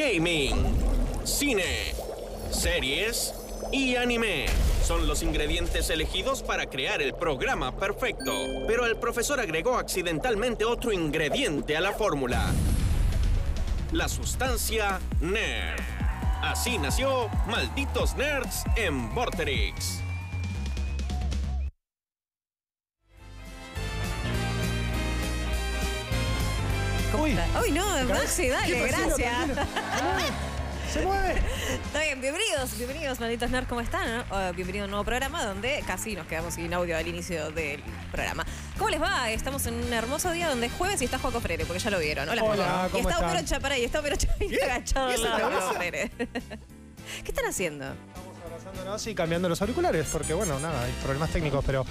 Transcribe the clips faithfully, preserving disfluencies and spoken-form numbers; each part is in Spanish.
gaming, cine, series y anime. Son los ingredientes elegidos para crear el programa perfecto. Pero el profesor agregó accidentalmente otro ingrediente a la fórmula: la sustancia nerd. Así nació Malditos Nerds en Vorterix. Uy, Uy, no, Maxi, dale, gracias. Se mueve. Está bien, bienvenidos, bienvenidos, malditos nerds, ¿cómo están? Uh, bienvenido a un nuevo programa donde casi nos quedamos sin audio al inicio del programa. ¿Cómo les va? Estamos en un hermoso día donde es jueves y está Juaco Freire, porque ya lo vieron. Hola, Hola, Juaco. ¿cómo Y está están? Homero Chapará y está Homero Chapará agachado al lado de Juaco Freire. ¿Qué están haciendo? Estamos abrazándonos y cambiando los auriculares, porque bueno, nada, hay problemas técnicos, pero...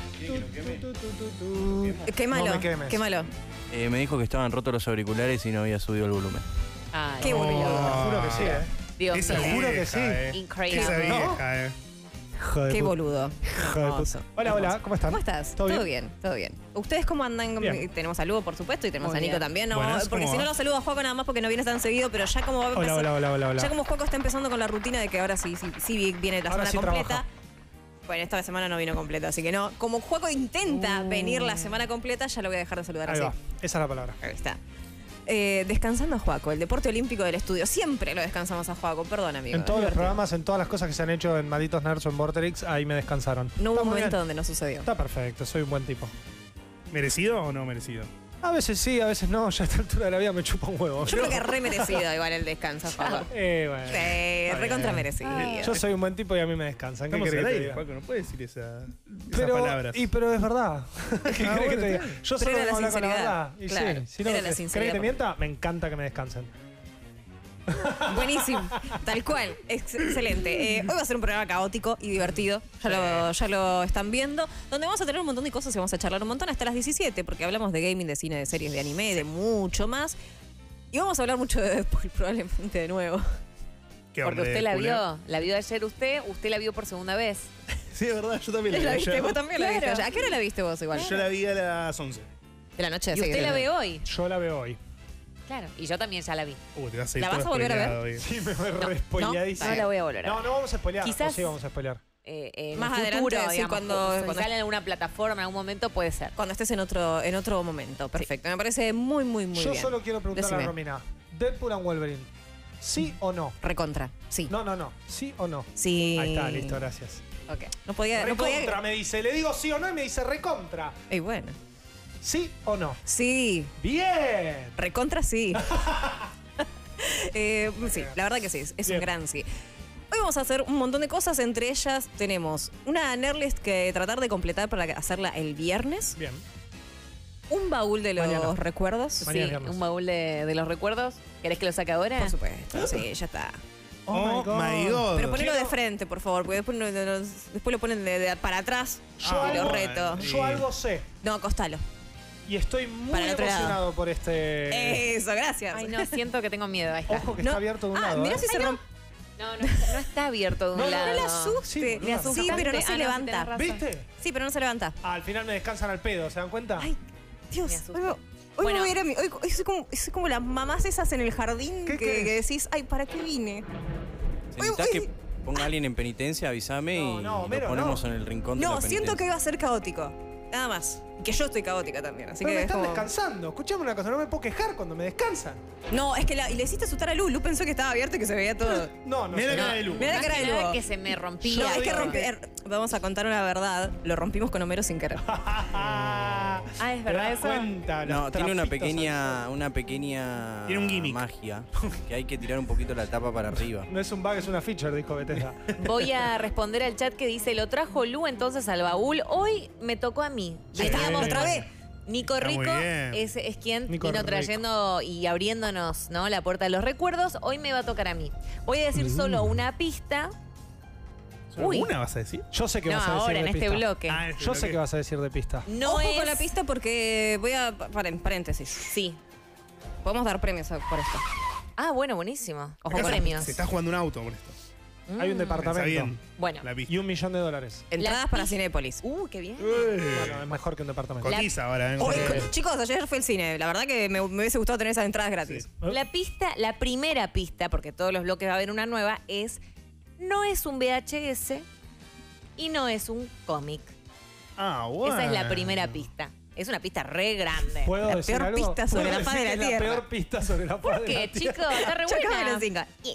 Qué malo, No me quemes. qué malo. Eh, me dijo que estaban rotos los auriculares y no había subido el volumen. Ay, Qué Oh, boludo. te juro que sí, ¿eh? Dios Esa mío. Seguro vieja, que sí. eh. Increíble. Esa ¿No? vieja, eh. Hijo de Qué puta. boludo. Hijo de Hermoso. puta. Hola, hola, ¿cómo están? ¿Cómo estás? ¿Todo bien? bien, todo bien. ¿Ustedes cómo andan? Bien. Tenemos a Lugo, por supuesto, y tenemos Muy a Nico bien. también, ¿no? Buenas, Porque ¿cómo si va? no lo saludo a Juaco nada más porque no viene tan seguido, pero ya como va a Hola, empezar- hola, hola, hola, hola. Ya como Juaco está empezando con la rutina de que ahora sí, sí, sí viene la Ahora semana sí completa. trabaja. Bueno, esta semana no vino completa, así que no. Como Juaco intenta Uh. venir la semana completa, ya lo voy a dejar de saludar Ahí así. va, esa es la palabra. Ahí está. Eh, descansando a Juaco, el deporte olímpico del estudio. Siempre lo descansamos a Juaco, perdón, amigo. En todos los Divertido. programas, en todas las cosas que se han hecho en Malditos Nerds o en Vorterix, ahí me descansaron. No hubo Está un muy momento bien. donde no sucedió. Está perfecto, soy un buen tipo. ¿Merecido o no merecido? A veces sí, a veces no, ya a esta altura de la vida me chupa un huevo. Yo creo que es re merecido igual el descanso, Juaco. Eh, bueno. Sí, Está recontra bien. merecido. Yo soy un buen tipo y a mí me descansan. ¿Qué Estamos querés al que te aire, diga? Juaco, no puedes decir esa, esas Pero, palabras. y, pero es verdad. ¿Qué Ah, querés bueno, que te diga? está bien. Yo Pero solo era la hablo con la sinceridad. verdad. Y Claro, sí, si no, era la ¿querés sinceridad, que te por mienta? Me encanta que me descansen. Buenísimo, tal cual, Ex- excelente. Eh, hoy va a ser un programa caótico y divertido, ya lo, ya lo están viendo, donde vamos a tener un montón de cosas y vamos a charlar un montón hasta las diecisiete, porque hablamos de gaming, de cine, de series, de anime, de mucho más. Y vamos a hablar mucho de Deadpool, probablemente de nuevo. ¿Qué Porque onda, usted la Deadpool, eh? vio, la vio ayer usted, usted la vio por segunda vez. Sí, es verdad, yo también la vi. ¿La viste? ayer. Vos también la Claro. viste. ¿A qué hora la viste vos igual? Yo la vi a las once. De la noche. Y sí, usted que- la ve hoy. Yo la veo hoy. Claro. Y yo también ya la vi. Uh, te vas a ir ¿La vas todo a volver a ver? spoileado hoy. Sí, me voy No, re spoileadísimo. No la voy a volver a No, ver. no vamos a spoilear. Quizás- o sí vamos a spoilear. Eh, en Más el adelante, futuro, sí, digamos, cuando- cuando, cuando- sale en alguna plataforma en algún momento puede ser. Cuando estés en otro, en otro momento. Perfecto. Me parece muy, muy, muy Yo bien. solo quiero preguntarle Decime. a Romina. Deadpool and Wolverine. ¿Sí o no? Recontra. Sí. No, no, no. ¿Sí o no? Sí. Ahí está, listo, gracias. Ok. No podía. No Recontra podía. me dice. Le digo sí o no y me dice recontra. Y bueno. ¿Sí o no? Sí. Bien. Recontra sí. Eh, sí, la verdad que sí. Es Bien. un gran sí. Hoy vamos a hacer un montón de cosas. Entre ellas tenemos una Nerdlist que tratar de completar para hacerla el viernes. Bien. Un baúl de los Mañana. recuerdos. Mañana Sí, viernes. un baúl de, de los recuerdos. ¿Querés que lo saque ahora? Por supuesto. Sí, ya está. Oh, my God. Pero ponelo Quiero- de frente, por favor, porque después, no- no- después lo ponen de, de para atrás. Yo, y lo algo, reto. Sí. yo algo sé. No, acostalo. Y estoy muy Para el otro lado. emocionado por este. Eso, gracias. Ay, no, siento que tengo miedo. Ahí está. Ojo que No. está abierto de un Ah, lado. mirá ¿eh? si se rompe. No, no, no está abierto de un No, no, lado. No le asuste. Sí, Sí, boluda. asusta. pero no Ah, se no, sí levanta. tenés razón. ¿Viste? Sí, pero no se levanta. Ah, al final me descansan al pedo, ¿se dan cuenta? Ay, Dios. Me asusta. Hoy, me- hoy Bueno. me voy a ir a mi- hoy- hoy soy como, soy como las mamás esas en el jardín ¿Qué que, querés? que decís, ay, ¿para qué vine? Si necesitas uy. que ponga a alguien en penitencia, avísame No, y no, lo Mero, ponemos no. en el rincón de la No, penitencia. siento que va a ser caótico. Nada más. Y que yo estoy caótica también. Así Pero que me es están como- descansando. Escuchame una cosa, no me puedo quejar cuando me descansan. No, es que la- y le hiciste asustar a Lu. Lu pensó que estaba abierto y que se veía todo. No, no Mira sé. la cara de Lu. Mirá la Más cara que de nada Lugo. que se me rompía. No, hay que digo romper. Vamos a contar una verdad. Lo rompimos con Homero sin querer. ah, Ah, ¿es verdad ¿te das eso? cuenta? No, Los tiene una trapitos pequeña, una pequeña Tiene un gimmick. magia que hay que tirar un poquito la tapa para arriba. al- No es un bug, es una feature, dijo Bethesda. Voy a responder al chat que dice, lo trajo Lu entonces al baúl. Hoy me tocó a mí. Sí. Veníamos Otra vez. Nico Está muy Rico bien. es, es quien Nico vino Rico. trayendo y abriéndonos, ¿no?, la puerta de los recuerdos. Hoy me va a tocar a mí. Voy a decir solo una pista. ¿Solo Uy. una vas a decir? Yo sé que No, vas a decir ahora de en este pista. bloque. Ah, este Yo sé bloque. que vas a decir de pista. No Ojo es... con la pista porque voy a... Paren, paréntesis. Sí. Podemos dar premios por esto. Ah, bueno, buenísimo. Ojo Acá con se- premios. Se está jugando un auto por esto. Hay un Mm. departamento. Está bien. Bueno. La pista. Y un millón de dólares. Entradas La para pi- Cinépolis. Uh, qué bien. Bueno, es mejor que un departamento. Cotiza ahora, ¿eh? Hoy, Sí. chicos, ayer fue el cine. La verdad que me, me hubiese gustado tener esas entradas gratis. La pista, la primera pista, porque todos los bloques va a haber una nueva, es no es un V H S y no es un cómic. Ah, bueno. Esa es la primera pista. Es una pista re grande. ¿Puedo La decir peor algo? pista sobre ¿Puedo la faz decir de la que es tierra? La peor pista sobre la faz ¿Por de qué, la tierra. chicos? Está re Yo acabo de buena. los cinco. Y-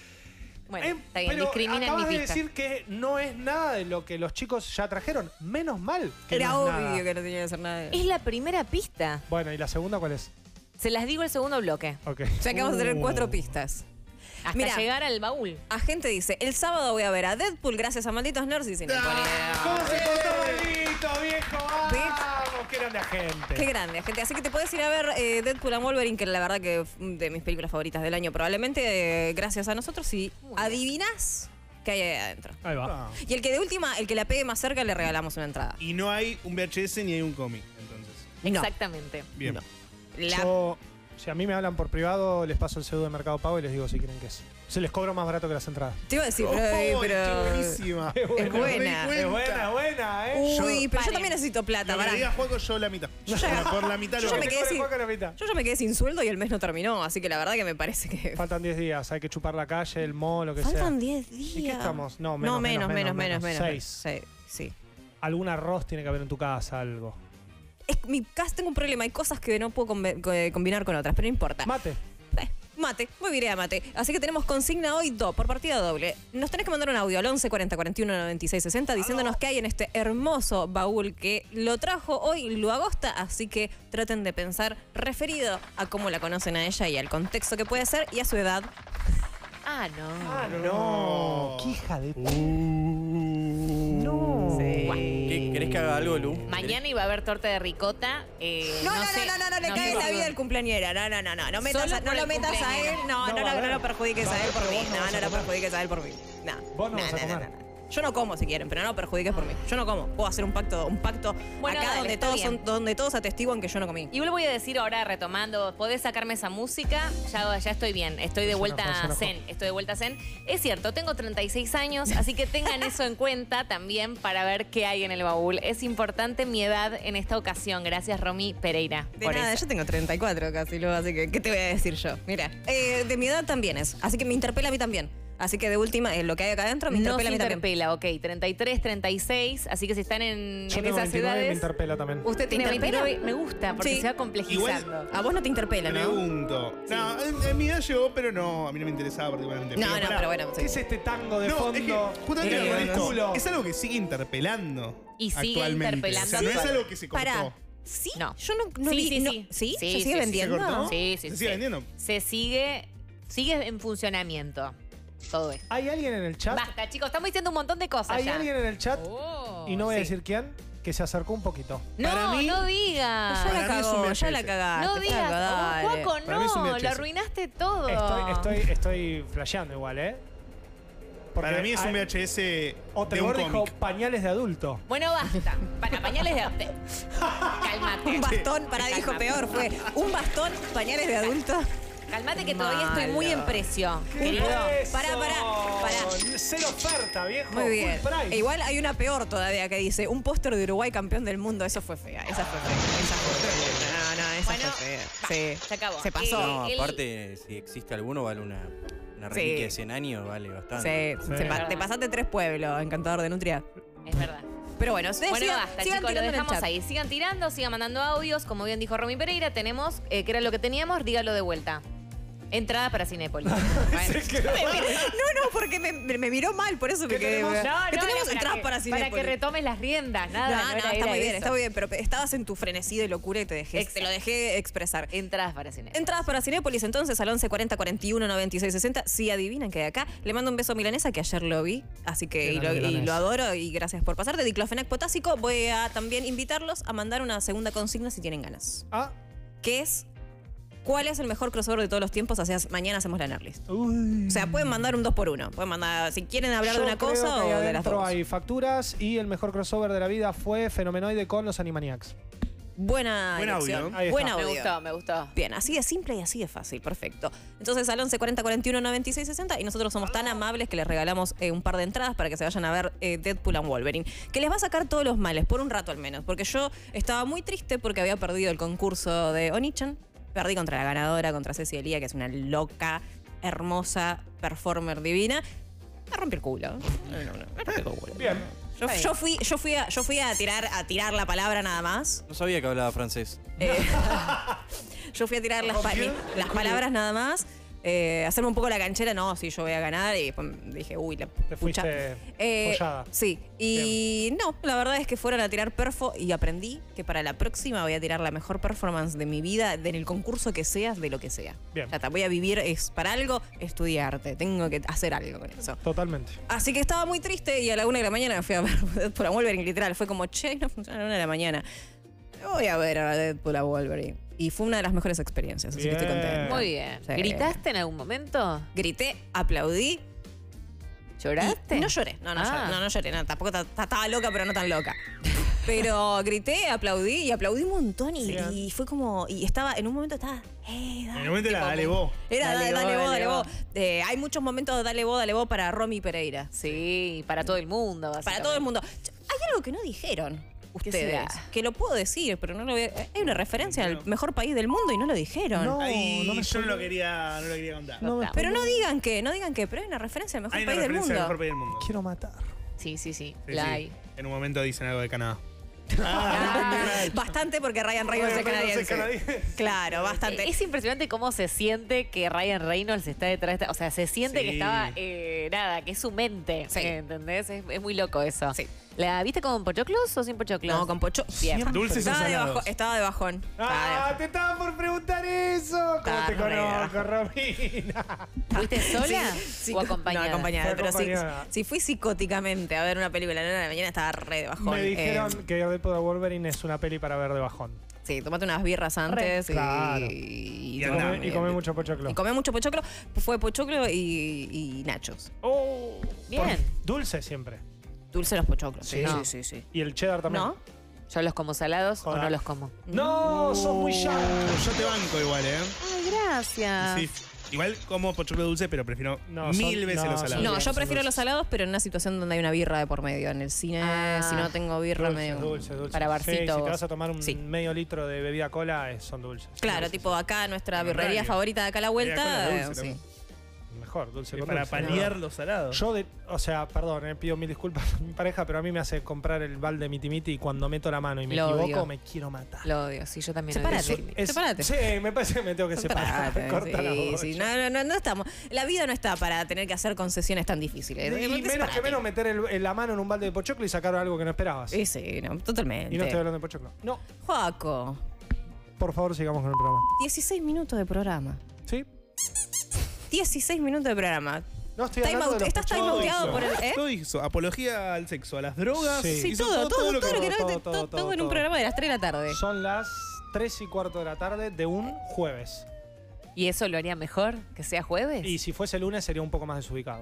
Bueno, Eh, está bien, pero discriminan acabas mi de pista. decir que no es nada de lo que los chicos ya trajeron. Menos mal que Era no es obvio nada. que no tenía que hacer nada. Es la primera pista. Bueno, ¿y la segunda cuál es? Se las digo el segundo bloque. Ok. O sea que vamos a tener Uh. cuatro pistas. Hasta Mira. llegar al baúl. Agente dice, el sábado voy a ver a Deadpool gracias a Malditos Nerds y Cinépolis. ¿Cómo se portó bonito, viejo? ¿Ves? ¡Vamos! ¡Qué grande agente! Qué grande, gente. Así que te puedes ir a ver eh, Deadpool and Wolverine, que la verdad que es de mis películas favoritas del año, probablemente, eh, gracias a nosotros, si Muy bien. adivinas qué hay ahí adentro. Ahí va. Ah. Y el que de última, el que la pegue más cerca, le regalamos una entrada. Y no hay un V H S ni hay un cómic, entonces. No. Exactamente. Bien. No. La- Yo, si a mí me hablan por privado, les paso el pseudo de Mercado Pago y les digo si quieren que es. Se les cobro más barato que las entradas. Te iba a decir, Oh, pero... qué pero- buenísima. Es buena. Me di Es cuenta. buena, buena, ¿eh? Uy, Yo- pero yo Paren. también necesito plata, Lo que pará. le diga Juaco, yo la mitad. ya- Por la mitad yo lo ya hago. me quedé sin- Juega la mitad. Yo ya me quedé sin sueldo y el mes no terminó, así que la verdad que me parece que... Faltan diez días, hay que chupar la calle, el mall, lo que sea. Faltan diez días. ¿Y qué estamos? No, menos, no, menos, menos, menos, menos, menos. Seis. Sí, sí. Algún arroz tiene que haber en tu casa, algo. Es, mi casa tengo un problema, hay cosas que no puedo combi- co- eh, combinar con otras, pero no importa. Mate. Eh, mate, muy bien a mate. Así que tenemos consigna hoy do, por partida doble. Nos tenés que mandar un audio al once cuarenta cuarenta y uno noventa y seis sesenta diciéndonos qué hay en este hermoso baúl que lo trajo hoy Lu Agosta, así que traten de pensar referido a cómo la conocen a ella y al contexto que puede ser y a su edad. Ah, no. No. Qué hija de... No. ¿Qué, ¿Querés que haga algo, Lu? Mañana iba a haber torta de ricota. eh, No, no, sé- no, no, no, le sé caes por la qué. vida del cumpleañera. No, no, no, no. No, metas Solo a- no por lo el metas a él. cumpleañero. No, No no, va a lo, no haber. lo perjudiques No, a él por pero mí. vos no No, vas no a lo comer. perjudiques a él por mí. No. Vos no vas a comer. Yo no como si quieren, pero no perjudiques por mí. Yo no como. Puedo hacer un pacto, un pacto Bueno, acá dale, donde está todos bien. son, donde todos atestiguan que yo no comí. Igual voy a decir ahora, retomando, podés sacarme esa música, ya, ya estoy bien, estoy de Se vuelta enojó, se a enojó. Zen, estoy de vuelta a Zen. Es cierto, tengo treinta y seis años, así que tengan eso en cuenta también para ver qué hay en el baúl. Es importante mi edad en esta ocasión, gracias Romy Pereira. De por nada, eso. yo tengo treinta y cuatro casi, luego, así que ¿qué te voy a decir yo? Mira, eh, de mi edad también es, así que me interpela a mí también. Así que de última, eh, lo que hay acá adentro me No interpela se a mí también. interpela, ok, treinta y tres, treinta y seis, así que si están en, Yo en tengo esas veintinueve y me edades, interpela también. usted tiene ¿Te interpela? veintinueve, me gusta, porque Sí. se va complejizando. Igual- A vos no te interpela, ¿no? Pregunto. No, en, en mi edad llegó, pero no, a mí no me interesaba particularmente. No, no, pará. pero bueno, sí. ¿Qué es este tango de No, fondo? es que justamente Eh, con el esto, culo. es algo que sigue interpelando. Y sigue actualmente. interpelando O sea, no es actual. algo que se cortó. Pará. ¿Sí? No. Yo no, no Sí, vi. sí, no- sí. ¿Sí? Sí, ¿Se sí, sigue sí. vendiendo? ¿Se cortó? Sí, sí, ¿Se sí. sigue vendiendo? Se sigue, sigue en funcionamiento todo esto. ¿Hay alguien en el chat? Basta, chicos, estamos diciendo un montón de cosas ¿Hay ya. alguien en el chat? Oh, Y no voy a sí. decir quién, que se acercó un poquito. No, Para mí- no digas. Ya Para la mí es un cagó, V H S. ya la cagaste. No flaco, digas. dale. Oh, Juaco, Para mí es un no, V H S. lo arruinaste todo. Estoy, estoy, estoy flasheando igual, ¿eh? Porque Para mí es un hay- V H S de un Otegor dijo cómic. pañales de adulto. Bueno, basta. Para pañales de... de- Cálmate. Un bastón, para dijo Cálmate. peor, fue un bastón, pañales de adulto. Cálmate que todavía estoy muy en precio, querido. ¡Eso! Pará, pará, pará. Cero oferta, viejo. Muy bien. Full price. E igual hay una peor todavía que dice un póster de Uruguay campeón del mundo. Eso fue fea. Esa fue fea. Esa fue fea. No, no, esa Bueno, fue fea. va, Sí. se acabó. Se pasó. No, el- aparte, si existe alguno, vale una, una Sí. reliquia de cien años, vale bastante. Sí, Sí. se pa- te pasaste tres pueblos, encantador de Nutria. Es verdad. Pero bueno, ustedes Bueno, sigan, basta, sigan chicos, lo tirando en el dejamos chat. ahí. Sigan tirando, sigan mandando audios. Como bien dijo Romy Pereira, tenemos, eh, que era lo que teníamos, dígalo de vuelta. Entrada para Cinépolis. Bueno. Se quedó- No, no, porque me, me- me miró mal, por eso me ¿Qué quedé. tenemos? que No, no, tenemos no, entradas que- para Para Cinépolis. que retomes las riendas, nada. No, No, no, era- está era muy bien, eso. está muy bien, pero estabas en tu frenesí de locura y te dejé, Exacto. te lo dejé expresar. Entradas para Cinépolis. Entradas para Cinépolis entonces al once cuarenta cuarenta y uno noventa y seis sesenta. Si adivinan que hay acá, le mando un beso a Milanesa que ayer lo vi, así que Qué y lo, grande y Milanesa. lo adoro y gracias por pasar. De diclofenac potásico voy a también invitarlos a mandar una segunda consigna si tienen ganas. Ah, Que es, ¿cuál es el mejor crossover de todos los tiempos? O sea, mañana hacemos la Nerdlist. uy. O sea, pueden mandar un dos por uno. Pueden mandar, si quieren hablar Yo de una creo cosa que ahí o de las adentro dos. hay facturas y el mejor crossover de la vida fue Fenomenoide con los Animaniacs. Buena Buen elección. audio. Ahí está. Buen Me audio. gustó, me gustó. Bien, así de simple y así de fácil, perfecto. Entonces al once cuarenta cuarenta y uno noventa y seis sesenta y nosotros somos tan amables que les regalamos eh, un par de entradas para que se vayan a ver eh, Deadpool and Wolverine, que les va a sacar todos los males, por un rato al menos, porque yo estaba muy triste porque había perdido el concurso de Onichan, perdí contra la ganadora, contra Ceci Elía, que es una loca, hermosa, performer divina. Me rompí el culo. Me rompí el culo. Bien. Yo, yo fui, yo fui, a, yo fui a tirar, a tirar la palabra nada más. No sabía que hablaba francés. Eh, yo fui a tirar las, pa- mi- las palabras nada más. Eh, hacerme un poco la canchera, no, sí, yo voy a ganar. Y después dije, uy, la Te pucha. fuiste Eh, follada. Sí, y no, la verdad es que fueron a tirar perfo y aprendí que para la próxima voy a tirar la mejor performance de mi vida, de en el concurso que seas, de lo que sea. Bien. Ya está, voy a vivir, es para algo, estudiarte, tengo que hacer algo con eso. Totalmente. Así que estaba muy triste y a la una de la mañana me fui a ver Deadpool a Wolverine, literal. Fue como, che, no funciona a la una de la mañana. Voy a ver a Deadpool a Wolverine. Y fue una de las mejores experiencias, así que estoy Bien. contenta. Muy bien. Sí. ¿Gritaste en algún momento? Grité, aplaudí. ¿Lloraste? Y no lloré, no, no, Ah. lloré, no, no lloré, no, tampoco ta- ta- estaba loca, pero no tan loca. Pero grité, aplaudí y aplaudí un montón y, Bien. y fue como, y estaba, en un momento estaba, eh, En el momento era dale vos. Era dale, Dale dale, vos, vos, dale dale vos. vos. Eh, hay muchos momentos de dale vos, dale vos para Romy Pereira. Sí, para todo el mundo, Para básicamente. todo el mundo. Ch- Hay algo que no dijeron ustedes, será? que lo puedo decir, pero no lo voy a- Hay una referencia al mejor país del mundo y no lo dijeron. No. Ahí no me yo no lo spoilé. quería, no lo quería contar. No me Pero no digan que, no digan que, pero hay una referencia al mejor Hay una país del referencia mundo. al mejor país del mundo. quiero matar. Sí, sí, sí. Sí, la sí. hay. En un momento dicen algo de Canadá. Ah, bastante porque Ryan Reynolds es Ryan Reynolds es canadiense. canadiense. Claro, bastante. Es impresionante cómo se siente que Ryan Reynolds está detrás de esta. O sea, se siente Sí. que estaba. eh, nada, que es su mente. Sí. ¿Entendés? Es, es muy loco eso. Sí. ¿La viste con pochoclos o sin pochoclos? No, con pocho. Bien. Dulces o Estaba de, salados. bajo- estaba de bajón. Estaba de Ah, bajón. te estaban por preguntar eso. ¿Cómo Está te re conozco, Romina? ¿Fuiste sola Sí, o acompañada? No, acompañada. Fue Pero sí, acompañada. si fui psicóticamente a ver una película a la una de la mañana, estaba re de bajón. Me dijeron Eh, que Deadpool a Wolverine es una peli para ver de bajón. sí, tomate unas birras antes y, Claro. y, Y Y andá. come, y come mucho pochoclo. Y comé mucho pochoclo. Fue pochoclo y, y nachos. Oh, Bien. por- Dulce siempre. Dulce los pochoclos. Sí. Sí, No. sí, sí. sí. Y el cheddar también. ¿No? ¿Yo los como salados Joder. o no los como? No, sos muy Uh, yankee. Yo te banco igual, ¿eh? Ay, gracias. Sí. Igual como pochoclo dulce, pero prefiero No, mil son- veces no, los son salados. No, bien, yo son prefiero dulces. los salados, pero en una situación donde hay una birra de por medio. En el cine, Ah. si no tengo birra, Dulce, medio. dulce, dulce. Para barcito Sí, si te vos. vas a tomar un Sí. medio litro de bebida cola, eh, son dulces. Claro, Dulces. tipo acá nuestra Bueno, birrería radio. favorita de acá a la Bebida vuelta. cola eh, dulce sí. también. Mejor, dulce Eh, con Para dulce. paliar los salados. Yo, de, o sea, perdón, eh, pido mil disculpas a mi pareja, pero a mí me hace comprar el balde miti miti y cuando meto la mano y me Lo equivoco, odio. me quiero matar. Lo odio, sí, yo también. Sepárate. odio. Es- Sepárate. Sí, me parece que me tengo que separar. Separate, corta la sí, bocha. sí. No, no, no, no estamos. La vida no está para tener que hacer concesiones tan difíciles. Y menos que Separate. menos meter el- el- la mano en un balde de pochoclo y sacar algo que no esperabas. Sí, sí, no, totalmente. Y no estoy hablando de pochoclo. No, Joaco, por favor, sigamos con el programa. dieciséis minutos de programa. ¿Sí? dieciséis minutos de programa. No estoy Time hablando out. de los Estás pochoclos. timeouteado por el. ¿Eh? Todo hizo. Apología al sexo, a las drogas. Sí. Sí, hizo todo, todo, todo, que- lo que no todo, todo, todo, todo, todo, en un todo. programa de las tres de la tarde. Son las tres y cuarto de la tarde de un jueves. ¿Y eso lo haría mejor? ¿Que sea jueves? Y si fuese lunes sería un poco más desubicado.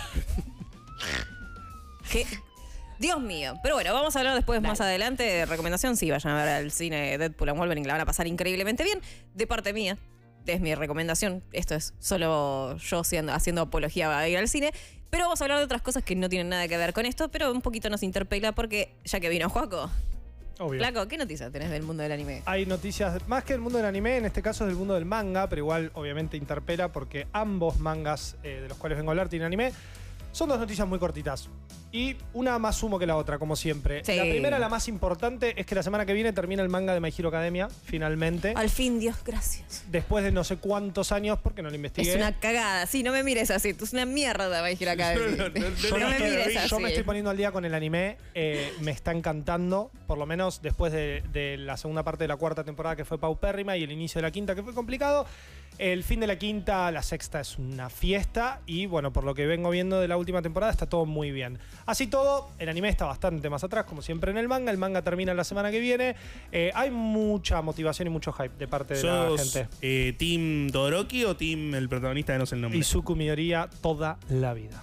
¿Qué? Dios mío. Pero bueno, vamos a hablar después más adelante de recomendación. Sí, vayan a ver al cine Deadpool and Wolverine, la van a pasar increíblemente bien. De parte mía, es mi recomendación. Esto es solo yo siendo, haciendo apología a ir al cine. Pero vamos a hablar de otras cosas que no tienen nada que ver con esto, pero un poquito nos interpela porque ya que vino Joaco. Obvio. Flaco, ¿qué noticias tenés del mundo del anime? Hay noticias más que del mundo del anime, en este caso es del mundo del manga, pero igual obviamente interpela porque ambos mangas eh, de los cuales vengo a hablar tienen anime. Son dos noticias muy cortitas. Y una más sumo que la otra, como siempre. Sí. La primera, la más importante, es que la semana que viene termina el manga de My Hero Academia, finalmente. Al fin, Dios, gracias. Después de no sé cuántos años, porque no lo investigué. Es una cagada. Sí, no me mires así. Tú es una mierda, My Hero Academia. No, no, no, Yo, No no me estoy- mires yo así. me estoy poniendo al día con el anime, eh, me está encantando, por lo menos después de, de la segunda parte de la cuarta temporada que fue paupérrima y el inicio de la quinta que fue complicado. El fin de la quinta, la sexta es una fiesta y bueno, por lo que vengo viendo de la última temporada está todo muy bien. Así todo, el anime está bastante más atrás, como siempre en el manga. El manga termina la semana que viene. Eh, hay mucha motivación y mucho hype de parte de la ¿Sos gente. eh, Team Todoroki o Team el protagonista de no sé el nombre? Izuku Midoriya toda la vida.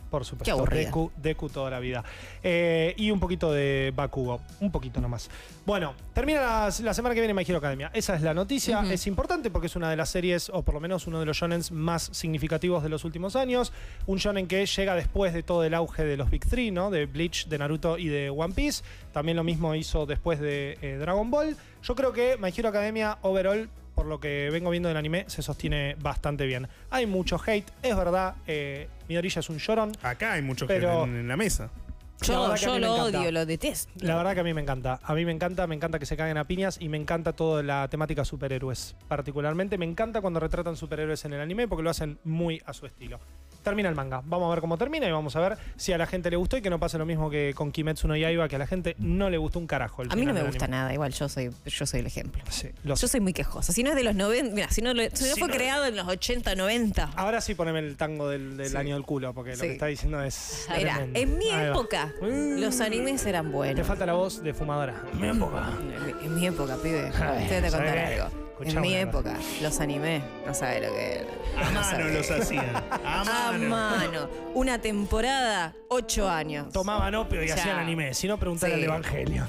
Por supuesto. Qué aburrida. Deku, Deku toda la vida. Eh, y un poquito de Bakugo. Un poquito nomás. Bueno, termina la, la semana que viene My Hero Academia. Esa es la noticia. Uh-huh. Es importante porque es una de las series, o por lo menos uno de los shonens más significativos de los últimos años. Un shonen que llega después de todo el auge de los Big Three, ¿no? De Bleach, de Naruto y de One Piece. También lo mismo hizo después de eh, Dragon Ball. Yo creo que My Hero Academia, overall, por lo que vengo viendo del anime, se sostiene bastante bien. Hay mucho hate, es verdad. Eh, Midoriya es un llorón. Acá hay muchos Pero- que en, en la mesa. La Yo, verdad que a yo mí me lo encanta. odio, lo detesto. La verdad que a mí me encanta. A mí me encanta, me encanta que se caguen a piñas y me encanta toda la temática superhéroes. Particularmente me encanta cuando retratan superhéroes en el anime porque lo hacen muy a su estilo. Termina el manga. Vamos a ver cómo termina y vamos a ver si a la gente le gustó y que no pase lo mismo que con Kimetsu no Yaiba, que a la gente no le gustó un carajo. el A mí no final me del gusta anime. nada, igual yo soy, yo soy el ejemplo. Sí, lo Yo sé. soy muy quejosa. Si no es de los noventa, mira, si no, lo- si no Si fue no- creado en los ochenta, noventa. Ahora sí poneme el tango del, del Sí. año del culo, porque lo Sí. que está diciendo es. Mira, tremendo. en mi Ahí va. época, los animes eran Te buenos. falta la voz de fumadora. En mi época. En mi, en mi época, pibe. Ay, Te voy a contar ¿sabes? algo. En Escuchame mi una época, los animes, no sabe lo que era. A No mano sabe. los hacían. A A mano. mano. Una temporada, ocho años. Tomaban opio y Ya. hacían anime. Si no, preguntale Sí. al Evangelio.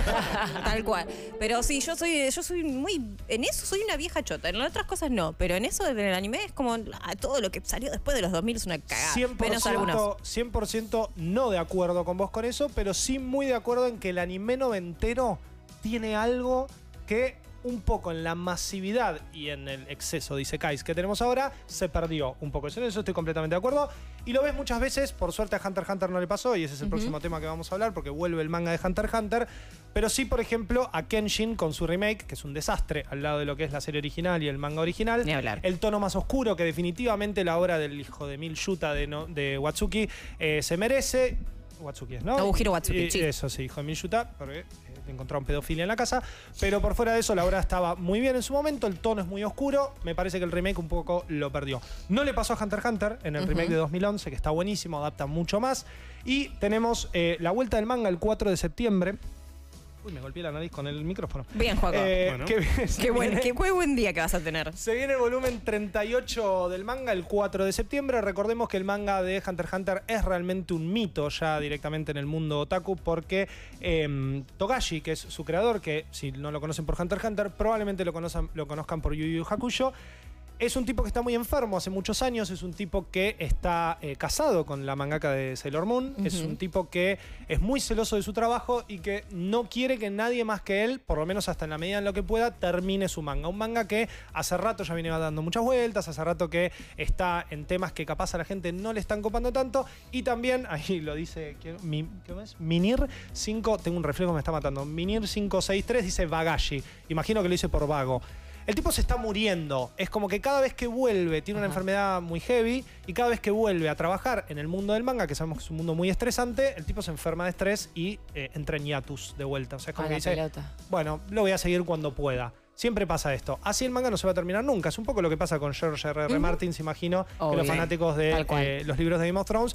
Tal cual. Pero sí, yo soy, yo soy muy. En eso soy una vieja chota. En otras cosas no. Pero en eso del anime es como. ah, todo lo que salió después de los dos mil es una cagada. cien por Menos ciento, algunos. cien por ciento no de acuerdo con vos con eso, pero sí muy de acuerdo en que el anime noventero tiene algo que un poco en la masividad y en el exceso de isekais que tenemos ahora se perdió un poco. En eso estoy completamente de acuerdo. Y lo ves muchas veces, por suerte a Hunter x Hunter no le pasó, y ese es el próximo tema que vamos a hablar, porque vuelve el manga de Hunter x Hunter. Pero sí, por ejemplo, a Kenshin con su remake, que es un desastre al lado de lo que es la serie original y el manga original. Ni hablar. El tono más oscuro que definitivamente la obra del hijo de Mil Yuta de, no- de Watsuki eh, se merece. Watsuki es, ¿no? Nobuhiro Watsuki, Y- sí. Eso sí, hijo de Mil Yuta, porque eh, encontraron pedofilia en la casa. Pero por fuera de eso, la obra estaba muy bien en su momento, el tono es muy oscuro. Me parece que el remake un poco lo perdió. No le pasó a Hunter x Hunter en el remake de dos mil once, que está buenísimo, adapta mucho más. Y tenemos eh, la vuelta del manga el cuatro de septiembre. Uy, me golpeé la nariz con el micrófono. Bien, Juaco. Eh, Bueno. que- qué, buen, viene- qué, qué buen día que vas a tener. se viene el volumen treinta y ocho del manga el cuatro de septiembre. Recordemos que el manga de Hunter x Hunter es realmente un mito ya directamente en el mundo otaku porque eh, Togashi, que es su creador, que si no lo conocen por Hunter x Hunter, probablemente lo conozcan, lo conozcan por Yu Yu Hakusho. Es un tipo que está muy enfermo hace muchos años, es un tipo que está eh, casado con la mangaka de Sailor Moon, es un tipo que es muy celoso de su trabajo y que no quiere que nadie más que él, por lo menos hasta en la medida en lo que pueda, termine su manga. Un manga que hace rato ya viene dando muchas vueltas, hace rato que está en temas que capaz a la gente no le están copando tanto y también, ahí lo dice, ¿quién? Mi- ¿qué es? Minir cinco, tengo un reflejo que me está matando, Minir cinco seis tres dice Bagashi, imagino que lo dice por vago. El tipo se está muriendo. Es como que cada vez que vuelve, tiene una Ajá. enfermedad muy heavy, y cada vez que vuelve a trabajar en el mundo del manga, que sabemos que es un mundo muy estresante, el tipo se enferma de estrés y eh, entra en hiatus de vuelta. O sea, es como A que la dice, pelota. bueno, lo voy a seguir cuando pueda. Siempre pasa esto. Así el manga no se va a terminar nunca. Es un poco lo que pasa con George R R. Martin, se imagino, que Obvio. los fanáticos de Tal cual. eh, los libros de Game of Thrones.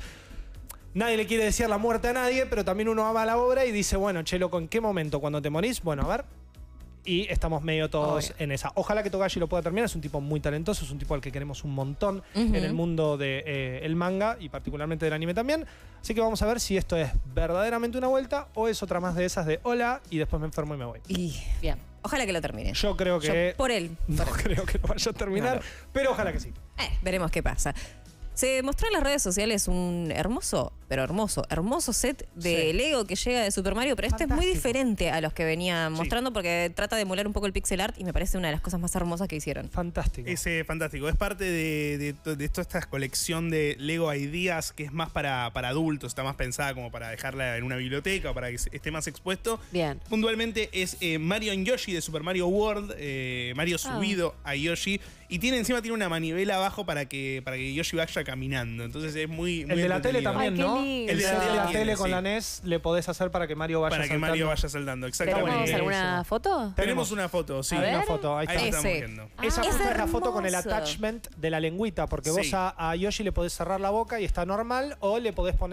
Nadie le quiere desear la muerte a nadie, pero también uno ama la obra y dice, bueno, che, loco, ¿en qué momento? Cuando te morís, bueno, a ver. Y estamos medio todos Obvio. en esa. Ojalá que Togashi lo pueda terminar. Es un tipo muy talentoso, es un tipo al que queremos un montón Ujú. en el mundo del de, eh, el manga y particularmente del anime también. Así que vamos a ver si esto es verdaderamente una vuelta o es otra más de esas de hola y después me enfermo y me voy. Y Bien. ojalá que lo termine. Yo creo que Yo por él. no por él. creo que lo vaya a terminar, No, no. pero ojalá que sí. Eh, veremos qué pasa. Se mostró en las redes sociales un hermoso, pero hermoso, hermoso set de Sí. Lego que llega de Super Mario, pero este es muy Fantástico. diferente a los que venía Sí. mostrando porque trata de emular un poco el pixel art y me parece una de las cosas más hermosas que hicieron. Fantástico. Es eh, fantástico. Es parte de, de, to- de toda esta colección de Lego Ideas que es más para, para adultos, está más pensada como para dejarla en una biblioteca o para que se- esté más expuesto. Bien. Puntualmente es eh, Mario and Yoshi de Super Mario World, eh, Mario Ah. subido a Yoshi y tiene encima tiene una manivela abajo para que, para que Yoshi vaya caminando. Entonces es muy, muy El de la tele entretenido. también, Ay, qué ¿no? lindo. El de El de la, la tele, tele, con sí. la N E S le podés hacer para que Mario vaya Para que saltando. Mario vaya saltando, ¿Tenemos exactamente. buenísimo. alguna foto? Tenemos una foto, sí. A ver. Una foto, ahí Ahí está. estamos Ese. viendo. Esa Ah, foto es es la foto con el hermoso. attachment de la lengüita, porque vos Sí. a, a Yoshi le podés cerrar la boca y está normal, o le podés poner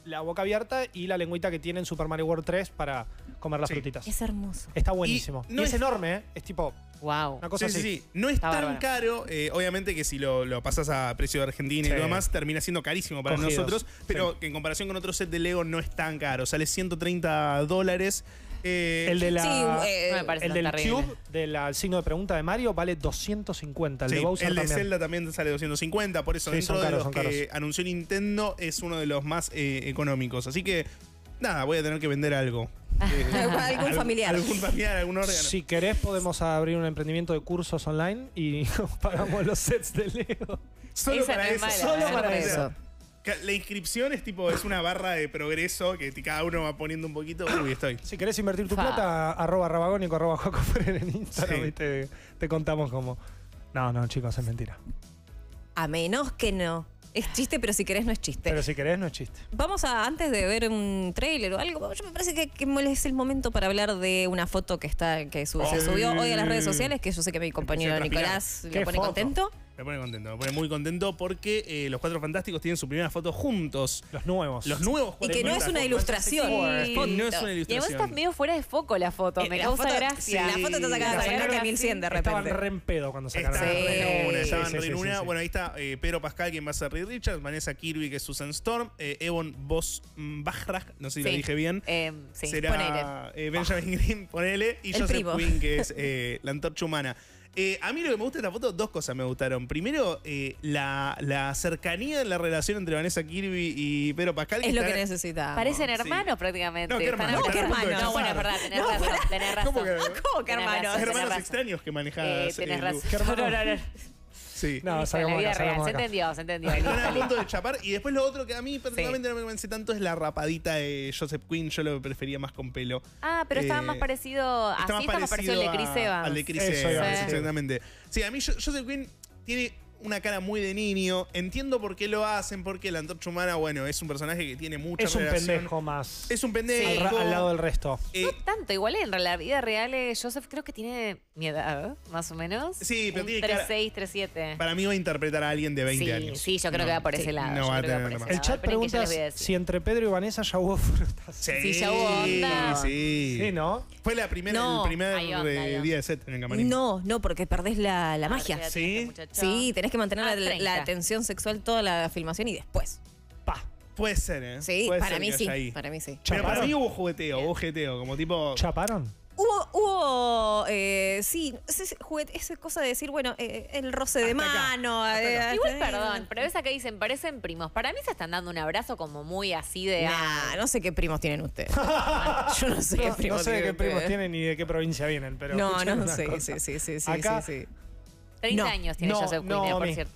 la boca abierta y la lengüita que tiene en Super Mario World tres para comer las Sí. frutitas. Es hermoso. Está buenísimo. Y Y, no es, es- enorme, ¿eh? Es tipo Wow. una cosa Sí, sí, así. sí. No es Está tan bárbaro. caro. eh, obviamente que si lo, lo pasas a precio de Argentina Sí. y todo más, termina siendo carísimo para Cogidos. nosotros. Pero que en comparación con otro set de Lego no es tan caro. Sale ciento treinta dólares. Eh, El de la, Sí, eh, No me parece el tan del terrible. Cube, del signo de pregunta de Mario, vale doscientos cincuenta. El sí, de Bowser el de también. Zelda también sale doscientos cincuenta. Por eso Sí, dentro son de caros, los son que caros. anunció Nintendo es uno de los más eh, económicos. Así que, nada, voy a tener que vender algo. Eh, Algún al- familiar. Algún familiar, algún órgano. Si querés, podemos abrir un emprendimiento de cursos online y pagamos los sets de Lego. Solo Esa para no es eso. mala, Solo ¿eh? para Por eso. eso. Ca- La inscripción es tipo, es una barra de progreso que t- cada uno va poniendo un poquito. Uy, estoy. Si querés invertir tu Fa. plata, arroba rabagónico, arroba jocofer en Instagram Sí. y te, te contamos cómo. No, no, chicos, es mentira. A menos que no. Es chiste, pero si querés no es chiste. Pero si querés, no es chiste. Vamos a, antes de ver un tráiler o algo, yo me parece que, que es el momento para hablar de una foto que está que su- se Ay. subió hoy a las redes sociales, que yo sé que mi compañero Empecé a transpirar. Nicolás ¿Qué lo pone foto? contento. Me pone contento, me pone muy contento porque eh, los Cuatro Fantásticos tienen su primera foto juntos. Los nuevos. Los nuevos Y que no es una ilustración. Sí. Que no es una Y además ilustración. está medio fuera de foco la foto. Eh, Me la causa foto- gracia. sí, la foto está sacada La de sacaron Mil cien de Estaban repente. re en pedo cuando sacaron Estaban la Sí. re en una, Sí, estaban sí, re sí, en sí, una. sí. Bueno, ahí está eh, Pedro Pascal, quien va a ser Reed Richards, Vanessa Kirby, que es Susan Storm, eh, Evan Boss Bajraj, no sé si Sí. lo dije bien. Eh, sí. Será eh, Benjamin Green, ponele, y El Joseph primo. Quinn, que es eh, la antorcha humana. Eh, a mí lo que me gusta de esta foto, dos cosas me gustaron. Primero, eh, la, la cercanía en la relación entre Vanessa Kirby y Pedro Pascal. Es lo está- que necesitamos. Parecen Sí. hermanos prácticamente. No, ¿qué Están hermanos? a- ¿Cómo que Están a punto de hermanos? No, bueno, es chapar. verdad, tenés No, razón. pará. Tenés razón. ¿Cómo que- ¿Cómo que Tenés hermanos? razón, tenés Hermanos razón. extraños que manejas. Eh, tenés eh, razón. Lu. ¿Qué No, no, no, no. Sí. No, En salgamos la vida acá, real. salgamos Se acá. entendió, se entendió. Están a Listo, punto de chapar. Y después lo otro que a mí personalmente no me convence tanto es la rapadita de Joseph Quinn. Yo lo prefería más con pelo. Ah, pero estaba Eh, más parecido. Está Así más está más parecido al de Chris a- Evans. Al de Chris Eso Evans, iba a decir. exactamente. Sí, a mí Jo- Joseph Quinn tiene una cara muy de niño. Entiendo por qué lo hacen, porque la antorcha humana, bueno, es un personaje que tiene mucha Es un relación. pendejo más. Es un pendejo. al, ra- al lado del resto. Eh, No tanto, igual en la vida real eh, Joseph creo que tiene mi edad, más o menos. Sí, pero Un tiene tres cara- seis, tres siete. para mí va a interpretar a alguien de veinte sí, años. sí, yo creo No. que va por ese sí. lado. No yo va a creo que tener por más. ese El lado. chat Esperen que yo pregunta les voy a decir. si entre Pedro y Vanessa ya hubo frutas. Sí, Sí, ya hubo onda. Sí, Sí, ¿no? Fue la primera, No. el primer Hay onda, eh, hay onda. día de set en el camarín. No, no, porque perdés la, la Ah, magia. quédate, ¿Sí? muchacho. Sí, tenés que mantener Ah, la, treinta. la tensión sexual toda la filmación y después. Pa. Puede ser, ¿eh? Sí, Puede para ser mí que sí. haya ahí. Para mí sí. Pero para ¿Chaparon? mí hubo jugueteo, hubo jugueteo, como tipo. ¿Chaparon? Hubo, hubo eh, sí, ese, juguete, esa cosa de decir, bueno, eh, el roce de Hasta acá, mano. hasta eh, acá. Igual, eh, perdón, pero esa que dicen, parecen primos. Para mí se están dando un abrazo como muy así de... Nah, ah, no sé qué primos tienen ustedes. Yo no sé qué No, primos no sé de qué tienen primos ustedes. tienen ni de qué provincia vienen, pero. No, escuchen no una sé, cosa. sí, sí, sí, sí, Acá- sí, sí. treinta No, años tiene no, Joseph Quinn, no, eh, por mi- cierto.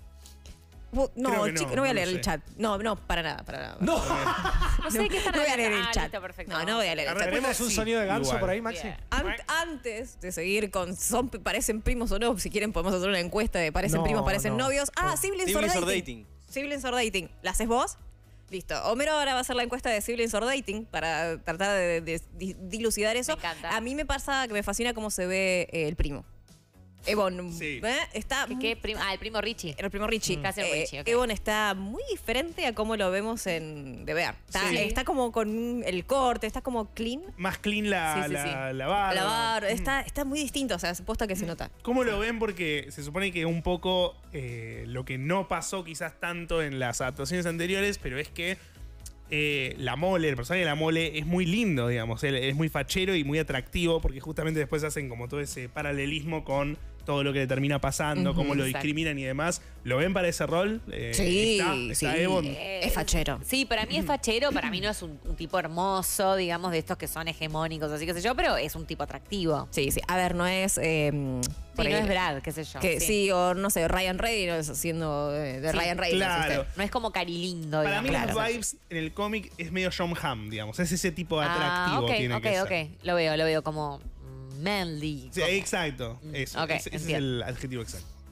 Bu- No, Creo que no, chico, no voy a no leer lo el sé. chat. No, no, para nada, para nada. No. No sé de qué están No voy a leer hablando. el Ah, chat. listo, perfecto. No, no voy a leer el chat. ¿Tenemos un Sí, sonido de ganso igual. por ahí, Maxi? Bien. An- antes de seguir con son parecen primos o no, si quieren podemos hacer una encuesta de parecen No, primos, parecen no. novios. Ah, siblings, Siblings or or dating. dating. Siblings or dating. ¿La haces vos? Listo. Homero ahora va a hacer la encuesta de siblings or dating para tratar de, de- de dilucidar eso. Me encanta. A mí me pasa que me fascina cómo se ve eh, el primo. Evon Sí. ¿eh? está ¿Qué, qué prim- ah, el primo Richie. el primo Richie. Casi el Eh, Richie, ok. Evon está muy diferente a cómo lo vemos en The Bear. Está, Sí. está como con el corte, está como clean. Más clean la, Sí, sí, la, sí. la barba. La barba, está, está muy distinto, o sea, se posta que se nota. ¿Cómo lo ven? Porque se supone que un poco eh, lo que no pasó quizás tanto en las adaptaciones anteriores, pero es que eh, la mole, el personaje de la mole es muy lindo, digamos. Él es muy fachero y muy atractivo porque justamente después hacen como todo ese paralelismo con todo lo que le termina pasando, Ujú, cómo lo exacto. discriminan y demás. ¿Lo ven para ese rol? Eh, Sí, está, sí. está Evon. Eh, Es fachero. Sí, para mí es fachero, para mí no es un, un tipo hermoso, digamos, de estos que son hegemónicos, así que sé yo, pero es un tipo atractivo. Sí, sí. A ver, no es. eh, Sí, por no ahí- es Brad, qué sé yo. Que sí. o no sé, Ryan Reynolds haciendo eh, de Sí, Ryan Reynolds. claro. ¿viste? No es como Carilindo, Para mí digamos. los Claro. vibes en el cómic es medio John Hamm, digamos. Es ese tipo de Ah, atractivo ok, tiene ok, que ok. ser. Lo veo, lo veo como mm, manly. Sí, como- exacto. Mm, Eso. ok, ese ese es entiendo. el adjetivo exacto.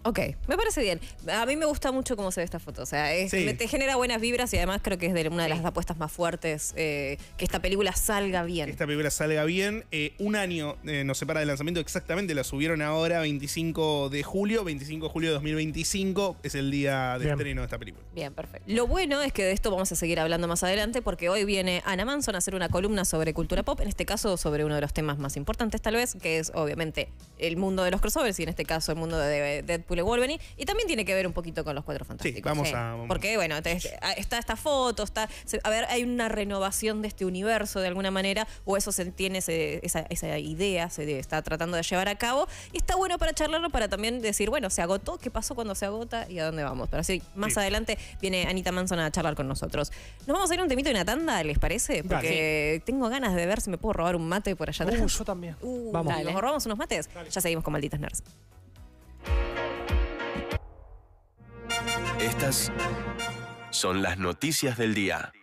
Ok, me parece bien. A mí me gusta mucho cómo se ve esta foto. O sea, es- Sí. me- te genera buenas vibras y además creo que es de una de las apuestas más fuertes eh, que esta película salga bien. Que esta película salga bien. Eh, un año eh, nos separa del lanzamiento, exactamente, la subieron ahora, veinticinco de julio, veinticinco de julio de dos mil veinticinco, es el día de Bien. estreno de esta película. Bien, perfecto. Lo bueno es que de esto vamos a seguir hablando más adelante porque hoy viene Ana Manson a hacer una columna sobre cultura pop, en este caso sobre uno de los temas más importantes tal vez, que es obviamente el mundo de los crossovers y en este caso el mundo de Deadpool y Wolverine, y también tiene que ver un poquito con los Cuatro Fantásticos. Sí, vamos Sí. a... vamos- Porque, bueno, te- está esta foto, está. se- a ver, hay una renovación de este universo de alguna manera, o eso se tiene ese- esa, esa idea, se de- está tratando de llevar a cabo. Y está bueno para charlarlo, para también decir, bueno, se agotó, qué pasó cuando se agota y a dónde vamos. Pero así, más Sí. adelante viene Anita Manson a charlar con nosotros. Nos vamos a ir a un temito y una tanda, ¿les parece? Porque tengo ganas de ver si me puedo robar un mate por allá atrás. Uh, yo también. Uh, Vamos. ¿Nos robamos unos mates? Ya seguimos con Malditas Nerds. Estas son las noticias del día.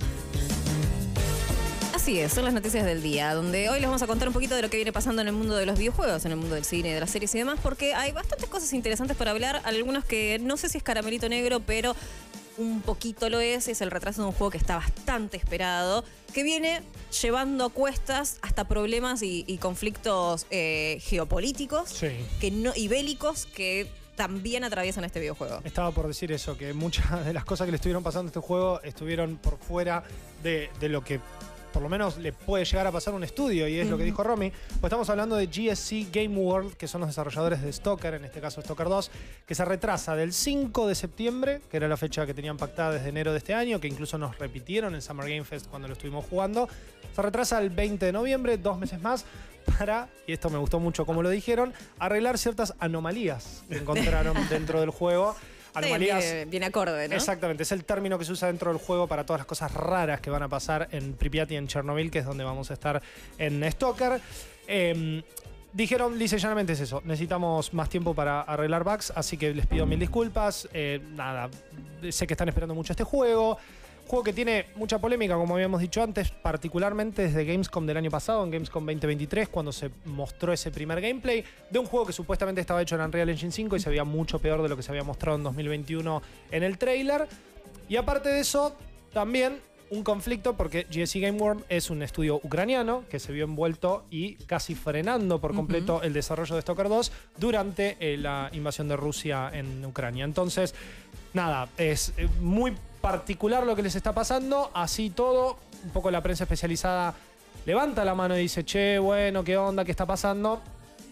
Así es, son las noticias del día, donde hoy les vamos a contar un poquito de lo que viene pasando en el mundo de los videojuegos, en el mundo del cine, de las series y demás, porque hay bastantes cosas interesantes para hablar, algunos que no sé si es caramelito negro, pero un poquito lo es, es el retraso de un juego que está bastante esperado, que viene llevando a cuestas hasta problemas y, y conflictos eh, geopolíticos Sí. que no, y bélicos que también atraviesan este videojuego. Estaba por decir eso, que muchas de las cosas que le estuvieron pasando a este juego estuvieron por fuera de, de lo que por lo menos le puede llegar a pasar a un estudio, y es lo que dijo Romy. Pues estamos hablando de G S C Game World, que son los desarrolladores de Stalker, en este caso Stalker dos, que se retrasa del cinco de septiembre, que era la fecha que tenían pactada desde enero de este año, que incluso nos repitieron en Summer Game Fest cuando lo estuvimos jugando. Se retrasa al veinte de noviembre, dos meses más, para, y esto me gustó mucho como lo dijeron, arreglar ciertas anomalías que encontraron dentro del juego. Anomalías. Sí, viene, viene acorde, ¿no? Exactamente, es el término que se usa dentro del juego para todas las cosas raras que van a pasar en Pripyat y en Chernobyl, que es donde vamos a estar en Stalker. Eh, dijeron, lisa y llanamente es eso, necesitamos más tiempo para arreglar bugs, así que les pido mil disculpas. Eh, nada, sé que están esperando mucho este juego. Juego que tiene mucha polémica, como habíamos dicho antes, particularmente desde Gamescom del año pasado, en Gamescom veinte veintitrés, cuando se mostró ese primer gameplay de un juego que supuestamente estaba hecho en Unreal Engine cinco y se veía mucho peor de lo que se había mostrado en dos mil veintiuno en el tráiler. Y aparte de eso, también un conflicto porque G S C Game World es un estudio ucraniano que se vio envuelto y casi frenando por completo uh-huh. el desarrollo de Stalker dos durante eh, la invasión de Rusia en Ucrania. Entonces, nada, es eh, muy particular lo que les está pasando, así todo, un poco la prensa especializada levanta la mano y dice, che, bueno, ¿qué onda? ¿Qué está pasando?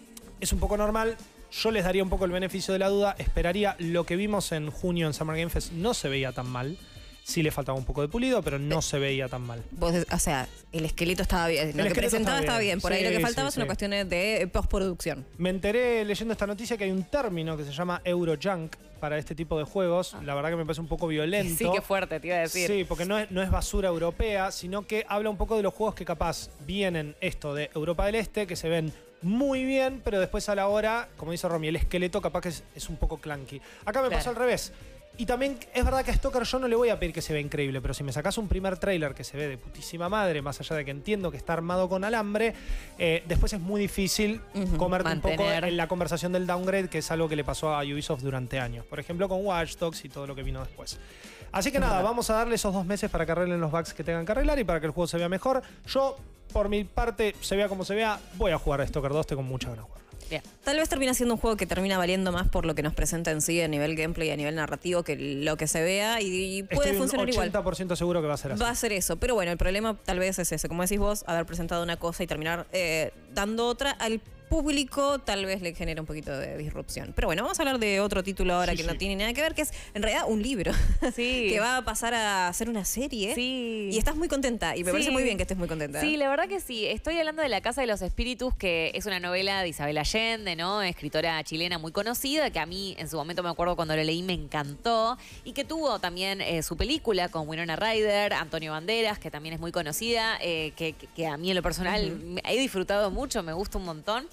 Es un poco normal, yo les daría un poco el beneficio de la duda, esperaría, lo que vimos en junio en Summer Game Fest no se veía tan mal, sí le faltaba un poco de pulido, pero no se veía tan mal. Vos, o sea, el esqueleto estaba bien, lo que presentaba estaba bien, por ahí lo que faltaba es una cuestión de postproducción. Me enteré leyendo esta noticia que hay un término que se llama Eurojunk para este tipo de juegos. La verdad que me parece un poco violento. Sí, qué fuerte, te iba a decir. Sí, porque no es, no es basura europea, sino que habla un poco de los juegos que capaz vienen esto de Europa del Este, que se ven muy bien, pero después a la hora, como dice Romy, el esqueleto capaz que es, es un poco clunky. Acá me Claro. pasó al revés. Y también es verdad que a Stalker yo no le voy a pedir que se vea increíble, pero si me sacás un primer tráiler que se ve de putísima madre, más allá de que entiendo que está armado con alambre, eh, después es muy difícil Ujú, comerte un poco mantener. en la conversación del downgrade, que es algo que le pasó a Ubisoft durante años. Por ejemplo, con Watch Dogs y todo lo que vino después. Así que nada, vamos a darle esos dos meses para que arreglen los bugs que tengan que arreglar y para que el juego se vea mejor. Yo, por mi parte, se vea como se vea, voy a jugar a Stalker dos, tengo muchas ganas de jugar. Bien. Tal vez termina siendo un juego que termina valiendo más por lo que nos presenta en sí a nivel gameplay y a nivel narrativo que lo que se vea y, y puede Estoy funcionar un igual. ochenta por ciento seguro que va a ser así. Va a ser eso, pero bueno, el problema tal vez es ese, como decís vos, haber presentado una cosa y terminar eh, dando otra al público, tal vez le genera un poquito de disrupción. Pero bueno, vamos a hablar de otro título ahora Sí, que sí. no tiene nada que ver, que es en realidad un libro Sí. que va a pasar a ser una serie. Sí. Y estás muy contenta y me Sí. parece muy bien que estés muy contenta. Sí, la verdad que sí. Estoy hablando de La Casa de los Espíritus, que es una novela de Isabel Allende, ¿no? Escritora chilena muy conocida, que a mí en su momento me acuerdo cuando la leí me encantó, y que tuvo también eh, su película con Winona Ryder, Antonio Banderas, que también es muy conocida, eh, que, que- que a mí en lo personal me- he disfrutado mucho, me gusta un montón.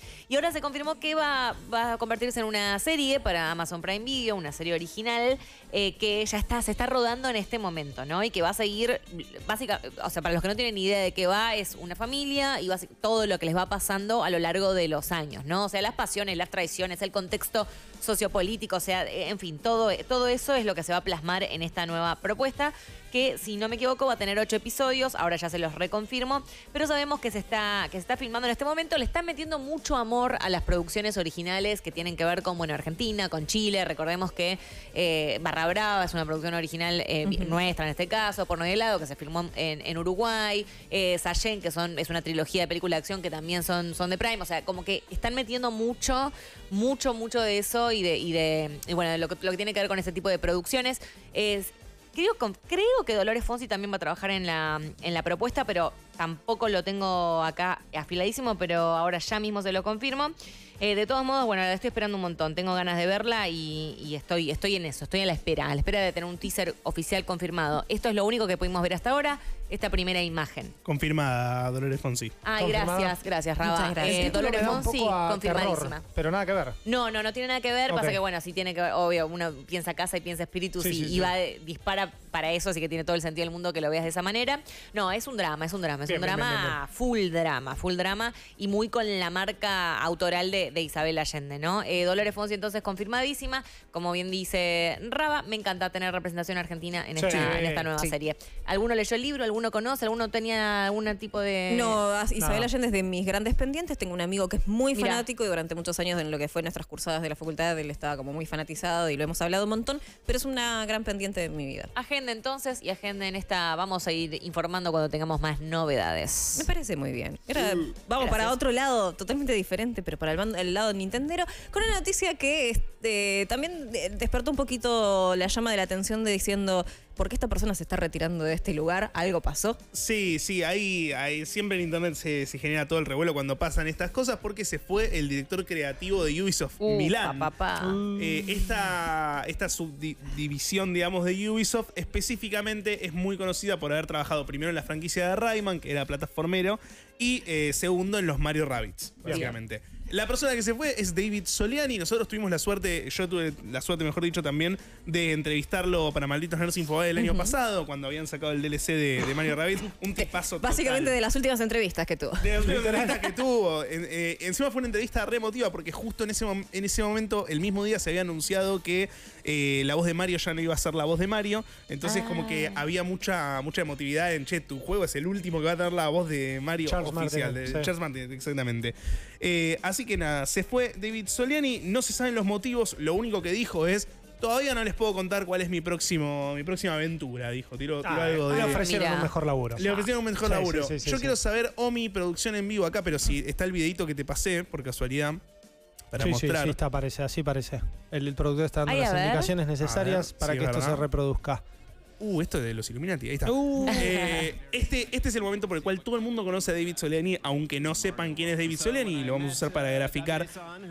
Y ahora se confirmó que va, va a convertirse en una serie para Amazon Prime Video, una serie original, eh, que ya está, se está rodando en este momento, ¿no? Y que va a seguir, básicamente, o sea, para los que no tienen ni idea de qué va, es una familia y todo lo que les va pasando a lo largo de los años, ¿no? O sea, las pasiones, las traiciones, el contexto sociopolítico, o sea, en fin, todo, todo eso es lo que se va a plasmar en esta nueva propuesta, que si no me equivoco va a tener ocho episodios, ahora ya se los reconfirmo, pero sabemos que se está, que se está filmando en este momento, le están metiendo mucho amor a las producciones originales que tienen que ver con, bueno, Argentina, con Chile, recordemos que eh, Barra Brava es una producción original eh, uh-huh. nuestra en este caso, Porno de helado, que se filmó en, en Uruguay, eh, Sayen, que son, es una trilogía de películas de acción que también son, son de Prime, o sea, como que están metiendo mucho, mucho, mucho de eso y de, y de y bueno, lo que, lo que tiene que ver con ese tipo de producciones es... Creo, creo que Dolores Fonsi también va a trabajar en la, en la propuesta, pero tampoco lo tengo acá afiladísimo, pero ahora ya mismo se lo confirmo. Eh, de todos modos, bueno, la estoy esperando un montón. Tengo ganas de verla y, y estoy, estoy en eso, estoy a la espera, a la espera de tener un teaser oficial confirmado. Esto es lo único que pudimos ver hasta ahora, esta primera imagen. Confirmada Dolores Fonsi. Ay, Confirmada. gracias, gracias, Raba. Muchas gracias. Eh, Dolores Me da un Fonsi, poco a confirmadísima. terror, pero nada que ver. No, no, no tiene nada que ver. Ok. Pasa que, bueno, sí tiene que ver, obvio, uno piensa casa y piensa espíritus Sí, y, sí, y sí. va, de- dispara para eso, así que tiene todo el sentido del mundo que lo veas de esa manera. No, es un drama, es un drama, es Bien, un bien, drama bien, bien, full drama, full drama y muy con la marca autoral de, de Isabel Allende, ¿no? Eh, Dolores Fonsi entonces confirmadísima, como bien dice Raba, me encanta tener representación argentina en, Sí. esta, en esta nueva Sí. serie. ¿Alguno leyó el libro? ¿Alguno conoce? ¿Alguno tenía algún tipo de...? No, as- Isabel No. Allende es de mis grandes pendientes. Tengo un amigo que es muy Mirá. fanático y durante muchos años en lo que fue nuestras cursadas de la facultad él estaba como muy fanatizado y lo hemos hablado un montón, pero es una gran pendiente de mi vida. Agenda entonces y agenda en esta, vamos a ir informando cuando tengamos más novedades. Me parece muy bien. Ahora vamos Gracias. para otro lado totalmente diferente, pero para el, bando- el lado nintendero, con una noticia que este, también de- despertó un poquito la llama de la atención de diciendo, ¿por qué esta persona se está retirando de este lugar? ¿Algo pasó? Sí, sí, ahí, ahí siempre en internet se, se genera todo el revuelo cuando pasan estas cosas porque se fue el director creativo de Ubisoft Uh, Milán. papá. Eh, esta, esta subdivisión, digamos, de Ubisoft específicamente es muy conocida por haber trabajado primero en la franquicia de Rayman, que era plataformero, y eh, segundo en los Mario Rabbids, básicamente. La persona que se fue es David Soliani. Nosotros tuvimos la suerte, yo tuve la suerte, mejor dicho, también de entrevistarlo para Malditos Nerds Infobae el año pasado, cuando habían sacado el D L C de, de Mario Rabbids. Un tipazo total. Básicamente de las últimas entrevistas que tuvo. De las últimas entrevistas que tuvo. En- eh, encima fue una entrevista re emotiva porque justo en ese, mom- en ese momento, el mismo día, se había anunciado que eh, la voz de Mario ya no iba a ser la voz de Mario. Entonces, como que había mucha, mucha emotividad en, che, tu juego es el último que va a tener la voz de Mario Charles oficial. Martinet, de sí. Charles Martinet, exactamente. Eh, así que nada, se fue David Soliani. No se saben los motivos. Lo único que dijo es: todavía no les puedo contar cuál es mi próximo mi próxima aventura, dijo. Tiró, tiró Ah, algo de... le ofrecieron Mirá. un mejor laburo. Le ofrecieron un mejor Sí, laburo. sí, sí, sí, Yo sí. quiero saber, Omi, producción en vivo acá, pero si está el videito que te pasé, por casualidad, para sí, sí, mostrar. sí, está, parece, así parece. El, el productor está dando Ay, a las ver. indicaciones necesarias A ver, para sí, que esto ¿verdad? se reproduzca. Uh, esto es de los Illuminati, ahí está. Uh. Eh, este, este es el momento por el cual todo el mundo conoce a David Soliani, aunque no sepan quién es David Soliani, y lo vamos a usar para graficar.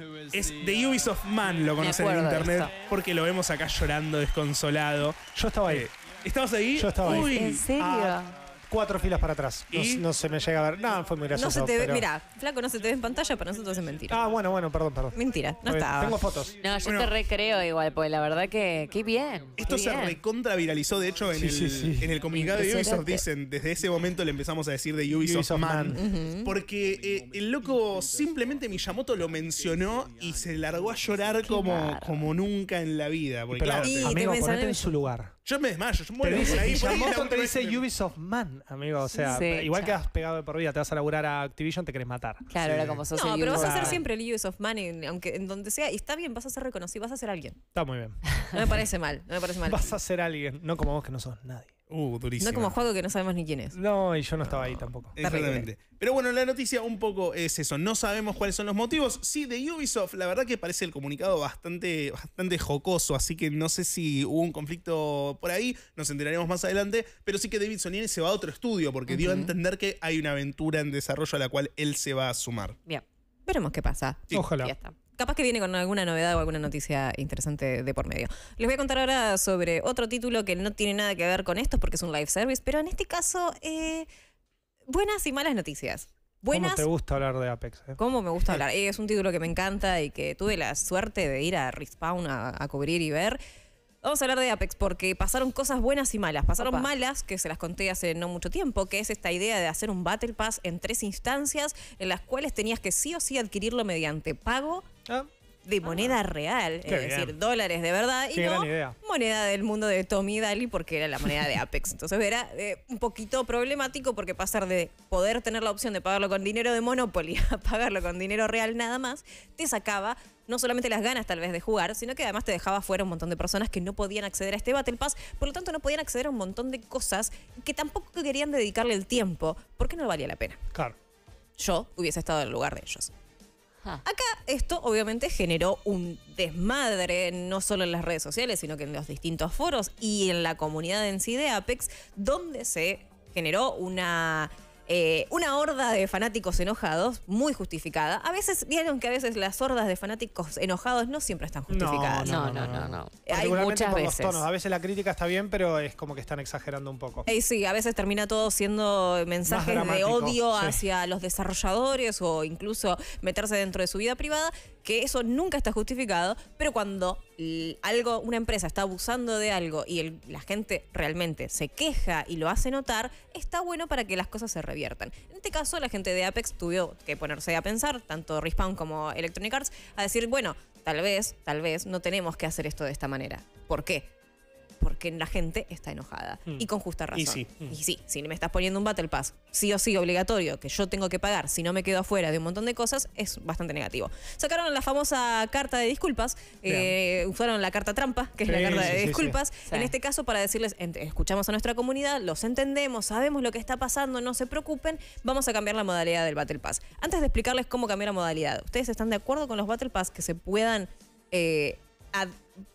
Es The Ubisoft Man, lo conocen en acuerdo de internet, esto. porque lo vemos acá llorando, desconsolado. Yo estaba ahí. Eh, ¿Estabas ahí? Yo estaba ahí. Uy, ¿En serio? Ah, cuatro filas para atrás. No, ¿Y? no se me llega a ver. No, fue muy gracioso. No se te ve, pero- mira, flaco, no se te ve en pantalla, para nosotros es mentira. Ah, bueno, bueno, perdón, perdón. Mentira, no Está bien, estaba. Tengo fotos. No, yo Bueno. te recreo igual, porque la verdad que qué bien. Esto qué se bien. recontra viralizó, de hecho, en, Sí, el, sí, sí. en el comunicado de Ubisoft Impresionante. dicen, desde ese momento le empezamos a decir de Ubisoft, Ubisoft Man, Man. porque eh, el loco simplemente Miyamoto lo mencionó y se largó a llorar como, bárbaro. como nunca en la vida. Porque Pero, claro, Y te- te amigo, pensás ponete en en eso. su lugar. yo me desmayo, yo Te muero por dice, ahí. por ahí la Miyamoto última te vez que dice me- Ubisoft Man, amigo. O sea, Sí, igual chao. quedas pegado de por vida, te vas a laburar a Activision, te querés matar. Claro, Sí. era como sos No, el pero vas a Ubisoft. ser siempre el Ubisoft Man, en- aunque en donde sea, y está bien, vas a ser reconocido, vas a ser alguien. Está muy bien. No me parece mal, no me parece mal. Vas a ser alguien, no como vos que no sos nadie. Uh, durísimo. No como juego que no sabemos ni quién es. No, y yo no estaba ahí tampoco. Exactamente. Pero bueno, la noticia un poco es eso. No sabemos cuáles son los motivos. Sí, de Ubisoft, la verdad que parece el comunicado bastante, bastante jocoso, así que no sé si hubo un conflicto por ahí, nos enteraremos más adelante, pero sí que David Soliani se va a otro estudio porque dio a entender que hay una aventura en desarrollo a la cual él se va a sumar. Bien, Veremos qué pasa. Sí. Ojalá. ya está. Capaz que viene con alguna novedad o alguna noticia interesante de por medio. Les voy a contar ahora sobre otro título que no tiene nada que ver con esto porque es un live service, pero en este caso, eh, buenas y malas noticias. buenas. ¿Cómo te gusta hablar de Apex? Eh? ¿Cómo me gusta hablar? Es un título que me encanta y que tuve la suerte de ir a Respawn a, a cubrir y ver. Vamos a hablar de Apex porque pasaron cosas buenas y malas. Pasaron Opa. malas, que se las conté hace no mucho tiempo, que es esta idea de hacer un Battle Pass en tres instancias en las cuales tenías que sí o sí adquirirlo mediante pago Ah, de moneda real, Qué es decir, bien. dólares de verdad, y Qué no gran idea. moneda del mundo de Tommy y Daly porque era la moneda de Apex. Entonces era eh, un poquito problemático porque pasar de poder tener la opción de pagarlo con dinero de Monopoly a pagarlo con dinero real nada más, te sacaba no solamente las ganas tal vez de jugar, sino que además te dejaba fuera un montón de personas que no podían acceder a este Battle Pass, por lo tanto no podían acceder a un montón de cosas que tampoco querían dedicarle el tiempo porque no valía la pena. claro. Yo hubiese estado en el lugar de ellos. Ah. Acá esto obviamente generó un desmadre, no solo en las redes sociales, sino que en los distintos foros y en la comunidad en sí de Apex, donde se generó una, eh, una horda de fanáticos enojados, muy justificada. A veces, vieron que a veces las hordas de fanáticos enojados no siempre están justificadas. No, no, no, no. Hay Particularmente muchas por los veces. tonos. A veces la crítica está bien, pero es como que están exagerando un poco. Eh, sí, a veces termina todo siendo mensajes de dramático, odio sí. hacia los desarrolladores o incluso meterse dentro de su vida privada, que eso nunca está justificado, pero cuando l- algo, una empresa está abusando de algo y el- la gente realmente se queja y lo hace notar, está bueno para que las cosas se reviertan. En este caso, la gente de Apex tuvo que ponerse a pensar, tanto Respawn como Electronic Arts, a decir, bueno, tal vez, tal vez no tenemos que hacer esto de esta manera. ¿Por qué? Porque la gente está enojada. Mm. Y con justa razón. Y sí. Y sí, si me estás poniendo un Battle Pass, sí o sí obligatorio, que yo tengo que pagar, si no me quedo afuera de un montón de cosas, es bastante negativo. Sacaron la famosa carta de disculpas, eh, usaron la carta trampa, que es la Sí, carta sí, de sí, disculpas, sí. en este caso para decirles, ent- escuchamos a nuestra comunidad, los entendemos, sabemos lo que está pasando, no se preocupen, vamos a cambiar la modalidad del Battle Pass. Antes de explicarles cómo cambiar la modalidad, ¿ustedes están de acuerdo con los Battle Pass que se puedan eh, ad-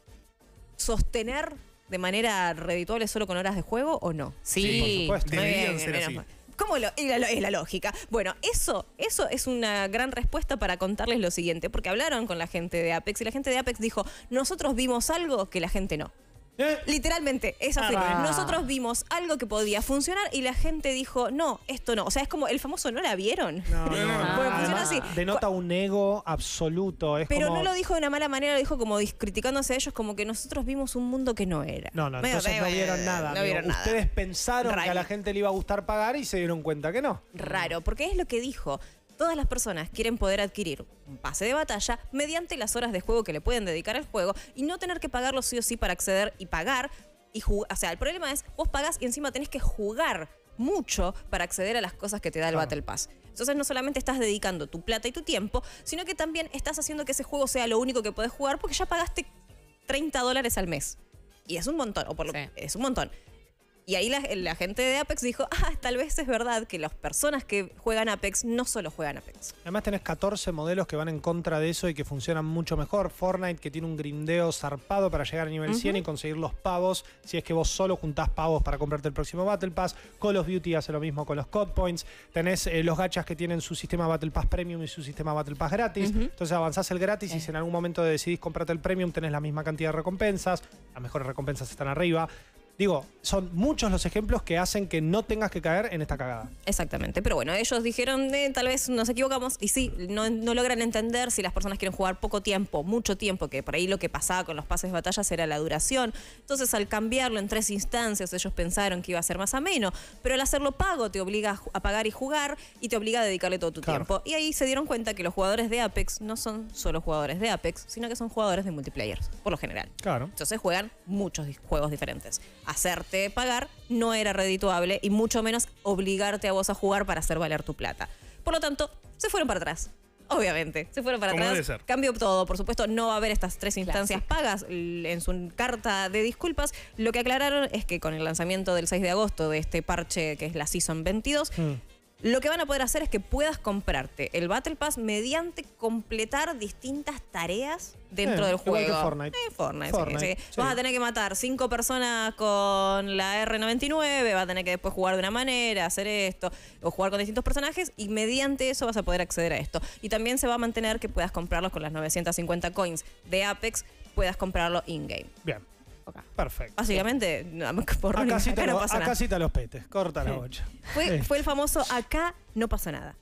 sostener de manera redituable solo con horas de juego o no? Sí, por supuesto. Muy Deberían bien, ser menos así. mal. ¿Cómo lo, es, la, es la lógica? Bueno, eso, eso es una gran respuesta para contarles lo siguiente, porque hablaron con la gente de Apex y la gente de Apex dijo, nosotros vimos algo que la gente no. ¿Eh? Literalmente, esa fue. Ah. Nosotros vimos algo que podía funcionar y la gente dijo, no, esto no. O sea, es como el famoso, ¿no la vieron? No, no, Bueno, no. funciona Además, así. denota un ego absoluto. Es Pero como... no lo dijo de una mala manera, lo dijo como dis- criticándose a ellos, como que nosotros vimos un mundo que no era. No, no, Medio- entonces no medio- vieron nada. No amigo. vieron nada. Ustedes pensaron que a la Raro. gente le iba a gustar pagar y se dieron cuenta que no. Raro, porque es lo que dijo. Todas las personas quieren poder adquirir un pase de batalla mediante las horas de juego que le pueden dedicar al juego y no tener que pagarlo sí o sí para acceder y pagar y jugar. O sea, el problema es, vos pagás y encima tenés que jugar mucho para acceder a las cosas que te da el Claro. Battle Pass. Entonces no solamente estás dedicando tu plata y tu tiempo, sino que también estás haciendo que ese juego sea lo único que podés jugar porque ya pagaste treinta dólares al mes. Y es un montón, o por lo Sí. es un montón. Y ahí la, la gente de Apex dijo, ah, tal vez es verdad que las personas que juegan Apex no solo juegan Apex. Además tenés catorce modelos que van en contra de eso y que funcionan mucho mejor. Fortnite que tiene un grindeo zarpado para llegar a nivel cien y conseguir los pavos si es que vos solo juntás pavos para comprarte el próximo Battle Pass. Call of Duty hace lo mismo con los Code Points. Tenés eh, los gachas que tienen su sistema Battle Pass Premium y su sistema Battle Pass gratis. Entonces avanzás el gratis y si en algún momento decidís comprarte el Premium tenés la misma cantidad de recompensas. Las mejores recompensas están arriba. Digo, son muchos los ejemplos que hacen que no tengas que caer en esta cagada. Exactamente, pero bueno, ellos dijeron, eh, tal vez nos equivocamos, y sí, no, no logran entender si las personas quieren jugar poco tiempo, mucho tiempo, que por ahí lo que pasaba con los pases de batallas era la duración. Entonces, al cambiarlo en tres instancias, ellos pensaron que iba a ser más ameno, pero al hacerlo pago te obliga a ju- a pagar y jugar, y te obliga a dedicarle todo tu Claro. tiempo. Y ahí se dieron cuenta que los jugadores de Apex no son solo jugadores de Apex, sino que son jugadores de multiplayer, por lo general. Claro. Entonces juegan muchos di- juegos diferentes. Hacerte pagar no era redituable y mucho menos obligarte a vos a jugar para hacer valer tu plata. Por lo tanto, se fueron para atrás. Obviamente, se fueron para Como debe atrás. ser. Cambió todo. Por supuesto, no va a haber estas tres instancias pagas l- en su carta de disculpas. Lo que aclararon es que con el lanzamiento del seis de agosto de este parche que es la Season veintidós, Mm. lo que van a poder hacer es que puedas comprarte el Battle Pass mediante completar distintas tareas dentro Eh, del igual juego. que Fortnite. Eh, Fortnite, sí, Fortnite, sí. sí. Vas a tener que matar cinco personas con la R noventa y nueve, vas a tener que después jugar de una manera, hacer esto, o jugar con distintos personajes, y mediante eso vas a poder acceder a esto. Y también se va a mantener que puedas comprarlos con las novecientas cincuenta coins de Apex, puedas comprarlo in-game. Bien, Ok. perfecto. Básicamente, no, por Acá acá cita, no los, pasa acá nada. cita los petes, corta la Sí. bocha. Fue, Eh, fue el famoso acá no pasó nada.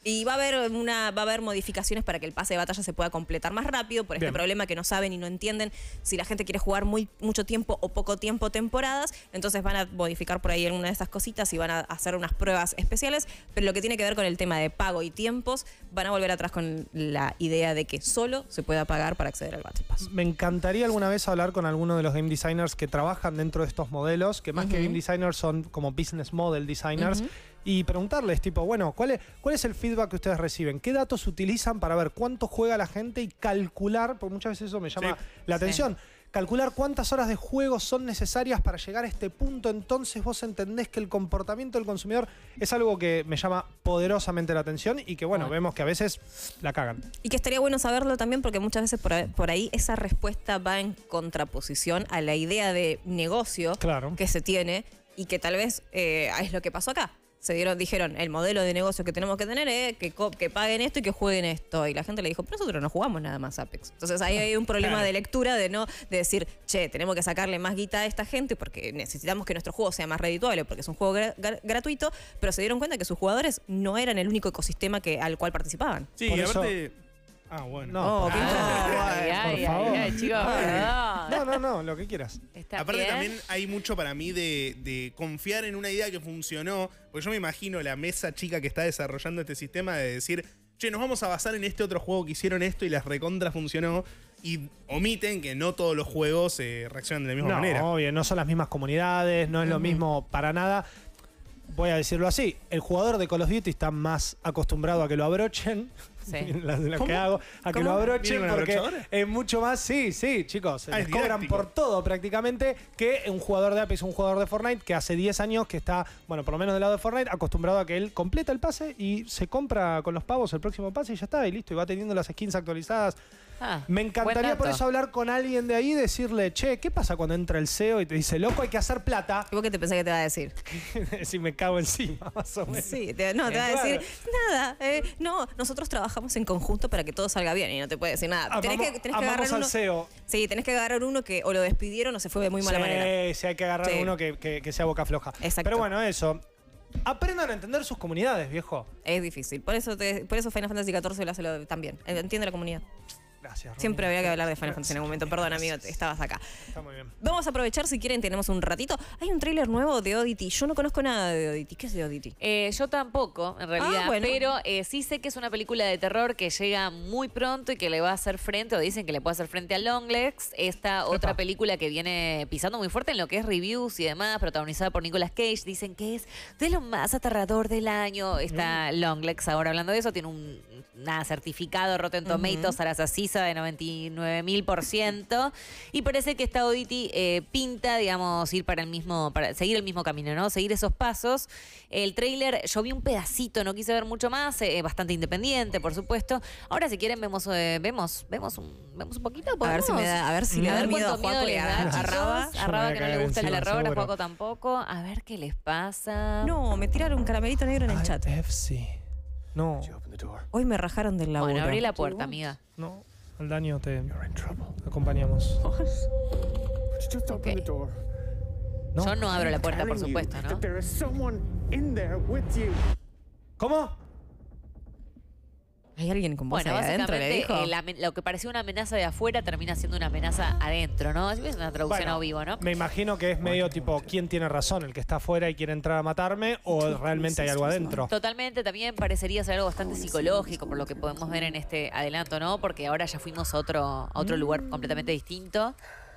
Y va a haber una, va a haber modificaciones para que el pase de batalla se pueda completar más rápido por este Bien. problema que no saben y no entienden si la gente quiere jugar muy mucho tiempo o poco tiempo temporadas. Entonces van a modificar por ahí alguna de estas cositas y van a hacer unas pruebas especiales. Pero lo que tiene que ver con el tema de pago y tiempos, van a volver atrás con la idea de que solo se pueda pagar para acceder al Battle Pass. Me encantaría alguna vez hablar con alguno de los game designers que trabajan dentro de estos modelos, que más Ujú. que game designers son como business model designers, Ujú. y preguntarles, tipo, bueno, ¿cuál es, ¿cuál es el feedback que ustedes reciben? ¿Qué datos utilizan para ver cuánto juega la gente y calcular, porque muchas veces eso me llama Sí. la atención, calcular cuántas horas de juego son necesarias para llegar a este punto? Entonces vos entendés que el comportamiento del consumidor es algo que me llama poderosamente la atención y que, bueno, Bueno. vemos que a veces la cagan. Y que estaría bueno saberlo también porque muchas veces por ahí, por ahí esa respuesta va en contraposición a la idea de negocio Claro. que se tiene y que tal vez eh, es lo que pasó acá. Se dieron, dijeron, el modelo de negocio que tenemos que tener es que, co- que paguen esto y que jueguen esto. Y la gente le dijo, pero nosotros no jugamos nada más Apex. Entonces ahí hay un problema de lectura de no de decir, che, tenemos que sacarle más guita a esta gente porque necesitamos que nuestro juego sea más redituable porque es un juego gra- gra- gratuito, pero se dieron cuenta que sus jugadores no eran el único ecosistema que, al cual participaban. Sí, Por y eso- aparte. Ah, bueno. No, Oh, qué Ay, ay, por ay, favor. ay, chicos, perdón. No, no, no, lo que quieras. ¿Está Aparte bien? también hay mucho para mí de, de confiar en una idea que funcionó, porque yo me imagino la mesa chica que está desarrollando este sistema de decir, che, nos vamos a basar en este otro juego que hicieron esto y las recontra funcionó, y omiten que no todos los juegos eh, reaccionan de la misma No, manera. obvio, no son las mismas comunidades, no es lo mismo para nada. Voy a decirlo así, el jugador de Call of Duty está más acostumbrado a que lo abrochen, Sí. lo, lo ¿Cómo? que hago, a que ¿Cómo? lo abrochen ¿Viene una porque abrochadora? es mucho más, sí, sí, chicos, Ah, les es cobran didáctico. por todo prácticamente, que un jugador de Apex, un jugador de Fortnite que hace diez años que está, bueno, por lo menos del lado de Fortnite, acostumbrado a que él completa el pase y se compra con los pavos el próximo pase y ya está, y listo, y va teniendo las skins actualizadas. Ah, Me buen encantaría dato. por eso hablar con alguien de ahí y decirle, che, ¿qué pasa cuando entra el S E O y te dice, loco, hay que hacer plata? ¿Y vos qué te pensás que te va a decir? Si me cago encima, más o menos. Sí, te- no, te va a Claro. decir nada. eh, no, nosotros trabajamos en conjunto para que todo salga bien y no te puede decir nada. Tenés Amamos- que, tenés que amamos agarrar al uno. S E O. Sí, tenés que agarrar uno que o lo despidieron o se fue de muy mala sí, manera. sí, hay que agarrar Sí. uno que, que- que sea boca floja. Exacto. Pero bueno, eso. Aprendan a entender sus comunidades, viejo. Es difícil. Por eso, te- por eso Final Fantasy catorce lo hace lo- también. Entiende la comunidad. Gracias. Romy. Siempre había que hablar de Final Fantasy en algún momento. Perdón, amigo, te- estabas acá. Está muy bien. Vamos a aprovechar, si quieren, tenemos un ratito. Hay un tráiler nuevo de Oddity. Yo no conozco nada de Oddity. ¿Qué es de Oddity? Eh, yo tampoco, en realidad, Ah, bueno. pero eh, sí sé que es una película de terror que llega muy pronto y que le va a hacer frente, o dicen que le puede hacer frente a Longlegs, esta otra Epa. película que viene pisando muy fuerte en lo que es reviews y demás, protagonizada por Nicolas Cage. Dicen que es de lo más aterrador del año. Está Longlegs, ahora hablando de eso, tiene un nada, certificado Rotten Tomatoes, Arasa Sisa de noventa y nueve mil por ciento, y parece que esta Oddity eh, pinta, digamos, ir para el mismo, para seguir el mismo camino, ¿no? Seguir esos pasos. El tráiler, yo vi un pedacito, no quise ver mucho más, eh, bastante independiente, por supuesto. Ahora, si quieren, vemos, eh, vemos, vemos un, vemos un poquito. A ver si me da, a ver si le A da ver miedo a cuánto miedo Juaco y les a, da, a chicos. Raba. Yo A me Raba voy a que no le cagar gusta el encima, terror, a seguro. Juaco tampoco. A ver qué les pasa. No, me tiraron un caramelito negro en el chat. I F C. No, Hoy me rajaron del laburo. Bueno, abrí la puerta, amiga. no. Al daño te acompañamos. Ok. ¿No? Yo no abro la puerta, por supuesto, ¿no? ¿Cómo? Hay alguien con vos Bueno, ahí adentro, le básicamente dijo. eh, la amen- lo que parecía una amenaza de afuera termina siendo una amenaza adentro, ¿no? Así que es una traducción Bueno, a vivo, ¿no? Me imagino que es medio tipo, ¿quién tiene razón? ¿El que está afuera y quiere entrar a matarme? ¿O realmente hay algo adentro? Totalmente, también parecería ser algo bastante psicológico, por lo que podemos ver en este adelanto, ¿no? Porque ahora ya fuimos a otro, a otro lugar completamente distinto.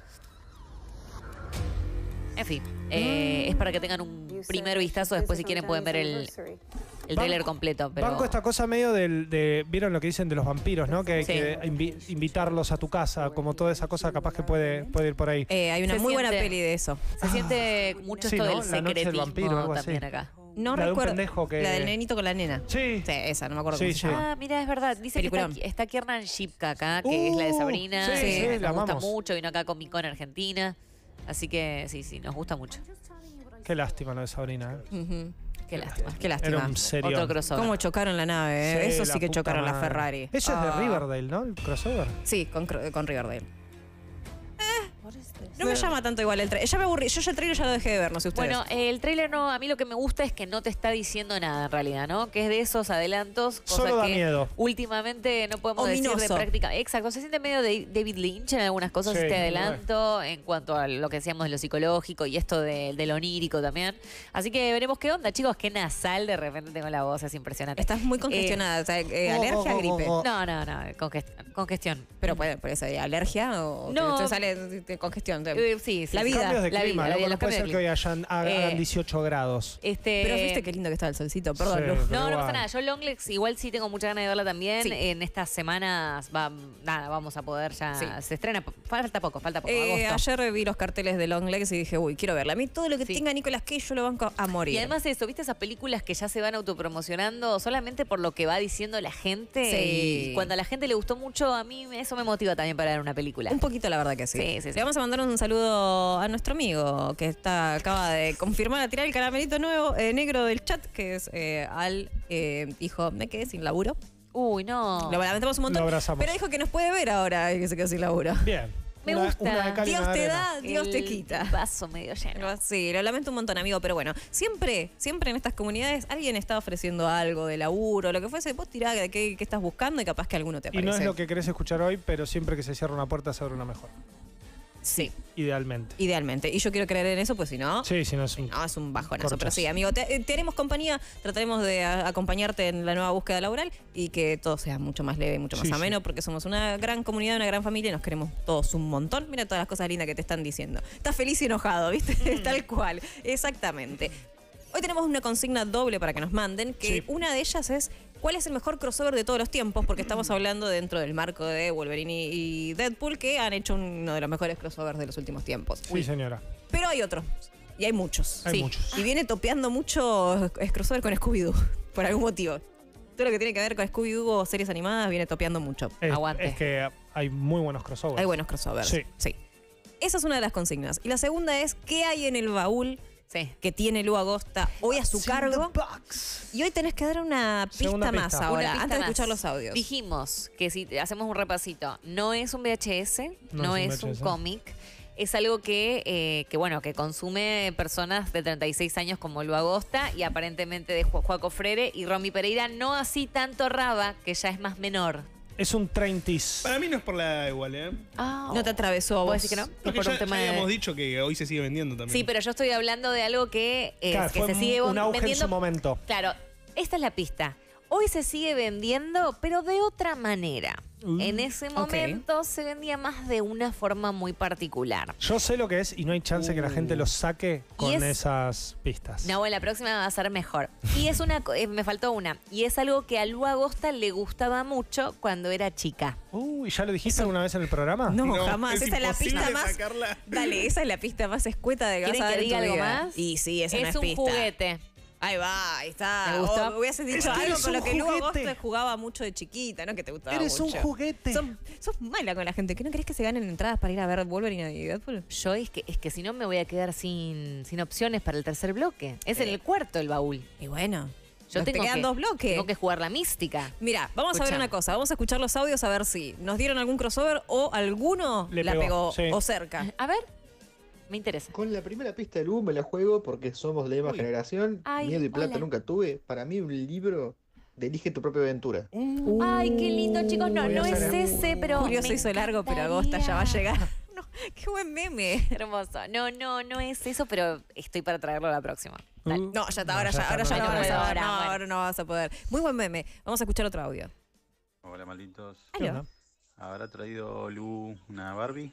En fin, eh, es para que tengan un primer vistazo. Después, si quieren, pueden ver el, el tráiler completo. Pero Banco esta cosa medio del, de, ¿vieron lo que dicen de los vampiros, no? Que hay Sí. que invi- invitarlos a tu casa, como toda esa cosa capaz que puede, puede ir por ahí. Eh, hay una Se muy buena siente- peli de eso. se siente mucho Sí, esto ¿no? del La noche del secretismo vampiro, algo así. también acá. No La de un recuerdo. pendejo que- La del nenito con la nena. Sí. Sí, esa, no me acuerdo Sí, cómo sí. se llama. Ah, mira, es verdad. Dice Peliculón. que está, está Kiernan Shipka acá, que es la de Uh, Sabrina. sí, que sí, nos la gusta amamos. mucho. Vino acá con Mico en Argentina. Así que sí, sí, nos gusta mucho. Qué lástima lo de Sabrina. ¿eh? Ujú. Qué lástima. Qué lástima. Era un serio. Otro crossover. ¿Cómo chocaron la nave? eh? Sí, Eso la sí que puta chocaron la madre. Ferrari. Eso es de Ah. Riverdale, ¿no? El crossover. Sí, con, Cro- con Riverdale. No me llama tanto igual el trailer. Ya me aburrí. Yo ya el trailer ya lo dejé de ver, no sé ustedes. Bueno, el tráiler no, a mí lo que me gusta es que no te está diciendo nada en realidad, ¿no? Que es de esos adelantos, cosa Solo da que miedo. últimamente no podemos decir de Ominoso. práctica. Exacto, se siente medio de David Lynch en algunas cosas Sí, este muy adelanto, en cuanto a lo que decíamos de lo psicológico y esto de, de lo onírico también. Así que veremos qué onda, chicos, qué nasal de repente tengo la voz, es impresionante. Estás muy congestionada. o sea, eh, oh, ¿Alergia oh, o gripe? oh, oh. No, no, no, congest- congestión. Pero puede, por eso, ¿alergia o No. te, te sale de congestión? Te- Eh, sí, sí. La sí. vida, Cambios de la clima, vida, la ¿no? vida, No los puede cambios ser de que hoy hayan, hagan Eh, dieciocho grados. Este, Pero viste qué lindo que estaba el solcito, perdón. Sí, Lu. pero No, no igual. pasa nada. Yo Longlegs igual sí tengo mucha ganas de verla también. Sí. En estas semanas va, nada, vamos a poder ya. Sí. Se estrena. Falta poco, falta poco. Eh, agosto. ayer vi los carteles de Longlegs y dije, uy, quiero verla. A mí todo lo que Sí. tenga Nicolas Cage yo lo banco a morir. Y además eso, ¿viste esas películas que ya se van autopromocionando solamente por lo que va diciendo la gente? Sí. Y cuando a la gente le gustó mucho, a mí eso me motiva también para ver una película. Un poquito, la verdad que sí. Sí, sí, sí. Le vamos a mandar un saludo a nuestro amigo que está acaba de confirmar, a tirar el caramelito nuevo eh, negro del chat, que es eh, Al, eh, dijo, me quedé sin laburo. Uy, no. Lo lamentamos un montón. Lo abrazamos. Pero dijo que nos puede ver ahora y que se quedó sin laburo. Bien. Me Una- gusta. una de cal y Dios una de te arena. da, Dios te El quita. Vaso medio lleno. Sí, lo lamento un montón, amigo, pero bueno, siempre, siempre en estas comunidades alguien está ofreciendo algo de laburo, lo que fuese, vos tirá de qué, qué estás buscando y capaz que alguno te Y aparece. no es lo que querés escuchar hoy, pero siempre que se cierra una puerta se abre una mejor. Sí, Idealmente. idealmente. Y yo quiero creer en eso, pues si no... Sí, si no es un... No, es un bajonazo. Corchazo. Pero sí, amigo, te, te haremos compañía, trataremos de a- acompañarte en la nueva búsqueda laboral y que todo sea mucho más leve, mucho más Sí, ameno, sí. porque somos una gran comunidad, una gran familia y nos queremos todos un montón. Mira todas las cosas lindas que te están diciendo. Estás feliz y enojado, ¿viste? Tal cual. Exactamente. Hoy tenemos una consigna doble para que nos manden, que Sí. una de ellas es ¿cuál es el mejor crossover de todos los tiempos? Porque estamos hablando dentro del marco de Wolverine y Deadpool, que han hecho uno de los mejores crossovers de los últimos tiempos. Sí, señora. Pero hay otros. Y hay muchos. Hay muchos. Y viene topeando mucho es crossover con Scooby-Doo, por algún motivo. Todo lo que tiene que ver con Scooby-Doo o series animadas viene topeando mucho. Es, Aguante. es que hay muy buenos crossovers. Hay buenos crossovers. Sí. sí. Esa es una de las consignas. Y la segunda es, ¿qué hay en el baúl Sí. que tiene Lu Agosta hoy a su cargo? Y hoy tenés que dar una pista Segunda más pista. ahora, Una pista antes de más. escuchar los audios. Dijimos que si hacemos un repasito, no es un V H S, No no, es un es un V H S. cómic. Es algo que, eh, que, bueno, que consume personas de treinta y seis años como Lu Agosta y aparentemente de Ju- Joaco Freire y Romy Pereira, no así tanto Raba, que ya es más menor. Es un treintis. Para mí no es por la edad igual, ¿eh? No te atravesó a ¿Vos vos. decís que no? Porque Por ya, un tema ya de- habíamos dicho que hoy se sigue vendiendo también. Sí, pero yo estoy hablando de algo que, eh, Claro, que fue se sigue un auge vendiendo. en su momento. Claro, esta es la pista. Hoy se sigue vendiendo, pero de otra manera. Uh, en ese momento se vendía más de una forma muy particular. Yo sé lo que es y no hay chance que la gente lo saque con es- esas pistas. No, la próxima va a ser mejor. Y es una, co- eh, me faltó una. Y es algo que a Lu Agosta le gustaba mucho cuando era chica. Uy, ¿ya lo dijiste alguna vez en el programa? No, No, jamás. es Esa es la imposible pista más. sacarla. Dale, esa es la pista más escueta de que vas ¿Quieren a que ver en diga tu algo vida. más? Y sí, esa no es es un pista. juguete. Ahí va, ahí está. ¿Te gustó? Oh, me hubieses dicho Es que algo eres con lo un que Lu juguete. Agosta jugaba mucho de chiquita, ¿no? Que te gustaba Eres mucho. un juguete. Sos, sos mala con la gente. ¿Que no crees que se ganen entradas para ir a ver Wolverine y Deadpool? Yo es que, es que si no me voy a quedar sin, sin opciones para el tercer bloque. Es en Eh. el cuarto el baúl. Y bueno, Yo nos- tengo te quedan que, dos bloques. Tengo que jugar la mística. Mira, vamos a ver Escuchame. una cosa. Vamos a escuchar los audios a ver si nos dieron algún crossover o alguno Le la pegó, pegó, sí. o cerca. A ver, me interesa. Con la primera pista de Lu me la juego porque somos de la misma Uy. generación. Ay, Miedo y plata hola. nunca tuve. Para mí un libro de Elige tu propia aventura. Ay, qué lindo, chicos. No, Voy a no es hacer- ese, pero. Julio me se hizo largo, pero Agosta ya va a encantaría. llegar. No, qué buen meme. Hermoso. No, no, no es eso, pero estoy para traerlo la próxima. Dale. Uh, No, ya está, ahora no, ya, ya ahora está, ya no no, puedo vas a ahora, poder. No, bueno. ahora no vas a poder. Muy buen meme. Vamos a escuchar otro audio. Hola, malditos. ¿Qué Aló. onda? ¿Habrá traído Lu una Barbie?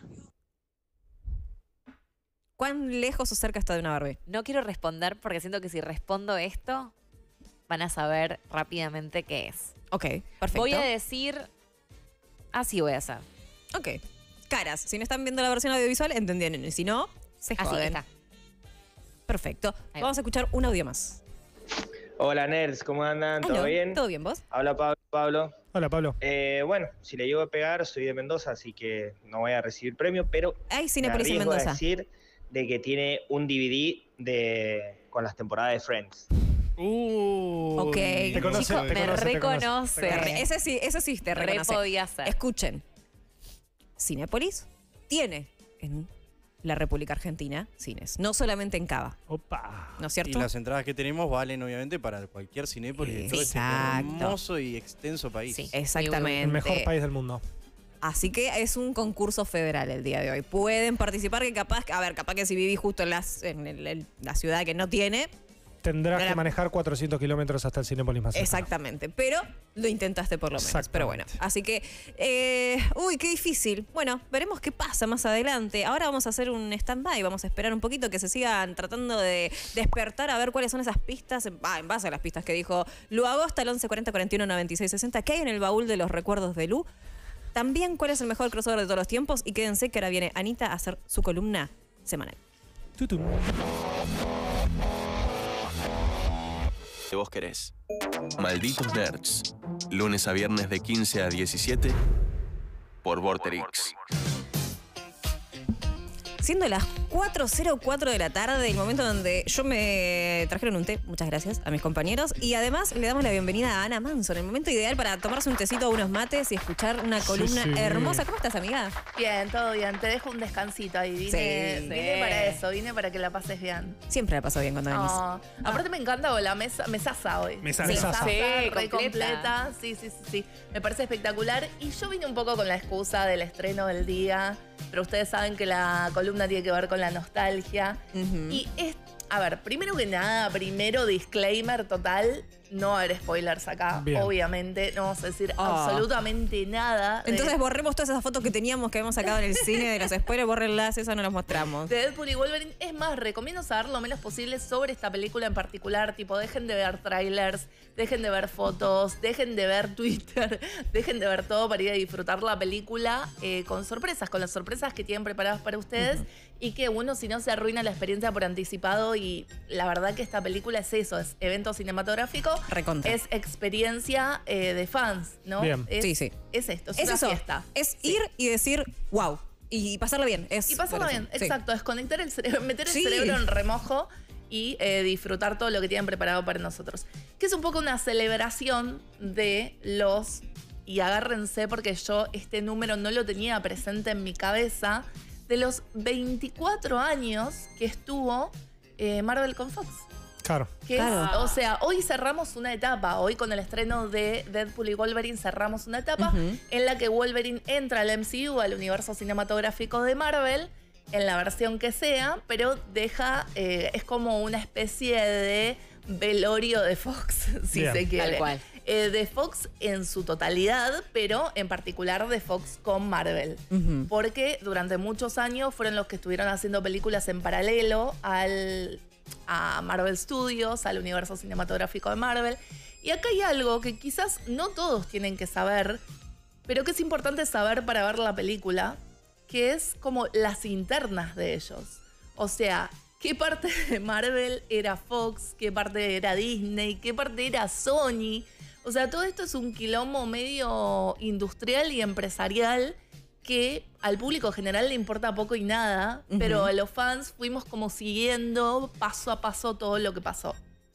¿Cuán lejos o cerca está de una Barbie? No quiero responder porque siento que si respondo esto, van a saber rápidamente qué es. Ok, perfecto. Voy a decir. Así voy a hacer. Ok. Caras. Si no están viendo la versión audiovisual, entendieron. Y si no, se Así joden. está. Perfecto. Ahí Vamos a escuchar un audio más. Hola nerds, ¿cómo andan? ¿Todo Aló, bien? ¿Todo bien vos? Habla Pablo. Pablo. Hola, Pablo. Eh, bueno, si le llego a pegar, soy de Mendoza, así que no voy a recibir premio, pero Hay me Cinepolis en arriesgo a Mendoza. decir de que tiene un D V D de, con las temporadas de Friends. Uh, Ok. Te conoce, Chico, te me conoce, te reconoce. conoce. Te re- Ese sí, eso sí te Re reconoce. podía ser. Escuchen. Cinépolis tiene en la República Argentina cines, no solamente en Cava. Opa. ¿No es Y cierto? las entradas que tenemos valen obviamente para cualquier cinépolis de todo este Exacto. hermoso y extenso país. Sí. Exactamente. El mejor país del mundo. Así que es un concurso federal el día de hoy. Pueden participar que capaz, a ver, capaz que si vivís justo en, las, en el- el- la ciudad que no tiene, Tendrás Era- que manejar cuatrocientos kilómetros hasta el Cinépolis más cercano. exactamente, pero lo intentaste por lo menos. Pero bueno, así que, eh, uy, qué difícil. Bueno, veremos qué pasa más adelante. Ahora vamos a hacer un stand-by, vamos a esperar un poquito que se sigan tratando de despertar a ver cuáles son esas pistas, en, ah, en base a las pistas que dijo Lu Agosta al once cuarenta cuarenta y uno noventa y seis sesenta. ¿Qué hay en el baúl de los recuerdos de Lu? También cuál es el mejor crossover de todos los tiempos. Y quédense que ahora viene Anita a hacer su columna semanal. Tutum. Que vos querés. Malditos Nerds. Lunes a viernes de quince a diecisiete por Vorterix. Siendo las cuatro cero cuatro de la tarde, el momento donde yo me trajeron un té, muchas gracias a mis compañeros, y además le damos la bienvenida a Ana Manson, el momento ideal para tomarse un tecito o unos mates y escuchar una columna sí. hermosa. ¿Cómo estás, amiga? Bien, todo bien. Te dejo un descansito ahí. Vine, Sí. vine Sí. para eso, vine para que la pases bien. Siempre la paso bien cuando venís. No, aparte me encanta la mesa, mesaza hoy. Mesaza. Mesaza, Sí, re completa. completa. Sí, sí, sí, sí. Me parece espectacular. Y yo vine un poco con la excusa del estreno del día. Pero ustedes saben que la columna tiene que ver con la nostalgia. Ujú. Y es, a ver, primero que nada, primero disclaimer total. No va a haber spoilers acá, Bien. obviamente. No vamos a decir Ah. absolutamente nada. de- Entonces borremos todas esas fotos que teníamos que habíamos sacado en el cine de los spoilers, bórrenlas, eso no los mostramos. de Deadpool y Wolverine. Es más, recomiendo saber lo menos posible sobre esta película en particular. Tipo, dejen de ver trailers, dejen de ver fotos, dejen de ver Twitter, dejen de ver todo para ir a disfrutar la película eh, con sorpresas, con las sorpresas que tienen preparadas para ustedes. Y que uno, si no, se arruina la experiencia por anticipado. Y la verdad que esta película es eso, es evento cinematográfico. Recontra. Es experiencia eh, de fans, ¿no? Bien. Es, Sí, sí. Es esto, es, Es una eso, fiesta. es ir y decir, wow, y pasarla bien. Es Y pasarlo por eso. bien, Sí. exacto. Desconectar el cerebro, meter el Sí. cerebro en remojo y eh, disfrutar todo lo que tienen preparado para nosotros. Que es un poco una celebración de los. Y agárrense porque yo este número no lo tenía presente en mi cabeza. De los veinticuatro años que estuvo eh, Marvel con Fox. Claro. Que Claro. es- o sea, hoy cerramos una etapa. Hoy con el estreno de Deadpool y Wolverine cerramos una etapa Ujú. en la que Wolverine entra al M C U, al universo cinematográfico de Marvel, en la versión que sea, pero deja, eh, es como una especie de velorio de Fox, si Bien. se quiere. Tal cual. Eh, de Fox en su totalidad, pero en particular de Fox con Marvel. Ujú. Porque durante muchos años fueron los que estuvieron haciendo películas en paralelo al, a Marvel Studios, al universo cinematográfico de Marvel. Y acá hay algo que quizás no todos tienen que saber, pero que es importante saber para ver la película, que es como las internas de ellos. O sea, qué parte de Marvel era Fox, qué parte era Disney, qué parte era Sony. O sea, todo esto es un quilombo medio industrial y empresarial que al público general le importa poco y nada, Ujú. pero a los fans fuimos como siguiendo paso a paso todo lo que pasó.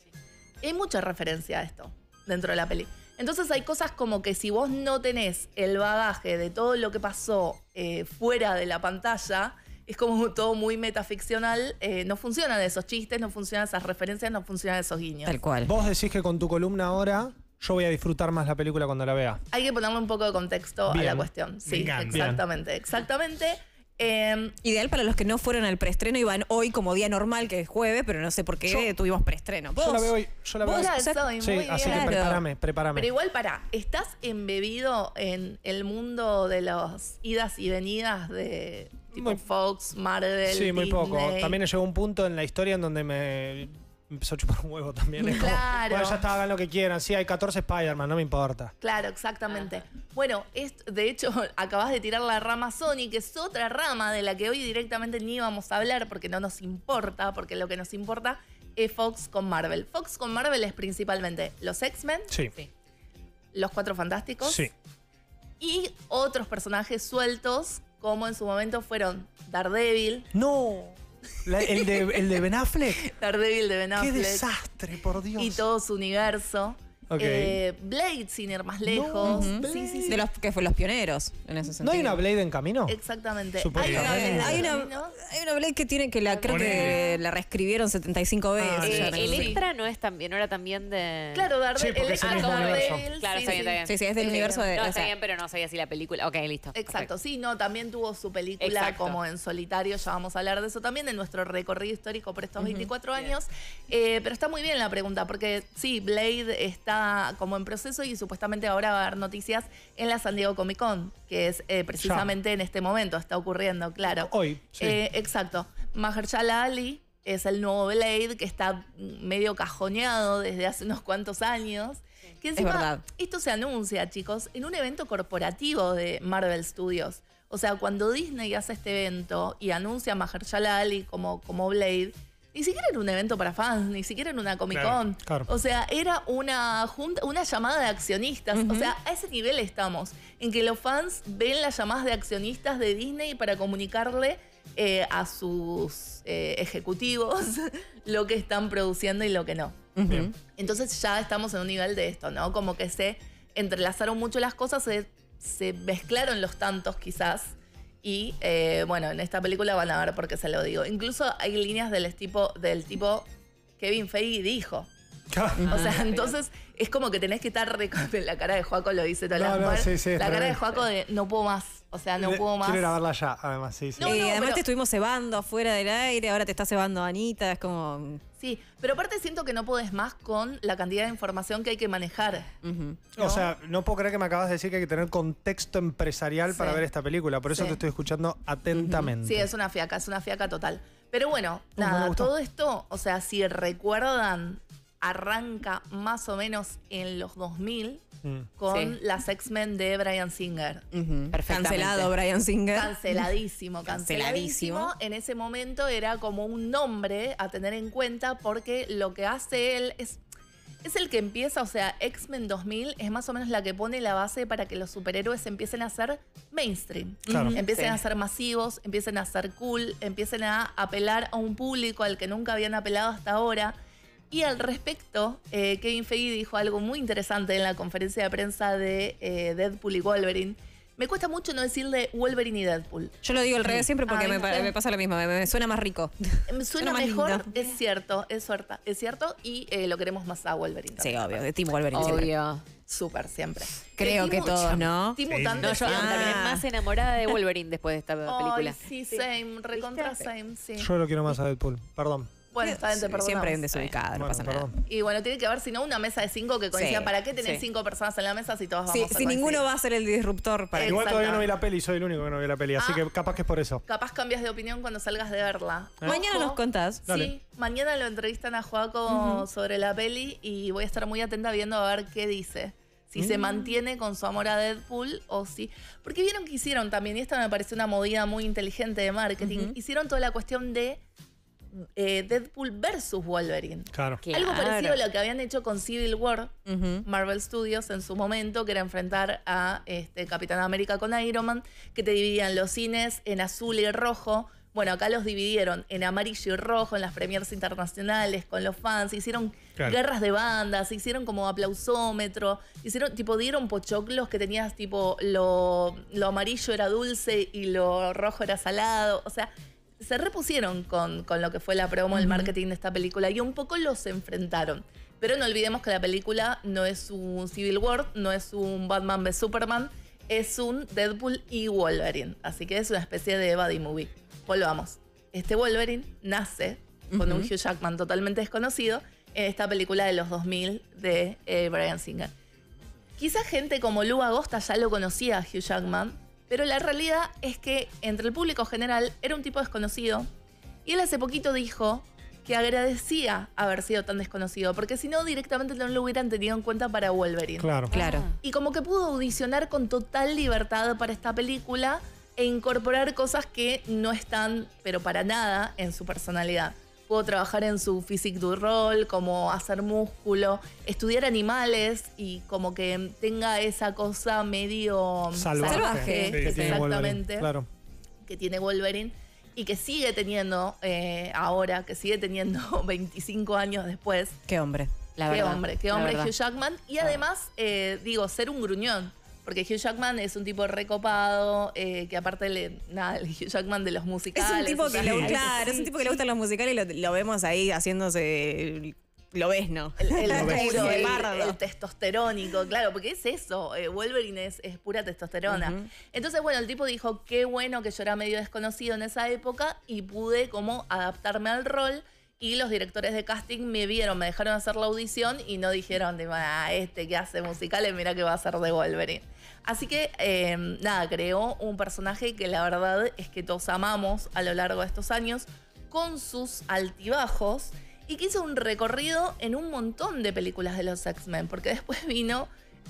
Hay mucha referencia a esto dentro de la peli. Entonces hay cosas como que si vos no tenés el bagaje de todo lo que pasó eh, fuera de la pantalla, es como todo muy metaficcional, eh, no funcionan esos chistes, no funcionan esas referencias, no funcionan esos guiños. Tal cual. Vos decís que con tu columna ahora yo voy a disfrutar más la película cuando la vea. Hay que ponerle un poco de contexto a Bien. la cuestión. Sí, encanta. exactamente, exactamente. Eh, Ideal para los que no fueron al preestreno y van hoy como día normal, que es jueves, pero no sé por qué Yo- tuvimos preestreno. Yo la ¿Vos? veo hoy. Yo la veo vos hoy. la o sea, soy, Sí, muy así bien. que Claro. prepárame, prepárame. Pero igual, para, ¿estás embebido en el mundo de las idas y venidas de tipo Muy- Fox, Marvel, Sí, muy poco. Disney? También llegó un punto en la historia en donde me me empezó a chupar un huevo también. Es como, Claro. bueno, ya está, hagan lo que quieran. Sí, hay catorce Spider-Man, no me importa. Claro, exactamente. Bueno, es, de hecho, acabas de tirar la rama Sony, que es otra rama de la que hoy directamente ni íbamos a hablar porque no nos importa, porque lo que nos importa es Fox con Marvel. Fox con Marvel es principalmente los X-Men, Sí. los Cuatro Fantásticos Sí. y otros personajes sueltos, como en su momento fueron Daredevil, No. La- el, de, el de Ben Affleck. Daredevil de Ben Qué Affleck desastre, por Dios. y todo su universo. Ok. Eh, Blade, sin ir más lejos. Ujú. Sí, sí, sí. De los que fue los pioneros en ese sentido. ¿No hay una Blade en camino? Exactamente. Hay Supuestamente. una, Hay una, hay una Blade que tiene que la creo que la reescribieron setenta y cinco veces. Ah, Eh, ya no sé. Electra no es también, no era también de. Claro, Darde- Sí, porque el- es el ah, mismo Daredevil, universo. Claro, sí, está bien, sí. está bien. Sí, sí, es del Eh, universo de. No, o está sea, bien, pero no sabía si la película. Ok, listo. Exacto, perfecto. sí, no, también tuvo su película Exacto. como en solitario, ya vamos a hablar de eso también, en nuestro recorrido histórico por estos veinticuatro años. Eh, pero está muy bien la pregunta, porque sí, Blade está como en proceso y supuestamente ahora va a haber noticias en la San Diego Comic Con, que es eh, precisamente en este momento, está ocurriendo, claro. Hoy, sí. Eh, exacto. Mahershala Ali es el nuevo Blade que está medio cajoneado desde hace unos cuantos años. Que encima, verdad. esto se anuncia, chicos, en un evento corporativo de Marvel Studios. O sea, cuando Disney hace este evento y anuncia a Mahershala Ali como, como Blade, ni siquiera era un evento para fans, ni siquiera era una Comic Con. Claro, claro. O sea, era una junta, una llamada de accionistas. O sea, a ese nivel estamos, en que los fans ven las llamadas de accionistas de Disney para comunicarle eh, a sus eh, ejecutivos lo que están produciendo y lo que no. ujú. Entonces ya estamos en un nivel de esto, ¿no? Como que se entrelazaron mucho las cosas, se, se mezclaron los tantos quizás. Y eh, bueno, en esta película van a ver por qué se lo digo. Incluso hay líneas del tipo, del tipo Kevin Feige dijo. O sea, entonces es como que tenés que estar re- la cara de Joaco lo dice toda No, la no, mujer. sí, sí, es La cara de tremendo. Joaco de no puedo más. O sea, no puedo más. Quiero ir a verla ya, además, sí, sí. No, Eh, no, además pero- te estuvimos cebando afuera del aire, ahora te está cebando Anita, es como. Sí, pero aparte siento que no podés más con la cantidad de información que hay que manejar. Ujú. O sea, no puedo creer que me acabas de decir que hay que tener contexto empresarial Sí. para ver esta película. Por eso Sí. te estoy escuchando atentamente. Sí, es una fiaca, es una fiaca total. Pero bueno, No, no me nada, gustó. todo esto, o sea, si recuerdan, arranca más o menos en los dos mil Mm. con Sí. las X-Men de Bryan Singer. Ujú. Perfectamente. Cancelado Bryan Singer. Canceladísimo, canceladísimo. Canceladísimo. En ese momento era como un nombre a tener en cuenta porque lo que hace él es, es el que empieza, o sea, X-Men dos mil es más o menos la que pone la base para que los superhéroes empiecen a ser mainstream. Claro. Empiecen Sí. a ser masivos, empiecen a ser cool, empiecen a apelar a un público al que nunca habían apelado hasta ahora. Y al respecto, eh, Kevin Feige dijo algo muy interesante en la conferencia de prensa de eh, Deadpool y Wolverine. Me cuesta mucho no decirle Wolverine y Deadpool. Yo lo digo al revés siempre porque Ay, me, pa- ¿viste? me pasa lo mismo, me, me suena más rico. Me suena más mejor, lindo. es cierto, es cierto, es cierto. Y eh, lo queremos más a Wolverine. Sí, también. obvio, de Team Wolverine siempre. Obvio. Súper, siempre. Creo Eh, que Team todos, Mucha- ¿no? Team Sí, Mutante No, yo siempre. terminé Ah. más enamorada de Wolverine después de esta película. Ay, sí, same, recontra same, sí. Yo lo quiero más a Deadpool. Perdón. Bueno, está bien, te perdonamos. Siempre en desubicada, no Bueno, pasa nada. perdón. Y bueno, tiene que haber, si no, una mesa de cinco que coincida. Sí, ¿Para qué tener sí. cinco personas en la mesa si todos vamos Sí, a si coincidir? ninguno va a ser el disruptor para Eh, Igual todavía no vi Exactamente. la peli, soy el único que no vi la peli, así Ah. que capaz que es por eso. Capaz cambias de opinión cuando salgas de verla. Mañana Ojo. nos contás. Dale. Sí, mañana lo entrevistan a Joaco sobre la peli y voy a estar muy atenta viendo a ver qué dice. Si se mantiene con su amor a Deadpool o si... Porque vieron que hicieron también, y esta me pareció una movida muy inteligente de marketing, hicieron toda la cuestión de eh, Deadpool versus Wolverine. Claro. Algo Claro. parecido a lo que habían hecho con Civil War, Ujú. Marvel Studios en su momento, que era enfrentar a este, Capitán América con Iron Man, que te dividían los cines en azul y rojo. Bueno, acá los dividieron en amarillo y rojo en las premiers internacionales con los fans, hicieron Claro. guerras de bandas, hicieron como aplausómetro, hicieron, tipo, dieron pochoclos que tenías tipo lo, lo amarillo era dulce y lo rojo era salado. O sea, se repusieron con, con lo que fue la promo, el marketing de esta película y un poco los enfrentaron. Pero no olvidemos que la película no es un Civil War, no es un Batman v Superman, es un Deadpool y Wolverine. Así que es una especie de buddy movie. Volvamos. Este Wolverine nace con un Hugh Jackman totalmente desconocido en esta película de los dos mil de eh, Bryan Singer. Quizá gente como Lu Agosta ya lo conocía a Hugh Jackman, pero la realidad es que entre el público general era un tipo desconocido y él hace poquito dijo que agradecía haber sido tan desconocido, porque si no directamente no lo hubieran tenido en cuenta para Wolverine. Claro. Claro. Y como que pudo audicionar con total libertad para esta película e incorporar cosas que no están, pero para nada, en su personalidad. Pudo trabajar en su physique du rol, como hacer músculo, estudiar animales y como que tenga esa cosa medio Salvaje. salvaje, Sí, que tiene Wolverine, exactamente, Claro. que tiene Wolverine y que sigue teniendo eh, ahora, que sigue teniendo veinticinco años después. Qué hombre. La qué verdad, hombre, qué la hombre verdad. Hugh Jackman. Y además, eh, digo, ser un gruñón. Porque Hugh Jackman es un tipo recopado, eh, que aparte, le, nada, el Hugh Jackman de los Es musicales. un tipo o sea, que le, ahí- claro, es un tipo que le gustan los musicales y lo, lo vemos ahí haciéndose. Lo ves, ¿no? El, el Lo ves. puro, el, Bardo. el testosterónico, claro, porque es eso, eh, Wolverine es, es pura testosterona. Ujú. Entonces, bueno, el tipo dijo, qué bueno que yo era medio desconocido en esa época y pude como adaptarme al rol y los directores de casting me vieron, me dejaron hacer la audición y no dijeron, de, ah, este que hace musicales, mira que va a ser de Wolverine. Así que, eh, nada, creó un personaje que la verdad es que todos amamos a lo largo de estos años, con sus altibajos, y que hizo un recorrido en un montón de películas de los X-Men, porque después vino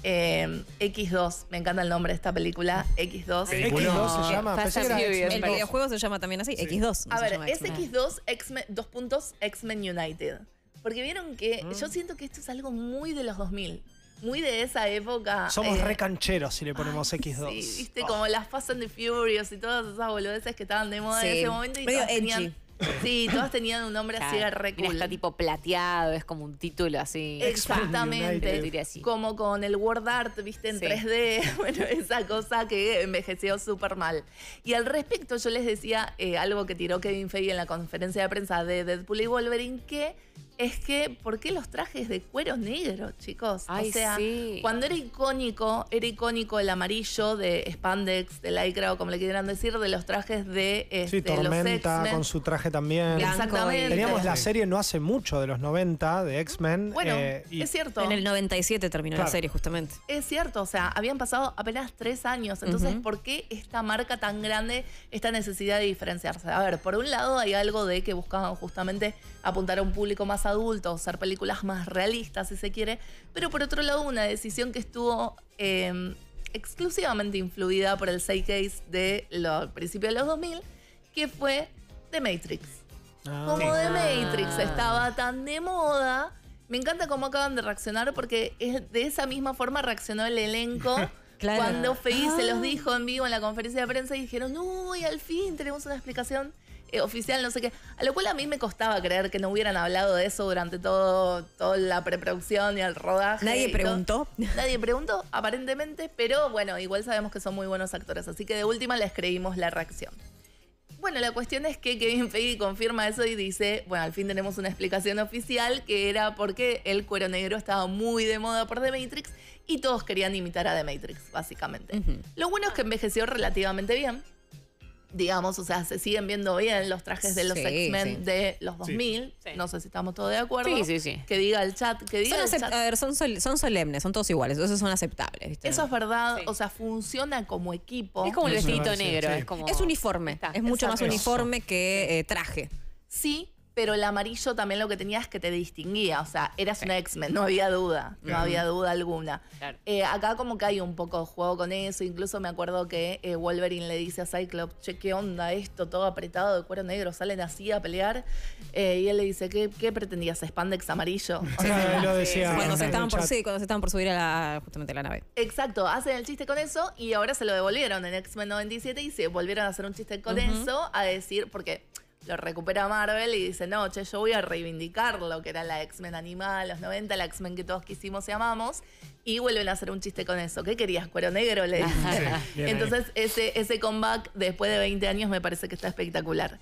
eh, equis dos, me encanta el nombre de esta película, equis dos. equis dos se llama, Fast pensé que and era Furious, X-Men El dos. videojuego se llama también así, equis dos. no A se ver, llama es X-Men. equis dos, X-Men, dos puntos, X-Men United. Porque vieron que yo siento que esto es algo muy de los dos mil, muy de esa época. Somos eh, re cancheros si le ponemos equis dos. Sí, viste, Oh. como las Fast and the Furious y todas esas boludeces que estaban de moda Sí, en ese momento. Y medio todas edgy. tenían, sí, todas tenían un nombre así Claro. re Mira, cool. está tipo plateado, es como un título así. Exactamente. Yo diría así. Como con el word art, viste, en Sí. tres D. Bueno, esa cosa que envejeció súper mal. Y al respecto, yo les decía eh, algo que tiró Kevin Feige en la conferencia de prensa de Deadpool y Wolverine, que es que, ¿por qué los trajes de cuero negro, chicos? Ay, o sea, sí. cuando era icónico, era icónico el amarillo de spandex, de lycra o como le quieran decir, de los trajes de Sí, este, los Tormenta X-Men. con su traje también. Blanco Exactamente. Teníamos la Sí. serie no hace mucho, de los noventa, de X-Men. Bueno, eh, y es cierto. En el noventa y siete terminó Claro. la serie, justamente. Es cierto, o sea, habían pasado apenas tres años. Entonces, Ujú. ¿por qué esta marca tan grande, esta necesidad de diferenciarse? A ver, por un lado hay algo de que buscaban justamente apuntar a un público más adulto, ser películas más realistas, si se quiere. Pero por otro lado, una decisión que estuvo eh, exclusivamente influida por el zeitgeist de los principios de los dos mil, que fue The Matrix. Ah. Como The Ah. Matrix estaba tan de moda, me encanta cómo acaban de reaccionar porque es de esa misma forma reaccionó el elenco. Claro. Cuando Feige se los Ah. dijo en vivo en la conferencia de prensa y dijeron, uy, al fin tenemos una explicación eh, oficial, no sé qué. A lo cual a mí me costaba creer que no hubieran hablado de eso durante todo, toda la preproducción y el rodaje. Nadie y todo. preguntó. Nadie preguntó, aparentemente, pero bueno, igual sabemos que son muy buenos actores, así que de última les creímos la reacción. Bueno, la cuestión es que Kevin Feige confirma eso y dice, bueno, al fin tenemos una explicación oficial que era porque el cuero negro estaba muy de moda por The Matrix y todos querían imitar a The Matrix, básicamente. Ujú. Lo bueno es que envejeció relativamente bien. Digamos, o sea, se siguen viendo bien los trajes de los Sí, X-Men sí. de los dos mil. Sí. No sé si estamos todos de acuerdo. Sí, sí, sí. Que diga el chat, que diga Son el acep- chat. a ver, son, sol- son solemnes, son todos iguales, entonces son aceptables. ¿viste? Eso es verdad, Sí. o sea, funciona como equipo. Es como el Eso vestidito me parece, negro, sí. es como... Es uniforme, Está. es mucho Exacto. más uniforme que eh, traje. Sí, pero el amarillo también lo que tenía es que te distinguía. O sea, eras una X-Men, no había duda. No había duda alguna. Claro. Eh, acá como que hay un poco de juego con eso. Incluso me acuerdo que eh, Wolverine le dice a Cyclops, che, ¿qué onda esto? Todo apretado de cuero negro, salen así a pelear. Eh, y él le dice, ¿qué, qué pretendías? ¿Spandex amarillo? O Sí, sea, lo decía. Cuando se en estaban el por chat. sí, cuando se estaban por subir a la, justamente a la nave. Exacto, hacen el chiste con eso y ahora se lo devolvieron en X-Men noventa y siete y se volvieron a hacer un chiste con eso, a decir, porque lo recupera Marvel y dice, no, che, yo voy a reivindicar lo que era la X-Men animada, los noventa, la X-Men que todos quisimos y amamos, y vuelven a hacer un chiste con eso. ¿Qué querías, cuero negro? Le dicen. bien ahí. Entonces, ese, ese comeback después de veinte años me parece que está espectacular.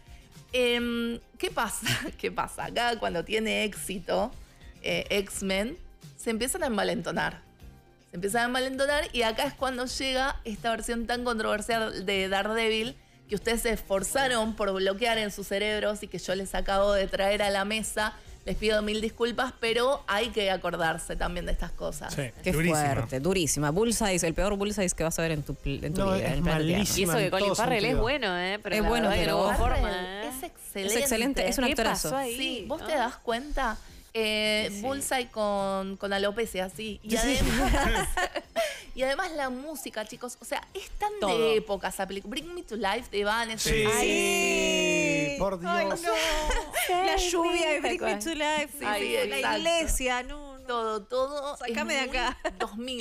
Em, ¿Qué pasa? ¿Qué pasa? Acá cuando tiene éxito eh, X-Men, se empiezan a envalentonar. Se empiezan a envalentonar y acá es cuando llega esta versión tan controversial de Daredevil que ustedes se esforzaron por bloquear en sus cerebros y que yo les acabo de traer a la mesa. Les pido mil disculpas, pero hay que acordarse también de estas cosas. Sí. Qué Durísima. fuerte, durísima. Bullseye, el peor Bullseye que vas a ver en tu, pl- en tu No, vida. es en el planeta Tierra. malísimo. Y eso que en Colin todo Farrell es sentido. bueno, ¿eh? Pero Es la bueno, verdad que pero- no hubo Farrell forma, ¿eh? es excelente. Es excelente, es un ¿Qué actorazo. pasó ahí? Sí, vos ¿no? te das cuenta. Eh, Sí. Bullseye con, con alopecia, sí. Y además, y además la música, chicos. O sea, es tan Todo. de época esa película. Bring Me to Life de Evanescence. Sí, Ay, por Dios. ay, no. La lluvia de Bring Me to Life. Sí, Ay, sí, la exacto. iglesia, no, no. Todo, todo. Sácame es de acá. muy dos miles.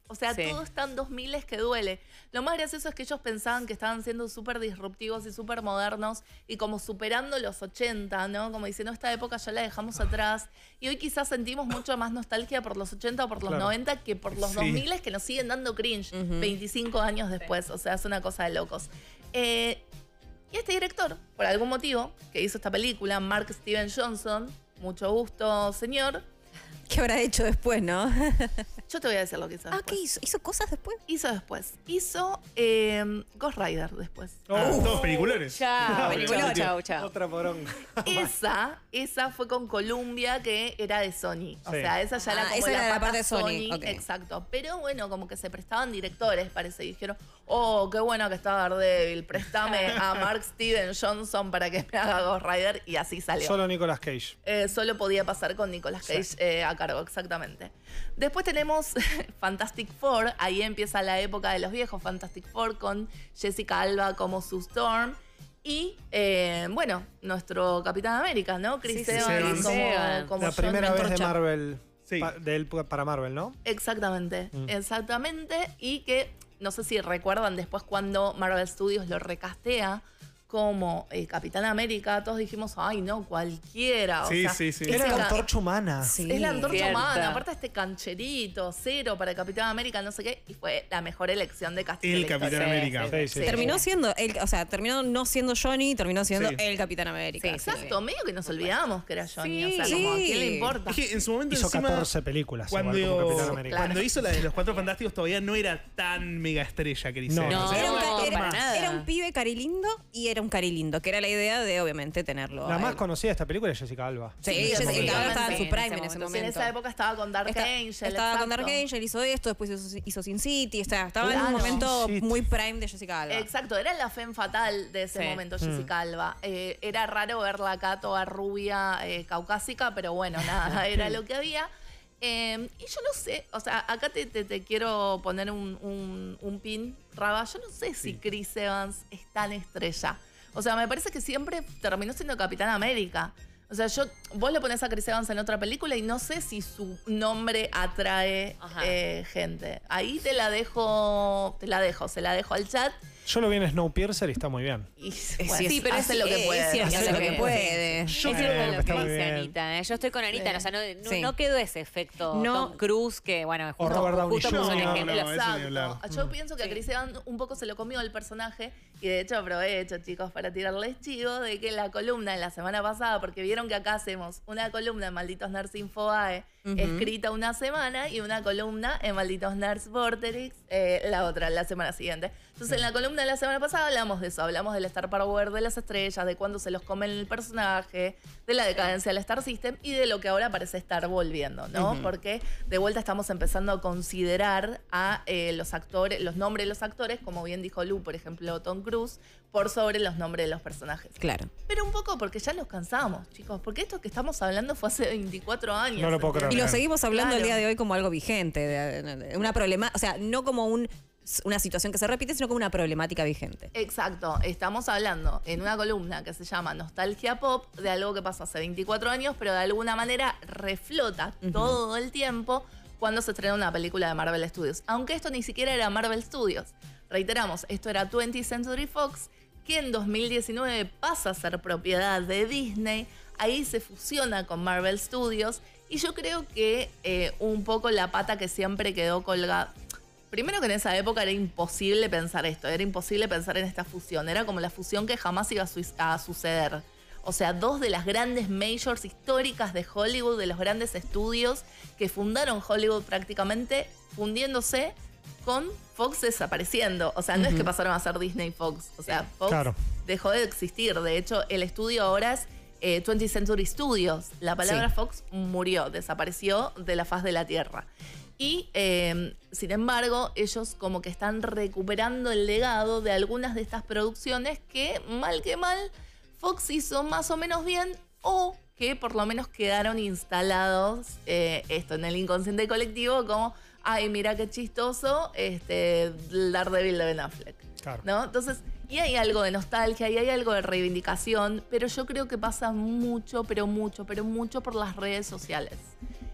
O sea, Sí. todo está en dos miles que duele. Lo más gracioso es que ellos pensaban que estaban siendo súper disruptivos y súper modernos y como superando los ochenta, ¿no? Como diciendo, esta época ya la dejamos atrás. Y hoy quizás sentimos mucho más nostalgia por los ochenta o por los Claro. noventa que por los Sí. dos mil que nos siguen dando cringe veinticinco años después. O sea, es una cosa de locos. Eh, y este director, por algún motivo, que hizo esta película, Mark Steven Johnson, mucho gusto, señor. ¿Qué habrá hecho después, no? Yo te voy a decir lo que hizo Ah, después. ¿qué hizo? ¿Hizo cosas después? Hizo después. Hizo eh, Ghost Rider después. Ah, todos peliculones. Chao, película. chao, chao. Otra poronga. Esa, esa fue con Columbia, que era de Sony. O Sí. sea, esa ya era Ah, como esa la era la pata parte de Sony, Sony. ok. Exacto. Pero bueno, como que se prestaban directores, parece. Y dijeron, oh, qué bueno que está Daredevil. Préstame a Mark Steven Johnson para que me haga Ghost Rider. Y así salió. Solo Nicolas Cage. Eh, solo podía pasar con Nicolas Cage Sí. eh, a cargo, exactamente. Después tenemos Fantastic Four, ahí empieza la época de los viejos Fantastic Four con Jessica Alba como Sue Storm y, eh, bueno, nuestro Capitán América, ¿no? Chris Sí, sí, Evans Evans. como, Evans. como La John primera vez de Ventura. Marvel. Sí. pa- de él para Marvel, ¿no? Exactamente, Mm. exactamente. Y que, no sé si recuerdan después cuando Marvel Studios lo recastea como eh, Capitán América, todos dijimos, ay no, cualquiera. O Sí, sea, sí, sí. ese Era la ca- antorcha humana. Sí. Es la antorcha Cierto. humana, aparte este cancherito, cero para Capitán América, no sé qué, y fue la mejor elección de casting. El de la Capitán historia. América. Sí, sí, sí. Terminó siendo, el, o sea, terminó no siendo Johnny, terminó siendo Sí. el Capitán América. Sí, Exacto, medio que nos olvidamos que era Johnny, Sí. o sea, como a Sí. quién le importa. Es que en su momento Hizo encima, catorce películas cuando, igual como Capitán América. cuando hizo la de los Cuatro Fantásticos todavía no era tan mega estrella, Chris No. Evans. No. Era un, ca- No, era- para nada. era un pibe carilindo y era un carilindo, que era la idea de obviamente tenerlo. La a más él. conocida de esta película es Jessica Alba. Sí, Sí, Jessica sí, Alba estaba en sí, su prime en en ese ese Sí, momento. en esa época estaba con Dark Está- Angel. estaba con Dark exacto. Angel, hizo esto, después hizo, hizo Sin City, estaba, estaba en Claro. un momento Sin City. muy prime de Jessica Alba. Exacto, era la femme fatal de ese Sí. momento, Mm. Jessica Alba. Eh, era raro verla acá toda rubia, eh, caucásica, pero bueno, nada, era lo que había. Eh, y yo no sé, o sea, acá te, te- te quiero poner un, un- un pin, Raba. Yo no sé si Chris Evans es tan estrella. O sea, me parece que siempre terminó siendo Capitán América. O sea, yo, vos le pones a Chris Evans en otra película y no sé si su nombre atrae Ajá. eh, gente. Ahí te la dejo, te la dejo, se la dejo al chat. Yo lo vi en Snowpiercer y está muy bien. Y, Sí, bueno, sí, sí, pero hace es- lo que es puede. cierto, hace hace lo que puede. puede. Yo Eso creo- es lo está que muy dice bien. Anita. ¿eh? Yo estoy con Anita, Sí. o sea, no, no, Sí. no quedó ese efecto No. Tom Cruise que, bueno, justo, Robert Downey justo puso un junior ejemplo. No, eso ni Exacto. hablar. Yo pienso que a Chris Evans un poco se lo comió el personaje y de hecho aprovecho, chicos, para tirarles chivo de que la columna de la semana pasada, porque vieron que acá hacemos una columna en Malditos Nerds Infobae Ujú. escrita una semana y una columna en Malditos Nerds Vorterix eh, la otra, la semana siguiente. Entonces en la columna de la semana pasada hablamos de eso, hablamos del Star Power de las estrellas, de cuándo se los come el personaje, de la decadencia del Star System y de lo que ahora parece estar volviendo, ¿no? Porque de vuelta estamos empezando a considerar a eh, los actores, los nombres de los actores, como bien dijo Lu, por ejemplo, Tom Cruise, por sobre los nombres de los personajes. Claro. Pero un poco porque ya nos cansamos, chicos, porque esto que estamos hablando fue hace veinticuatro años. No lo puedo creer. Y lo seguimos hablando el Claro. día de hoy como algo vigente, de, de- de una problema, o sea, no como un, una situación que se repite, sino como una problemática vigente. Exacto, estamos hablando en una columna que se llama Nostalgia Pop de algo que pasó hace veinticuatro años, pero de alguna manera reflota todo el tiempo cuando se estrena una película de Marvel Studios. Aunque esto ni siquiera era Marvel Studios. Reiteramos, esto era twentieth Century Fox, que en dos mil diecinueve pasa a ser propiedad de Disney. Ahí se fusiona con Marvel Studios. Y yo creo que eh, un poco la pata que siempre quedó colgada. Primero que en esa época era imposible pensar esto, era imposible pensar en esta fusión, era como la fusión que jamás iba a, su- a suceder. O sea, dos de las grandes majors históricas de Hollywood, de los grandes estudios que fundaron Hollywood prácticamente, fundiéndose con Fox desapareciendo. O sea, no es que pasaron a ser Disney Fox, o sea, Fox Claro. dejó de existir. De hecho, el estudio ahora es eh, twentieth Century Studios. La palabra Sí. Fox murió, desapareció de la faz de la Tierra. Y, eh, sin embargo, ellos como que están recuperando el legado de algunas de estas producciones que, mal que mal, Fox hizo más o menos bien o que por lo menos quedaron instalados eh, esto en el inconsciente colectivo como, ay, mira qué chistoso, este, el Daredevil de Ben Affleck. Claro. ¿No? Entonces, y hay algo de nostalgia y hay algo de reivindicación, pero yo creo que pasa mucho, pero mucho, pero mucho por las redes sociales.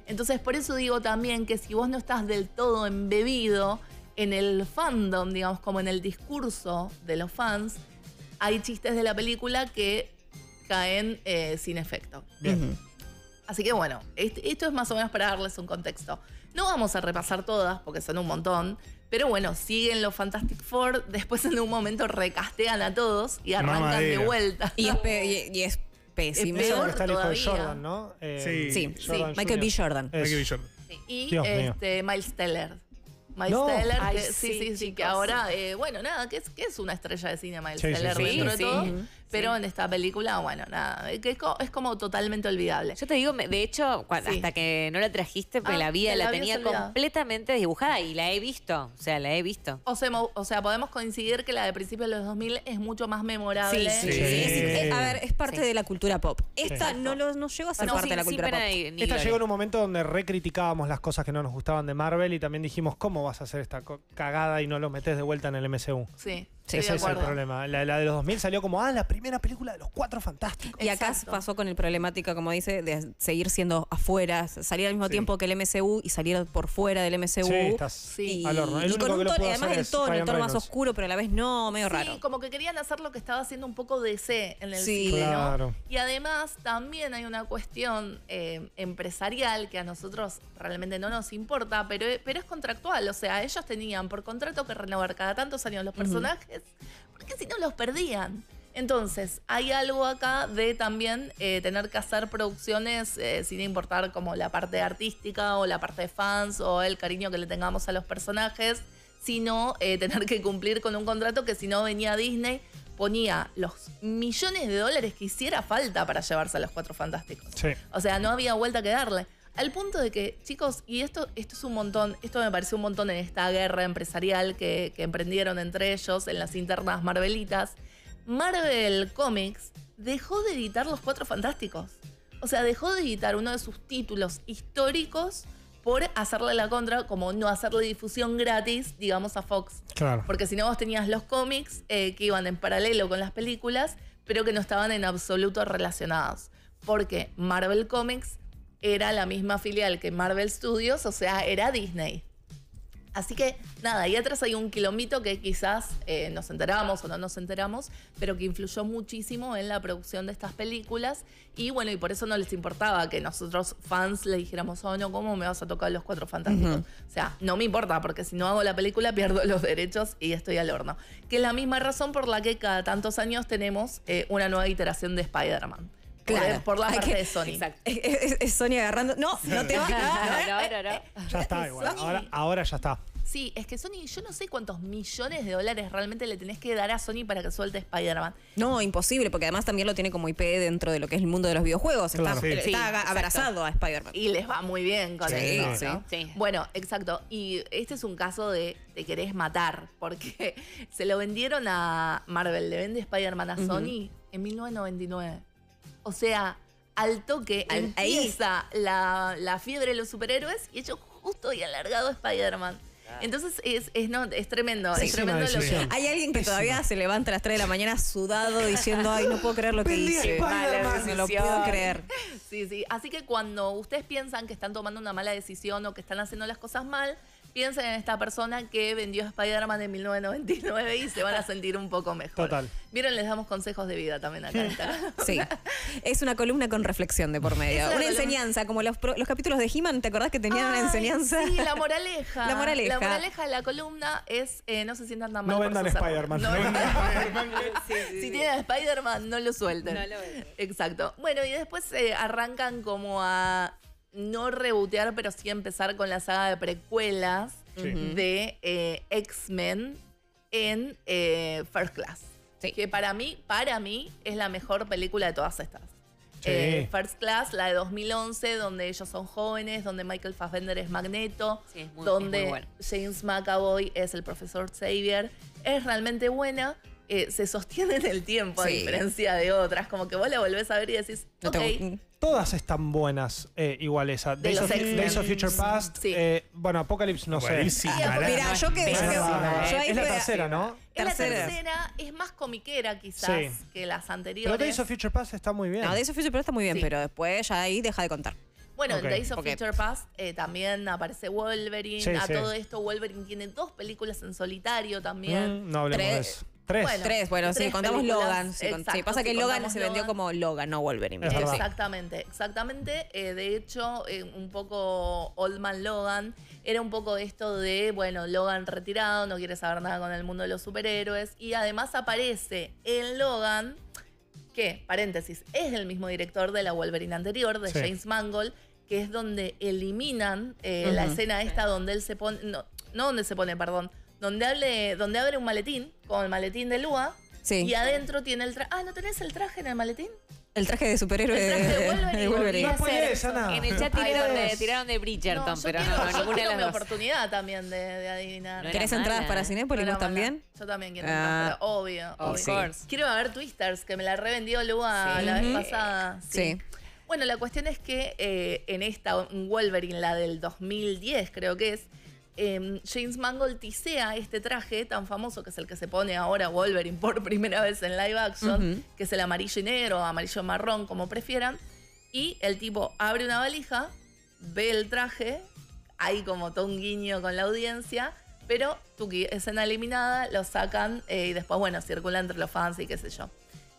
Entonces, por eso digo también que si vos no estás del todo embebido en el fandom, digamos, como en el discurso de los fans, hay chistes de la película que caen eh, sin efecto. Bien. Así que bueno, este- esto es más o menos para darles un contexto. No vamos a repasar todas porque son un montón, pero bueno, siguen los Fantastic Four, después en un momento recastean a todos y arrancan Mamadera. de vuelta. Y es, pe- y- y es pésimo. Es Eso peor porque está el hijo de todavía. Jordan, ¿no? Eh, Sí. Sí, Jordan Michael B. junior Jordan. Eso. Michael B. Jordan. Y Dios mío. este, Miles Teller. Miles No. Teller, Ay, que, sí, sí, sí, sí, que chicos. ahora, eh, bueno, nada, que es, que es una estrella de cine Miles Sí, sí, Teller sí, dentro sí. de todo, Sí. pero Sí. en esta película, bueno, nada, que es, co- es como totalmente olvidable. Yo te digo, me- de hecho, cua- Sí. hasta que no la trajiste, me Ah, la vi, te la la habías tenía olvidado. completamente dibujada y la he visto. O sea, la he visto. O sea, mo- o sea, podemos coincidir que la de principios de los dos mil es mucho más memorable. Sí, sí, Sí. sí. Es- es- a ver, es parte Sí. de la cultura pop. Esta Exacto. no, lo, no llegó a ser No, parte sin- de la sin cultura pena pop. ni- ni Esta gloria. llegó en un momento donde recriticábamos las cosas que no nos gustaban de Marvel y también dijimos, ¿cómo vas a hacer esta co- cagada y no lo metes de vuelta en el M C U? Sí, Sí, estoy Ese de es el acuerdo. problema. La, la de los dos mil salió como, ah, la primera película de los Cuatro Fantásticos. Y acá Exacto. pasó con el problemática, como dice, de seguir siendo afuera, salir al mismo tiempo que el M C U y salir por fuera del M C U. Sí, estás Sí. Y, al horno. El y único con que un lo tono, pudo además hacer el es tono, el Ryan tono más Reynolds. oscuro, pero a la vez no, medio raro. Sí, como que querían hacer lo que estaba haciendo un poco D C en el Sí. cine, ¿no? Claro. Y además también hay una cuestión eh, empresarial que a nosotros realmente no nos importa, pero, pero es contractual. O sea, ellos tenían por contrato que renovar cada tantos años los personajes, porque si no los perdían. Entonces, hay algo acá de también eh, tener que hacer producciones eh, sin importar como la parte artística o la parte de fans o el cariño que le tengamos a los personajes, sino eh, tener que cumplir con un contrato que si no venía Disney, ponía los millones de dólares que hiciera falta para llevarse a los Cuatro Fantásticos. Sí. O sea, no había vuelta que darle. Al punto de que, chicos, y esto, esto es un montón, esto me pareció un montón en esta guerra empresarial que, que emprendieron entre ellos en las internas Marvelitas, Marvel Comics dejó de editar los Cuatro Fantásticos. O sea, dejó de editar uno de sus títulos históricos por hacerle la contra, como no hacerle difusión gratis, digamos, a Fox. Claro. Porque si no, vos tenías los cómics eh, que iban en paralelo con las películas, pero que no estaban en absoluto relacionados. Porque Marvel Comics era la misma filial que Marvel Studios, o sea, era Disney. Así que, nada, ahí atrás hay un quilombito que quizás eh, nos enteramos o no nos enteramos, pero que influyó muchísimo en la producción de estas películas. Y bueno, y por eso no les importaba que nosotros fans le dijéramos, oh no, ¿cómo me vas a tocar los Cuatro Fantásticos? O sea, no me importa, porque si no hago la película pierdo los derechos y estoy al horno. Que es la misma razón por la que cada tantos años tenemos eh, una nueva iteración de Spider-Man. Por- Claro. Por, la Hay parte que- de Sony. Exacto. Es, es- es Sony agarrando. No, no te va. No, No, no, no. Ya está igual. Sony. Ahora, ahora ya está. Sí, es que Sony, yo no sé cuántos millones de dólares realmente le tenés que dar a Sony para que suelte Spider-Man. No, imposible, porque además también lo tiene como I P dentro de lo que es el mundo de los videojuegos. Claro. Está, Sí. está Sí, aga- exacto. abrazado a Spider-Man. Y les va muy bien con Sí, eso. sí. ¿no? Sí. Bueno, exacto. Y este es un caso de te querés matar, porque se lo vendieron a Marvel, le vende Spider-Man a Sony en mil novecientos noventa y nueve. O sea, al toque Al- ahí. empieza la, la fiebre de los superhéroes y ellos justo y alargado Spider-Man. Entonces es, es, no, es tremendo, es Pésima tremendo lo que... decisión. Hay alguien que todavía se levanta a las tres de la mañana sudado diciendo, ay, no puedo creer lo que Perdí hice. Spider-Man. No lo puedo creer. Sí, sí. Así que cuando ustedes piensan que están tomando una mala decisión o que están haciendo las cosas mal, piensen en esta persona que vendió Spider-Man en mil novecientos noventa y nueve y se van a sentir un poco mejor. Total. Vieron, les damos consejos de vida también acá. en esta- Sí. Es una columna con reflexión de por medio. Es una Una columna- enseñanza, como los, pro- los capítulos de He-Man, ¿te acordás que tenían una Ay, enseñanza? Sí, la moraleja. La moraleja. La moraleja de la columna es eh, no se sientan tan mal. No por vendan sus errores. Spider-Man. No No vendan- Si tienen a Spider-Man, no lo suelten. No lo venden. Exacto. Bueno, y después eh, arrancan como a no rebotear, pero sí empezar con la saga de precuelas Sí. de eh, X-Men en eh, First Class. Sí. Que para mí, para mí, es la mejor película de todas estas. Sí. Eh, First Class, la de dos mil once, donde ellos son jóvenes, donde Michael Fassbender es Magneto, Sí, es muy- donde es muy buena. James McAvoy es el profesor Xavier. Es realmente buena. eh, se sostiene en el tiempo, a Sí. diferencia de otras. Como que vos la volvés a ver y decís, No ok, te- Todas están buenas, eh, igual esa. Days los of, X-Men. Days of Future Past. Sí. eh, bueno, Apocalypse no sé. Buenísima, Sí, la- Mira, yo que. Es yo que- la- yo ahí es la voy a- tercera, ¿no? es la Tercera. tercera, es más comiquera quizás Sí. que las Pero anteriores. Days of Future Past está muy bien. No, de eso Future pero está muy bien, Sí. pero después ya ahí deja de contar. Bueno, Ok. en Days of Porque- Future Past eh, también aparece Wolverine. Sí, a sí. todo esto, Wolverine tiene dos películas en solitario también. Mm, no hablemos Tres. de eso. Tres. Bueno, Tres, bueno, sí, tres contamos películas, Logan. Sí, con- sí, exacto, pasa que si Logan contamos se vendió Logan. como Logan, no Wolverine. Es Sí, verdad. sí. Exactamente, exactamente. Eh, de hecho, eh, un poco Old Man Logan era un poco esto de, bueno, Logan retirado, no quiere saber nada con el mundo de los superhéroes. Y además aparece en Logan, que, paréntesis, es el mismo director de la Wolverine anterior, de Sí. James Mangold, que es donde eliminan eh, la Ujú. escena esta donde él se pone, no, no donde se pone, perdón, donde, hable, donde abre un maletín, con el maletín de Lua. Sí. Y adentro tiene el traje. Ah, ¿no tenés el traje en el maletín? El traje de superhéroe El traje de de, Wolverine. de Wolverine. No spoilees, eso. Ana. En el chat Ay, tiraron de, Dios. tiraron de Bridgerton, No, yo pero quiero, no, yo ninguna quiero de mi las dos. oportunidad también de, de adivinar. No ¿Querés era entradas mala. para No Cinépolis era vos mala. también? Yo también quiero Ah. entrar, pero obvio, Of obvio. course. Quiero ver Twisters, que me la revendió Lua Sí. la vez Ujú. pasada. Sí. Bueno, la cuestión es que eh, en esta Wolverine, la del dos mil diez creo que es, eh, James Mangold tisea este traje tan famoso que es el que se pone ahora Wolverine por primera vez en live action, Ujú. que es el amarillo y negro, amarillo y marrón, como prefieran. Y el tipo abre una valija, ve el traje, hay como todo un guiño con la audiencia, pero tuki, escena eliminada, lo sacan eh, y después, bueno, circula entre los fans y qué sé yo.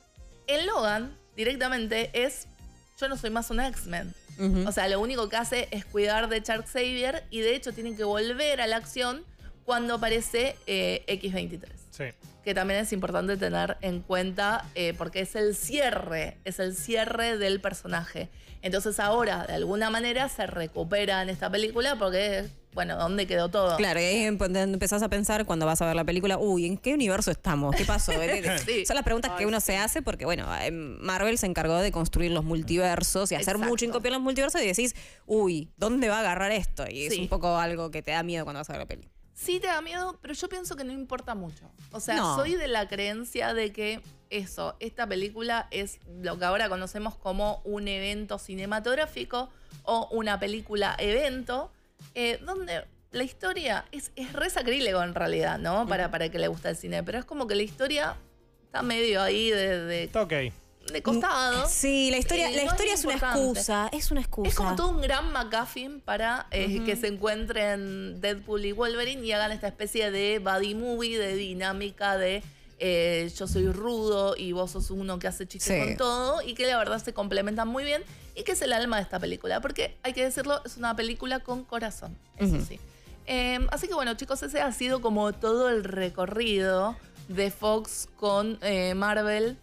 En Logan, directamente es, yo no soy más un X-Men. Ujú. O sea, lo único que hace es cuidar de Charles Xavier y de hecho tienen que volver a la acción cuando aparece eh, equis veintitrés. Sí. Que también es importante tener en cuenta eh, porque es el cierre, es el cierre del personaje. Entonces ahora, de alguna manera, se recupera en esta película porque, bueno, ¿dónde quedó todo? Claro, y ahí empe- empezás a pensar cuando vas a ver la película, uy, ¿en qué universo estamos? ¿Qué pasó? Sí. Son las preguntas que uno se hace porque, bueno, eh, Marvel se encargó de construir los multiversos y hacer Exacto. mucho hincapié en los multiversos y decís, uy, ¿dónde va a agarrar esto? Y es Sí. un poco algo que te da miedo cuando vas a ver la peli. Sí te da miedo, pero yo pienso que no importa mucho. O sea, No. soy de la creencia de que eso, esta película es lo que ahora conocemos como un evento cinematográfico o una película evento, eh, donde la historia es, es re sacrílego en realidad, ¿no? Para, para el que le gusta el cine, pero es como que la historia está medio ahí de, de, Está ok. de costado. Sí, la historia, Eh, la no historia es es una importante. excusa, es una excusa. Es como todo un gran McGuffin para eh, que se encuentren Deadpool y Wolverine y hagan esta especie de buddy movie, de dinámica de eh, yo soy rudo y vos sos uno que hace chistes Sí. con todo y que la verdad se complementan muy bien y que es el alma de esta película. Porque hay que decirlo, es una película con corazón, eso Ujú. sí. Eh, así que bueno, chicos, ese ha sido como todo el recorrido de Fox con eh, Marvel.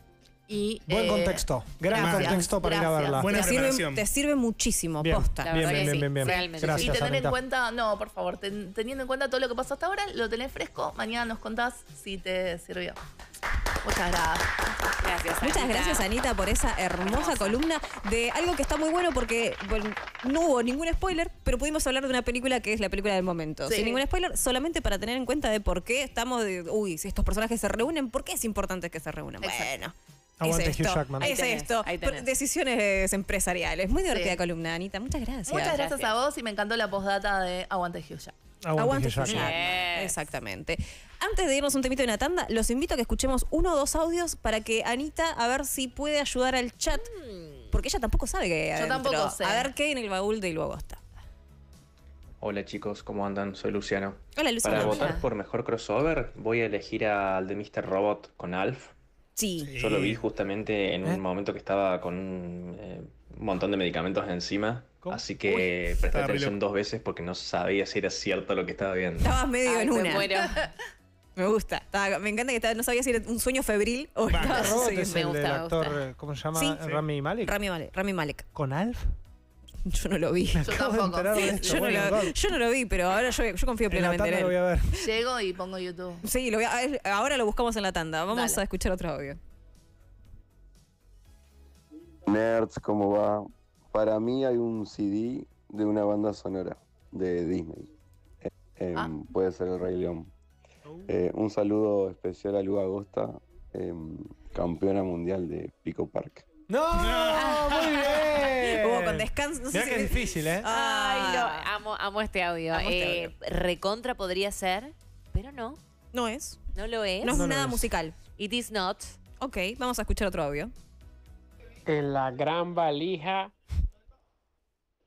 Y, Buen eh, contexto. Gran gracias, contexto para ir a gracias. verla. Buena te, sirve, preparación. te sirve muchísimo, Bien, posta. La bien, verdad bien, que bien, sí, bien, bien. realmente. Gracias, y tener Anita. en cuenta, no, por favor, ten- teniendo en cuenta todo lo que pasó hasta ahora, lo tenés fresco, mañana nos contás si te sirvió. Muchas gracias. Gracias, Muchas Anita. gracias, Anita, por esa hermosa columna de algo que está muy bueno porque bueno, no hubo ningún spoiler, pero pudimos hablar de una película que es la película del momento. Sí. Sin ningún spoiler, solamente para tener en cuenta de por qué estamos de, uy, si estos personajes se reúnen, ¿por qué es importante que se reúnan? Exacto. Bueno. Aguante es Hugh esto, Jackman. Es Ahí tenés, esto. ahí tenés. Decisiones empresariales. Muy divertida Sí. columna, Anita. Muchas gracias. Muchas gracias, gracias. a vos y me encantó la postdata de Aguante Hugh Jack. Aguante, Aguante Hugh Jackman. Hugh Jackman. Yes. Exactamente. Antes de irnos un temito de una tanda, los invito a que escuchemos uno o dos audios para que Anita a ver si puede ayudar al chat. Porque ella tampoco sabe que hay Yo adentro. tampoco sé. A ver qué hay en el baúl de Luego está. Hola chicos, ¿cómo andan? Soy Luciano. Hola, Luciano. Para Hola. votar por mejor crossover, voy a elegir al de míster Robot con Alf. Sí. Sí. Yo lo vi justamente en un ¿Eh? momento que estaba con un eh, montón de medicamentos encima. ¿Cómo? Así que presté estaba re atención loco. dos veces porque no sabía si era cierto lo que estaba viendo. Estabas medio Ay, en me una. muero. Me gusta. Estaba- me encanta que estaba- no sabía si era un sueño febril o Va. estaba Robot sí. es me el gusta, del me actor, gusta. eh, ¿cómo se llama? Sí. Rami Malek. Rami Malek. Rami Malek. ¿Con Alf? Yo no lo vi. Yo Acabo de tampoco. enterar de Sí, esto. Yo no, Bueno, lo, God. yo no lo vi, pero ahora yo, yo confío En la plenamente en tanda él. lo voy a ver. Llego y pongo YouTube. Sí, lo voy a- ahora lo buscamos en la tanda. Vamos Dale. a escuchar otro audio. Nerds, ¿cómo va? Para mí hay un C D de una banda sonora de Disney. Eh, em, Ah. Puede ser El Rey León. Eh, un saludo especial a Lu Agosta, em, campeona mundial de Pico Park. ¡No! ¡Muy bien! Hubo con descanso. No sé Mirá si que es difícil, ¿eh? Ay, lo, Ah, amo, amo este audio. Amo este Eh, recontra podría ser, pero no, no es. no lo es. No es No lo nada es. musical. It is not. Ok, vamos a escuchar otro audio. En la gran valija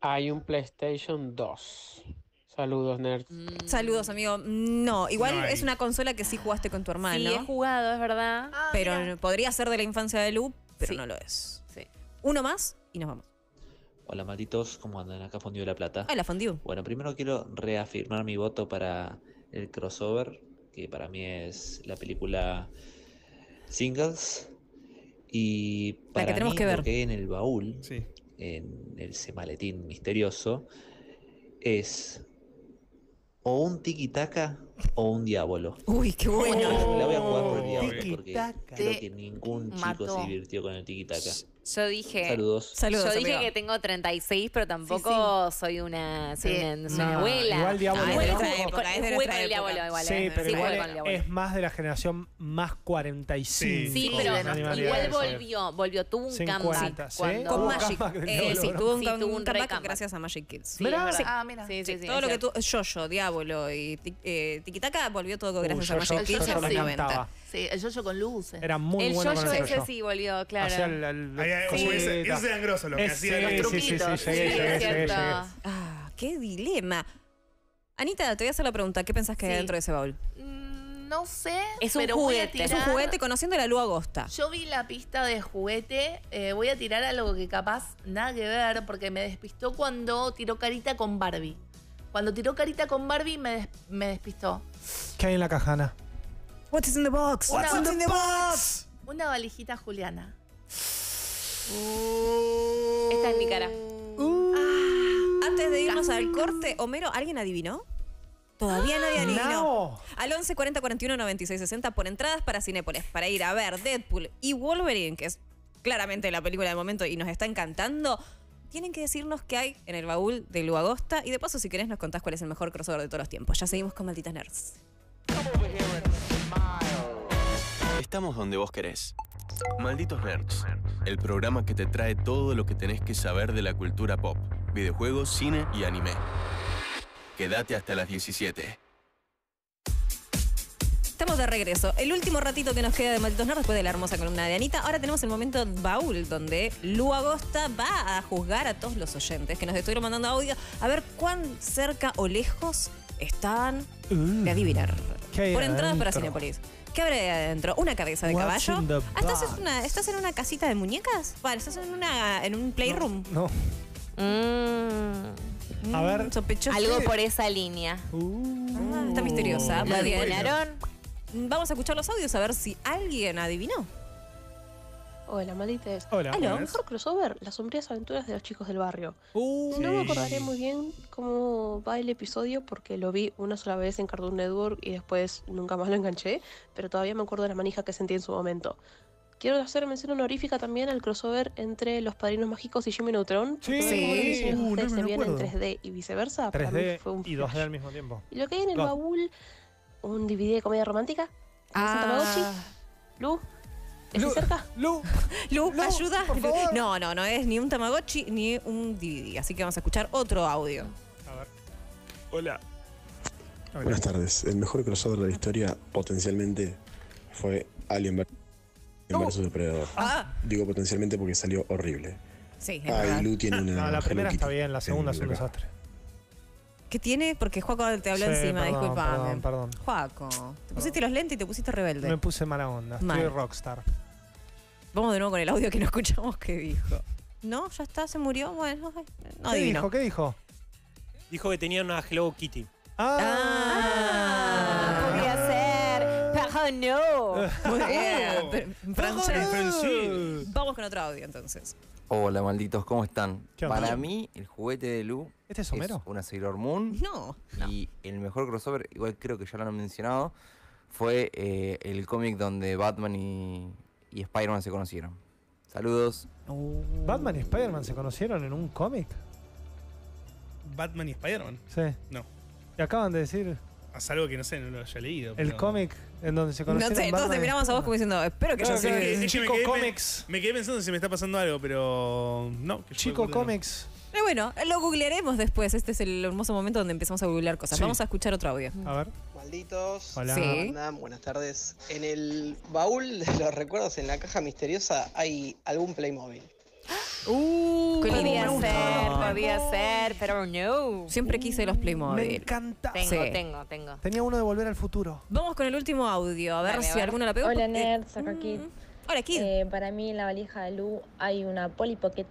Hay un PlayStation dos. Saludos, nerds. Saludos, amigo. No, igual No hay. es una consola que sí jugaste con tu hermano. Sí, he jugado, es verdad. pero podría ser de la infancia de Lu, pero Sí. no lo es. Sí. Uno más y nos vamos. Hola malditos, ¿cómo andan? Acá Fondió de la Plata. Hola, Fondió. Bueno, primero quiero reafirmar mi voto para el crossover, que para mí es la película Singles. Y para que tenemos mí que ver. lo que hay en el baúl, en ese maletín misterioso, es o un tiki-taka o un diablo. Uy, qué bueno. Yo la voy a jugar por el diablo porque Tiki-taka. creo que ningún chico mató. se divirtió con el tiki-taka. Yo dije. Saludos. Saludos, Yo dije amigo. que tengo treinta y seis, pero tampoco soy una, soy Sí. una, soy una No, abuela. igual Diablo Ah, no. es de Es de nuestra nuestra época, es de jugué nuestra con el época. diablo igual. Sí, eh. pero Sí, igual jugué con el diablo. es más de la generación más cuarenta y cinco. Sí, pero Animalidades, igual eh. volvió, volvió, tuvo un cincuenta, comeback. ¿sí? Cuando, Con Hubo Magic. comeback del Eh, Diablo, sí, ¿no? tuvo un, Sí, com- tuvo un un re comeback comeback. gracias a Magic Kids. Sí, Mirá. es verdad. Ah, mira. Sí, sí, sí, Todo es lo que cierto. tuvo Yoyo, Diablo y Ti- eh, Tikitaka volvió todo Uh, gracias a Yo-Yo, Magic Kids Yo-Yo en los me noventa. encantaba. Sí, el yo-yo con luces. Era muy El bueno con yo-yo el ese yo-yo. sí volvió, claro. Hacía el- el- Ay, ay, como ese- cosita. esos eran grosos, lo que Es- hacían sí, los sí, sí, truquitos. sí, llegué, Sí, llegué, es llegué, cierto. llegué. Ah, qué dilema. Anita, te voy a hacer la pregunta. ¿Qué pensás que hay Sí. dentro de ese baúl? Mm, No sé, Es un pero voy a juguete. Es un tirar- juguete conociendo la Lu Agosta. Yo vi la pista de juguete, eh, voy a tirar algo que capaz nada que ver, porque me despistó cuando tiró carita con Barbie. Cuando tiró carita con Barbie me, des- me despistó. ¿Qué hay en la cajana? What's in the box? Una- What's in the box? Una valijita Juliana. Esta es mi cara. Antes de irnos al corte, Homero, ¿alguien adivinó? Todavía nadie adivinó. No. Al once cuarenta cuarenta y uno noventa y seis sesenta por entradas para Cinépolis para ir a ver Deadpool y Wolverine, que es claramente la película del momento y nos está encantando. Tienen que decirnos qué hay en el baúl de Lu Agosta y de paso, si querés, nos contás cuál es el mejor crossover de todos los tiempos. Ya seguimos con Malditas Nerds. Estamos donde vos querés. Malditos Nerds, el programa que te trae todo lo que tenés que saber de la cultura pop, videojuegos, cine y anime. Quédate hasta las diecisiete. Estamos de regreso. El último ratito que nos queda de Malditos Nerds después de la hermosa columna de Anita. Ahora tenemos el momento baúl donde Lu Agosta va a juzgar a todos los oyentes que nos estuvieron mandando audio a ver cuán cerca o lejos estaban de adivinar. ¿Qué hay Por entradas para adentro? Cinépolis. ¿Qué habrá ahí adentro? ¿Una cabeza de What's caballo? in the Ah, ¿estás, box? en una, ¿Estás en una casita de muñecas? Vale, ¿estás en, una, en un playroom? No. Mm, A ver. Sospechoso. algo por esa línea. Ah, está misteriosa. ¿Lo Muy bien. adivinaron? Vamos a escuchar los audios a ver si alguien adivinó. Hola, maldites. Hola. El Aló. mejor crossover, las sombrías aventuras de los chicos del barrio. Uh, No me acordaré muy bien cómo va el episodio porque lo vi una sola vez en Cartoon Network y después nunca más lo enganché, pero todavía me acuerdo de la manija que sentí en su momento. Quiero hacer mención honorífica también al crossover entre Los Padrinos Mágicos y Jimmy Neutron. Sí. porque como los diseños de Uh, no ustedes me se veían en acuerdo. tres D y viceversa. para tres mí D fue un y dos D flash. al mismo tiempo. Y lo que hay en el God. baúl, un D V D de comedia romántica. Ah. Tamagotchi. Lu, ¿estás Lu- cerca? Lu, Lu, Lu, ayuda. por favor. No, no, no es ni un Tamagotchi ni un D V D. Así que vamos a escuchar otro audio. A ver. Hola. Buenas tardes. El mejor crossover de la historia potencialmente fue Alien vs versus Depredador. Ah, Digo potencialmente porque salió horrible. sí, es Ah, verdad. y Lu tiene una No, la Hello primera está Kitty bien, la segunda en es un la caja. desastre. ¿Qué tiene? Porque Juaco te habló Sí, encima, perdón, disculpame. Perdón, perdón. Juaco, te pusiste los lentes y te pusiste rebelde. Me puse mala onda. Mal. Estoy rockstar. Vamos de nuevo con el audio que no escuchamos qué dijo. No, ya está, se murió. Bueno, ay, no ¿Qué adivino. dijo? ¿Qué dijo? Dijo que tenía una Hello Kitty. Ah, Podría ser. Pero no. muy bien. Pero en francés. francés. Vamos con otro audio entonces. Hola, malditos, ¿cómo están? ¿Qué onda? Para mí, el juguete de Lu ¿Este es Homero? una Sailor Moon. No. Y el mejor crossover, igual creo que ya lo han mencionado, fue eh, el cómic donde Batman y, y Spider-Man se conocieron. Saludos. ¿Batman y Spider-Man se conocieron en un cómic? Batman y Spider-Man. Sí. No. Y acaban de decir Es algo que no sé, no lo haya leído. el pero- cómic en donde se No conocieron. sé, todos Batman te y- miramos a vos como diciendo, espero que Claro, yo sé. que- Es que Chico me quedé, Comics. Me, me quedé pensando si me está pasando algo, pero no. que yo Chico recuerdo no. Comics. Pero bueno, lo googlearemos después. Este es el hermoso momento donde empezamos a googlear cosas. Sí. Vamos a escuchar otro audio. A ver. Malditos. Hola. Sí. ¿Cómo andan? Buenas tardes. En el baúl de los recuerdos, en la caja misteriosa, hay algún Playmobil. Uh, podía me ser, gustaban. podía ser, pero no. Siempre quise los Playmobil. Me encanta. Tengo, Sí. tengo, tengo. Tenía uno de Volver al Futuro. Vamos con el último audio, a ver Dale, a si ver. alguno la pegó. Hola Eh, nerds, acá Kid. Hola Kid. Eh, para mí en la valija de Lu hay una Polly Pocket.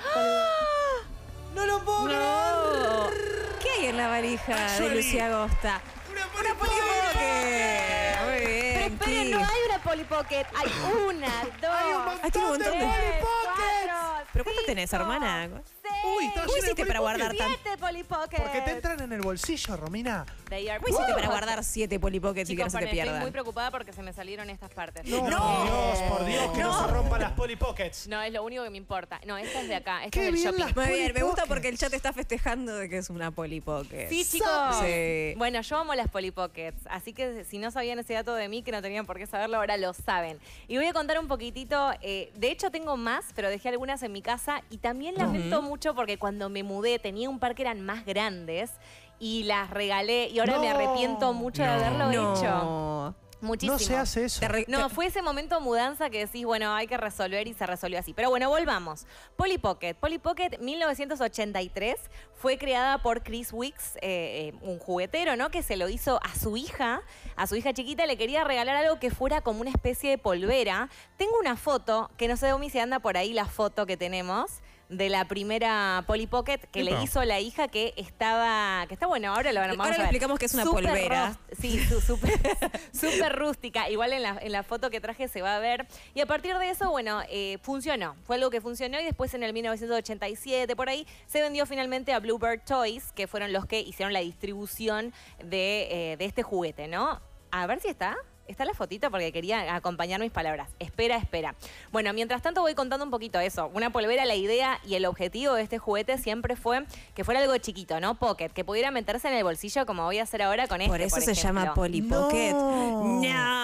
¡No lo puedo No. ¿Qué hay en la valija de Actually. Lucía Agosta? Una Una Polly Pocket. Muy bien, Pero Kid. no hay una Polly Pocket, hay una, dos, Ah, tiene un montón de tres, Pockets. cuatro, ¿Pero cuánto tenés, cinco, hermana? seis, Uy, está ¿Cómo lleno de hiciste para Polly guardar tan? siete Polly Pockets. Porque te entran en el bolsillo, Romina. They are ¿Cómo hiciste para Pockets. guardar siete Polly Pockets y que no Chicos, se te paren, estoy muy pierdan? preocupada porque se me salieron estas partes. No, No. por Dios, por Dios, que no, No. se rompan las Polly Pockets. No, es lo único que me importa. No, esta es de acá, esta Qué es del bien shopping. las Muy bien, me gusta Polly porque el chat está festejando de que es una Polly Pocket. Sí, chicos. Sí. Bueno, yo amo las Polly Pockets, así que si no sabían ese dato de mí, que no tenían por qué saberlo, ahora lo saben. Y voy a contar un poquitito, eh, de hecho tengo más, pero dejé algunas en mi casa y también lamento mucho porque cuando me mudé tenía un par que eran más grandes y las regalé y ahora No. me arrepiento mucho de haberlo hecho. No. Muchísimo. No se hace eso. Te re- No, te- fue ese momento mudanza que decís, bueno, hay que resolver y se resolvió así. Pero bueno, volvamos. Polly Pocket. Polly Pocket mil novecientos ochenta y tres fue creada por Chris Weeks, eh, eh, un juguetero, ¿no? Que se lo hizo a su hija, a su hija chiquita, le quería regalar algo que fuera como una especie de polvera. Tengo una foto, que no sé, Domi, si anda por ahí la foto que tenemos, de la primera Polly Pocket que Epa. le hizo la hija que estaba, que está bueno, ahora lo vamos Ahora a le ver. explicamos que es una Súper polvera. rust- Sí, su- súper súper rústica. Igual en la, en la foto que traje se va a ver. Y a partir de eso, bueno, eh, funcionó. Fue algo que funcionó y después en el mil novecientos ochenta y siete, por ahí, se vendió finalmente a Bluebird Toys, que fueron los que hicieron la distribución de, eh, de este juguete, ¿no? A ver si está. Está la fotito porque quería acompañar mis palabras. Espera, espera. Bueno, mientras tanto voy contando un poquito eso. Una polvera, la idea y el objetivo de este juguete siempre fue que fuera algo chiquito, ¿no? Pocket, que pudiera meterse en el bolsillo como voy a hacer ahora con este, Por eso se ejemplo. llama Polly Pocket. No.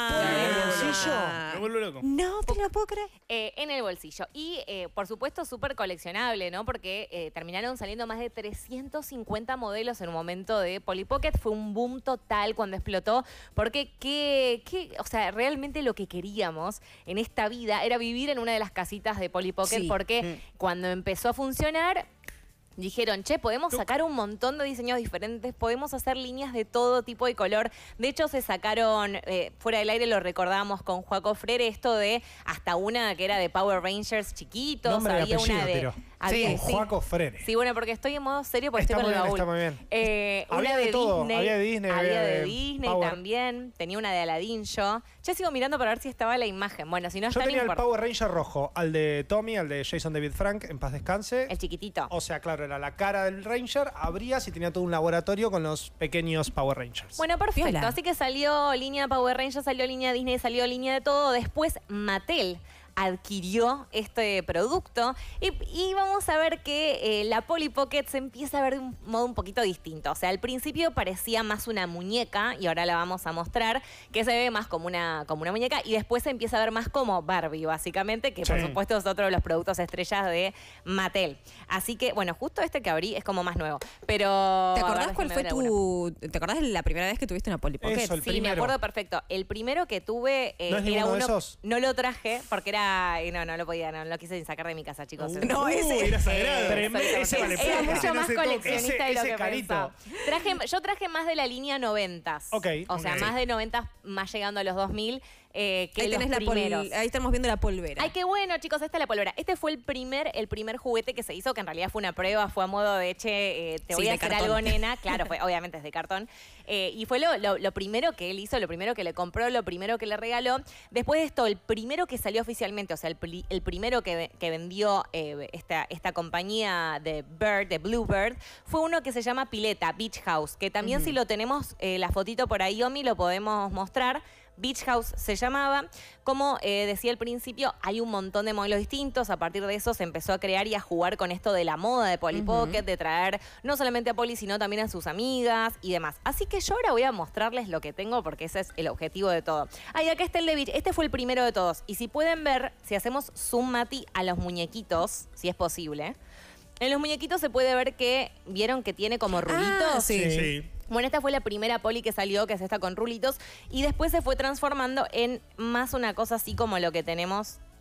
No. Me vuelvo loco. No, te lo puedo creer. Eh, en el bolsillo. Y, eh, por supuesto, súper coleccionable, ¿no? Porque eh, terminaron saliendo más de trescientos cincuenta modelos en un momento de Polly Pocket. Fue un boom total cuando explotó. Porque, ¿qué, qué? O sea, realmente lo que queríamos en esta vida era vivir en una de las casitas de Polly Pocket. Sí. Porque cuando empezó a funcionar... Dijeron, che, podemos sacar un montón de diseños diferentes, podemos hacer líneas de todo tipo y color. De hecho, se sacaron, eh, fuera del aire lo recordamos con Joaco Frere, esto de hasta una que era de Power Rangers chiquitos, Nombre y había apellido, una de... tiró. había- Con Joaco Frere. Sí, bueno, porque estoy en modo serio porque Está estoy muy con el bien, baúl. está muy bien. Eh, Había una de de, todo, Disney. había de Disney, había había de de Disney Power. también. Tenía una de Aladdin yo. Ya sigo mirando para ver si estaba la imagen. Bueno, si no Yo está, no tenía el importa. Power Ranger rojo, al de Tommy, al de Jason David Frank, en paz descanse. El chiquitito. O sea, claro, era la cara del Ranger, abrías y tenía todo un laboratorio con los pequeños Power Rangers. Bueno, perfecto. Piola. Así que salió línea Power Rangers, salió línea Disney, salió línea de todo. Después Mattel adquirió este producto y, y vamos a ver que eh, la Polly Pocket se empieza a ver de un modo un poquito distinto. O sea, al principio parecía más una muñeca y ahora la vamos a mostrar, que se ve más como una, como una muñeca y después se empieza a ver más como Barbie, básicamente, que por Sí. supuesto es otro de los productos estrellas de Mattel. Así que, bueno, justo este que abrí es como más nuevo. Pero... ¿Te a ver acordás si cuál me fue ve alguna. tu. ¿Te acordás de la primera vez que tuviste una Polly Pocket? Eso, el Sí, me primero. acuerdo perfecto. El primero que tuve eh, ¿No es era ninguno uno. de esos? No lo traje porque era. eh, No, no lo podía, no lo quise ni sacar de mi casa, chicos. No, ese- era sagrado. Tremendo, ese vale Era plata. mucho No más se toca. coleccionista Ese- de lo ese que carito. pensaba. Traje, yo traje más de la línea noventas. Ok, O sea, ok. más de noventas, más llegando a los dos mil eh, que Ahí los tenés la primeros. pol- Ahí estamos viendo la polvera. Ay, qué bueno, chicos, esta es la polvora. Este fue el primer, el primer juguete que se hizo, que en realidad fue una prueba, fue a modo de, che, eh, te Sí, voy a de hacer cartón. algo, nena. Claro, fue, obviamente es de cartón. Eh, y fue lo, lo- lo primero que él hizo, lo primero que le compró, lo primero que le regaló. Después de esto, el primero que salió oficialmente, o sea, el, pli- el primero que, ve- que vendió eh, esta, esta compañía de Bird, de Bluebird, fue uno que se llama Pileta, Beach House, que también si lo tenemos, eh, la fotito por ahí, Omi, lo podemos mostrar. Beach House se llamaba. Como eh, decía al principio, hay un montón de modelos distintos. A partir de eso se empezó a crear y a jugar con esto de la moda de Polly Pocket, de traer no solamente a Polly, sino también a sus amigas y demás. Así que yo ahora voy a mostrarles lo que tengo porque ese es el objetivo de todo. Ay, acá está el de Beach. Este fue el primero de todos. Y si pueden ver, si hacemos zoom, Mati, a los muñequitos, si es posible. En los muñequitos se puede ver que, ¿vieron que tiene como rulitos? Ah, sí. Sí. Bueno, esta fue la primera Polly que salió, que es esta con rulitos, y después se fue transformando en más una cosa así como lo que tenemos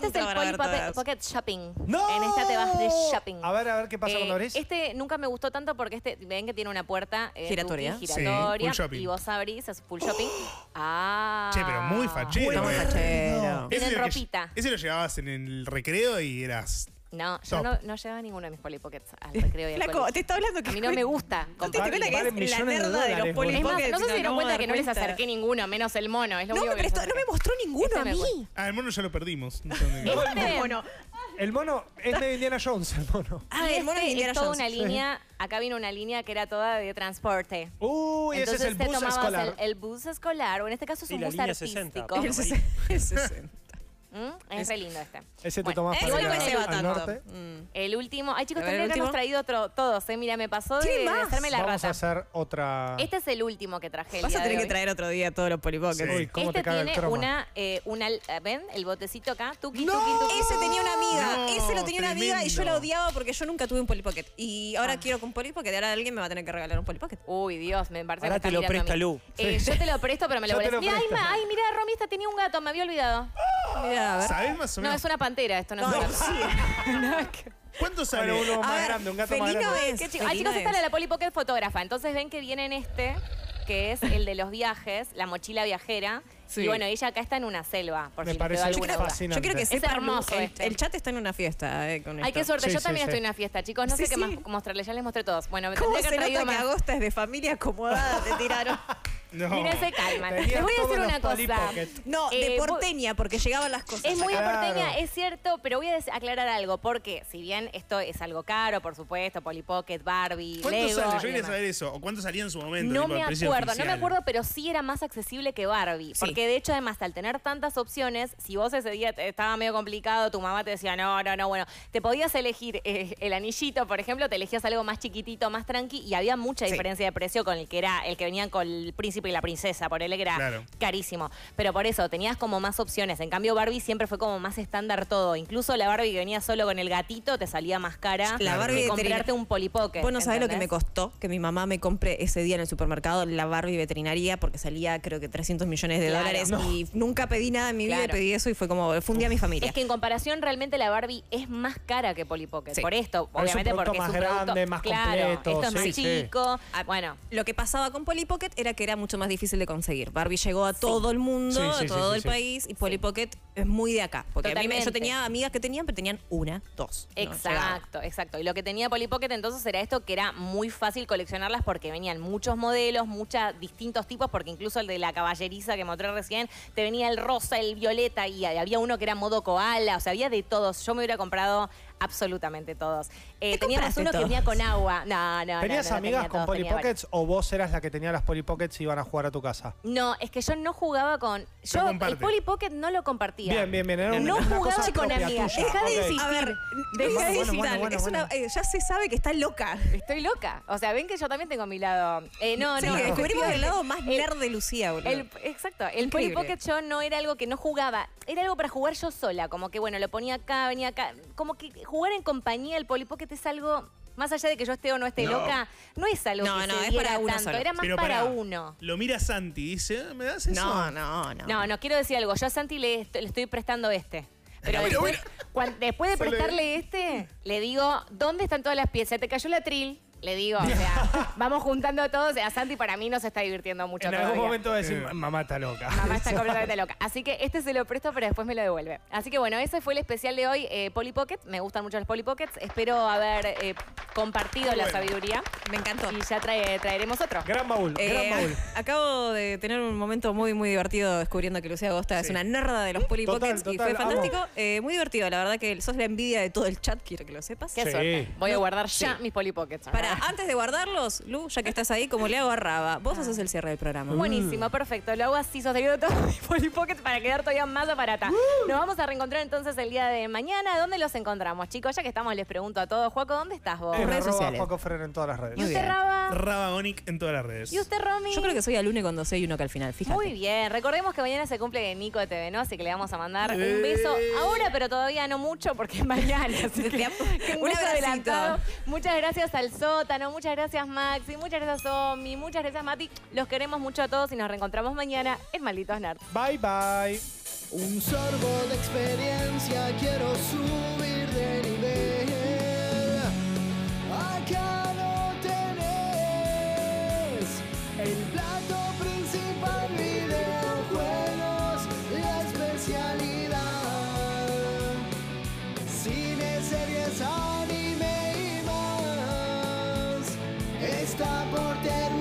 Este es el para ver Polly Pocket, todas. Pocket Shopping. ¡No! En esta te vas de shopping. A ver, a ver qué pasa Eh, cuando abrís. Este nunca me gustó tanto porque este, ven que tiene una puerta eh, Giratoria. Tuki, Sí, giratoria. full shopping. Y vos abrís, es full shopping. Ah. Che, pero muy fachero. Muy eh. fachero. Tienen Ese es el que- ropita. Ese lo llevabas en el recreo y eras No, yo Top. no, no llevaba ninguno de mis Polly Pockets al recreo y al Flaco, colegio. te está hablando que A mí no me gusta. ¿No te das cuenta que Vale es la millones de nerda de, dólares, los Polly Es más, Pockets? no sé si se dieron cuenta que no les cuenta. acerqué ninguno, menos el mono. Es lo No único me que les prestó, no me acerqué. mostró ninguno Este a me mí. acuerdo. Ah, el mono ya lo perdimos. No sé dónde quedó. Este, Bueno, El mono es de Indiana Jones, el mono. ah, y el mono de este Indiana es toda Jones. una línea, acá vino una línea que era toda de transporte. Uy, ese es Entonces el te bus tomabas escolar. el, el bus escolar, o en este caso es Y un la bus línea sesenta. artístico. El sesenta. El sesenta. ¿Mm? Es re lindo este. Ese te Bueno, tomás ese para ir no me a- ceba al tanto. norte. Mm. El último. Ay, chicos, A ver, tendría el que habernos último. traído otro, todos, ¿eh? Mira, me pasó de, ¿Tiene de más? hacerme la Vamos a rata. hacer otra. Este es el último que traje el Vas a día tener de que hoy. traer otro día todos los Polly Pockets. Uy, cómo Este te caga el tiene croma. una, eh, una, ¿ven? El botecito acá, tuki, ¡No! tuki, tuki. Ese tenía una amiga, No, ese lo tenía una amiga y yo la tremendo. odiaba porque yo nunca tuve un Polly Pocket. Y ahora Ah. quiero con Polly Pocket y ahora alguien me va a tener que regalar un Polly Pocket. Uy, Dios, me parece Ahora que está te lo mirando a presta mí. Lu. Eh, yo te lo presto, pero me lo Yo te voy a lo Mira, ay, presto. ma- ay, mira, Romy, esta tenía un gato, me había olvidado. Mira, a ver. ¿Sabés más o No, menos? es una pantera, esto no, No, es un gato. sí. ¿Cuánto sale? Bueno, uno A más ver, grande, un gato más felino grande. es. Qué chico. Ay, felino chicos, esta es. era la Polly Pocket fotógrafa. Entonces ven que viene en este, que es el de los viajes, la mochila viajera. Sí. Y bueno, ella acá está en una selva, por Me si les quedó parece alguna duda. fascinante. Yo quiero que Es sepan, hermoso el, este. el chat está en una fiesta eh, con Ay, esto. qué suerte. Sí, Yo sí, también sí. estoy en una fiesta, chicos. No Sí, sé qué sí. más mostrarles. Ya les mostré todos. Bueno, me ¿Cómo tendría que se haber nota traído que más. Agosta es de familia acomodada? Te tiraron. No. Miren, se calman. Tenía Les voy a todos decir los una Polly cosa. Pocket. No, Eh, de voy- porteña, porque llegaban las cosas. Es muy de Claro. porteña, es cierto, pero voy a des- aclarar algo, porque si bien esto es algo caro, por supuesto, Polly Pocket, Barbie, ¿Cuánto Lego sale? Yo y quería demás. saber eso. ¿O cuánto salía en su momento? No tipo, me el precio acuerdo, no me oficial? acuerdo, pero sí era más accesible que Barbie. Sí. Porque de hecho, además, al tener tantas opciones, si vos ese día te- estaba medio complicado, tu mamá te decía, no, no, no, bueno, te podías elegir eh, el anillito, por ejemplo, te elegías algo más chiquitito, más tranqui, y había mucha Sí. diferencia de precio con el que era el que venían con el príncipe y la princesa, por él que era Claro. carísimo. Pero por eso, tenías como más opciones. En cambio, Barbie siempre fue como más estándar todo. Incluso la Barbie que venía solo con el gatito te salía más cara La Barbie que de comprarte un Polly Pocket. Vos no sabés lo que me ¿entendés? costó que mi mamá me compre ese día en el supermercado la Barbie veterinaria porque salía creo que trescientos millones de Claro. dólares No. y nunca pedí nada en mi vida y Claro. pedí eso y fue como, fue un día a mi familia. Es que en comparación realmente la Barbie es más cara que Polly Pocket. Sí. Por esto, Pero es un obviamente producto porque más es un producto grande, más claro, completo, esto es sí, más sí. chico. Bueno, Lo que pasaba con Polly Pocket era que era mucho más difícil de conseguir. Barbie llegó a todo el mundo, Sí, sí, a todo sí, el sí, país y Polly Pocket es muy de acá. Porque a mí me- yo Totalmente. tenía amigas que tenían, pero tenían una, dos. no llegaba. exacto, exacto. Y lo que tenía Polly Pocket entonces era esto, que era muy fácil coleccionarlas porque venían muchos modelos, muchos distintos tipos, porque incluso el de la caballeriza que mostré recién, te venía el rosa, el violeta y había uno que era modo koala, o sea, había de todos. Yo me hubiera comprado absolutamente todos. Eh, ¿Te teníamos compraste uno que todos? venía con agua. No, no, no. ¿Tenías no, no amigas tenía con todos, Polly tenía varios. Pockets o vos eras la que tenía las Polly Pockets y iban a jugar a tu casa? No, es que yo no jugaba con. Yo el comparte. Polly Pocket no lo compartía. Bien, bien, bien. Era No una jugaba cosa con propia amigas. tuya. Deja de Ok. insistir. A ver, Deja deja de de bueno, insistir. bueno, bueno, Es una- bueno. eh, ya se sabe que está loca. Estoy loca. O sea, ven que yo también tengo mi lado. Eh, no, Sí, no. descubrimos el lado más El- nerd de Lucía, boludo. El- exacto. El Increíble. Polly Pocket yo no era algo que no jugaba. Era algo para jugar yo sola. Como que, bueno, lo ponía acá, venía acá. Como que jugar en compañía el Polly Pocket es algo. Más allá de que yo esté o no esté No. loca, no es algo No, que no, se es diera para uno tanto. solo. Era más Pero para pará, uno. Lo mira Santi y dice, "Ah, ¿me das eso? No, no, no. No, no, quiero decir algo. Yo a Santi le, est- le estoy prestando este. Pero Mira, después, mira. cuan- después de Sale. prestarle este, le digo, ¿dónde están todas las piezas? ¿Te cayó la tril? Le digo, o sea, vamos juntando todos. A Santi para mí no se está divirtiendo mucho En todavía. algún momento va a decir, mamá está loca. Mamá está completamente loca. Así que este se lo presto, pero después me lo devuelve. Así que bueno, ese fue el especial de hoy, eh, Polly Pocket. Me gustan mucho los Polly Pockets. Espero haber eh, compartido la Bueno. sabiduría. Me encantó. Y ya trae- traeremos otro. Gran baúl, Eh, gran baúl. Acabo de tener un momento muy, muy divertido descubriendo que Lucía Agosta es Sí. una nerda de los Polly Total, Pockets y total, fue fantástico. Eh, muy divertido, la verdad que sos la envidia de todo el chat, quiero que lo sepas. Qué Sí. suerte. Voy a No, guardar ya sí. mis Polly Pockets. Para, antes de guardarlos, Lu, ya que estás ahí, como le hago a Raba, vos haces el cierre del programa. Buenísimo, perfecto. Lo hago así sostenido todo mi Polly Pockets para quedar todavía más aparata. Nos vamos a reencontrar entonces el día de mañana. ¿Dónde los encontramos, chicos? Ya que estamos, les pregunto a todos. Juaco, ¿dónde estás vos? En redes arroba sociales. Juaco Ferrer en todas las redes. ¿Y usted, Raba? Rabagonic en todas las redes. ¿Y usted, Romy? Yo creo que soy alumne cuando soy uno que al final, fíjate. Muy bien. Recordemos que mañana se cumple Nico de T V, ¿no? Así que le vamos a mandar un beso ahora, pero todavía no mucho porque es mañana. Así que, que un Un beso abracito. adelantado. Muchas gracias al sótano, muchas gracias Maxi, muchas gracias Omi, muchas gracias Mati. Los queremos mucho a todos y nos reencontramos mañana en Malditos Nerds. Bye, bye. Un sorbo de experiencia, quiero subir de nivel. Acá lo tenés, el plato principal, videojuegos, la especialidad. Si necesitas series, anime y más. Está por terminar.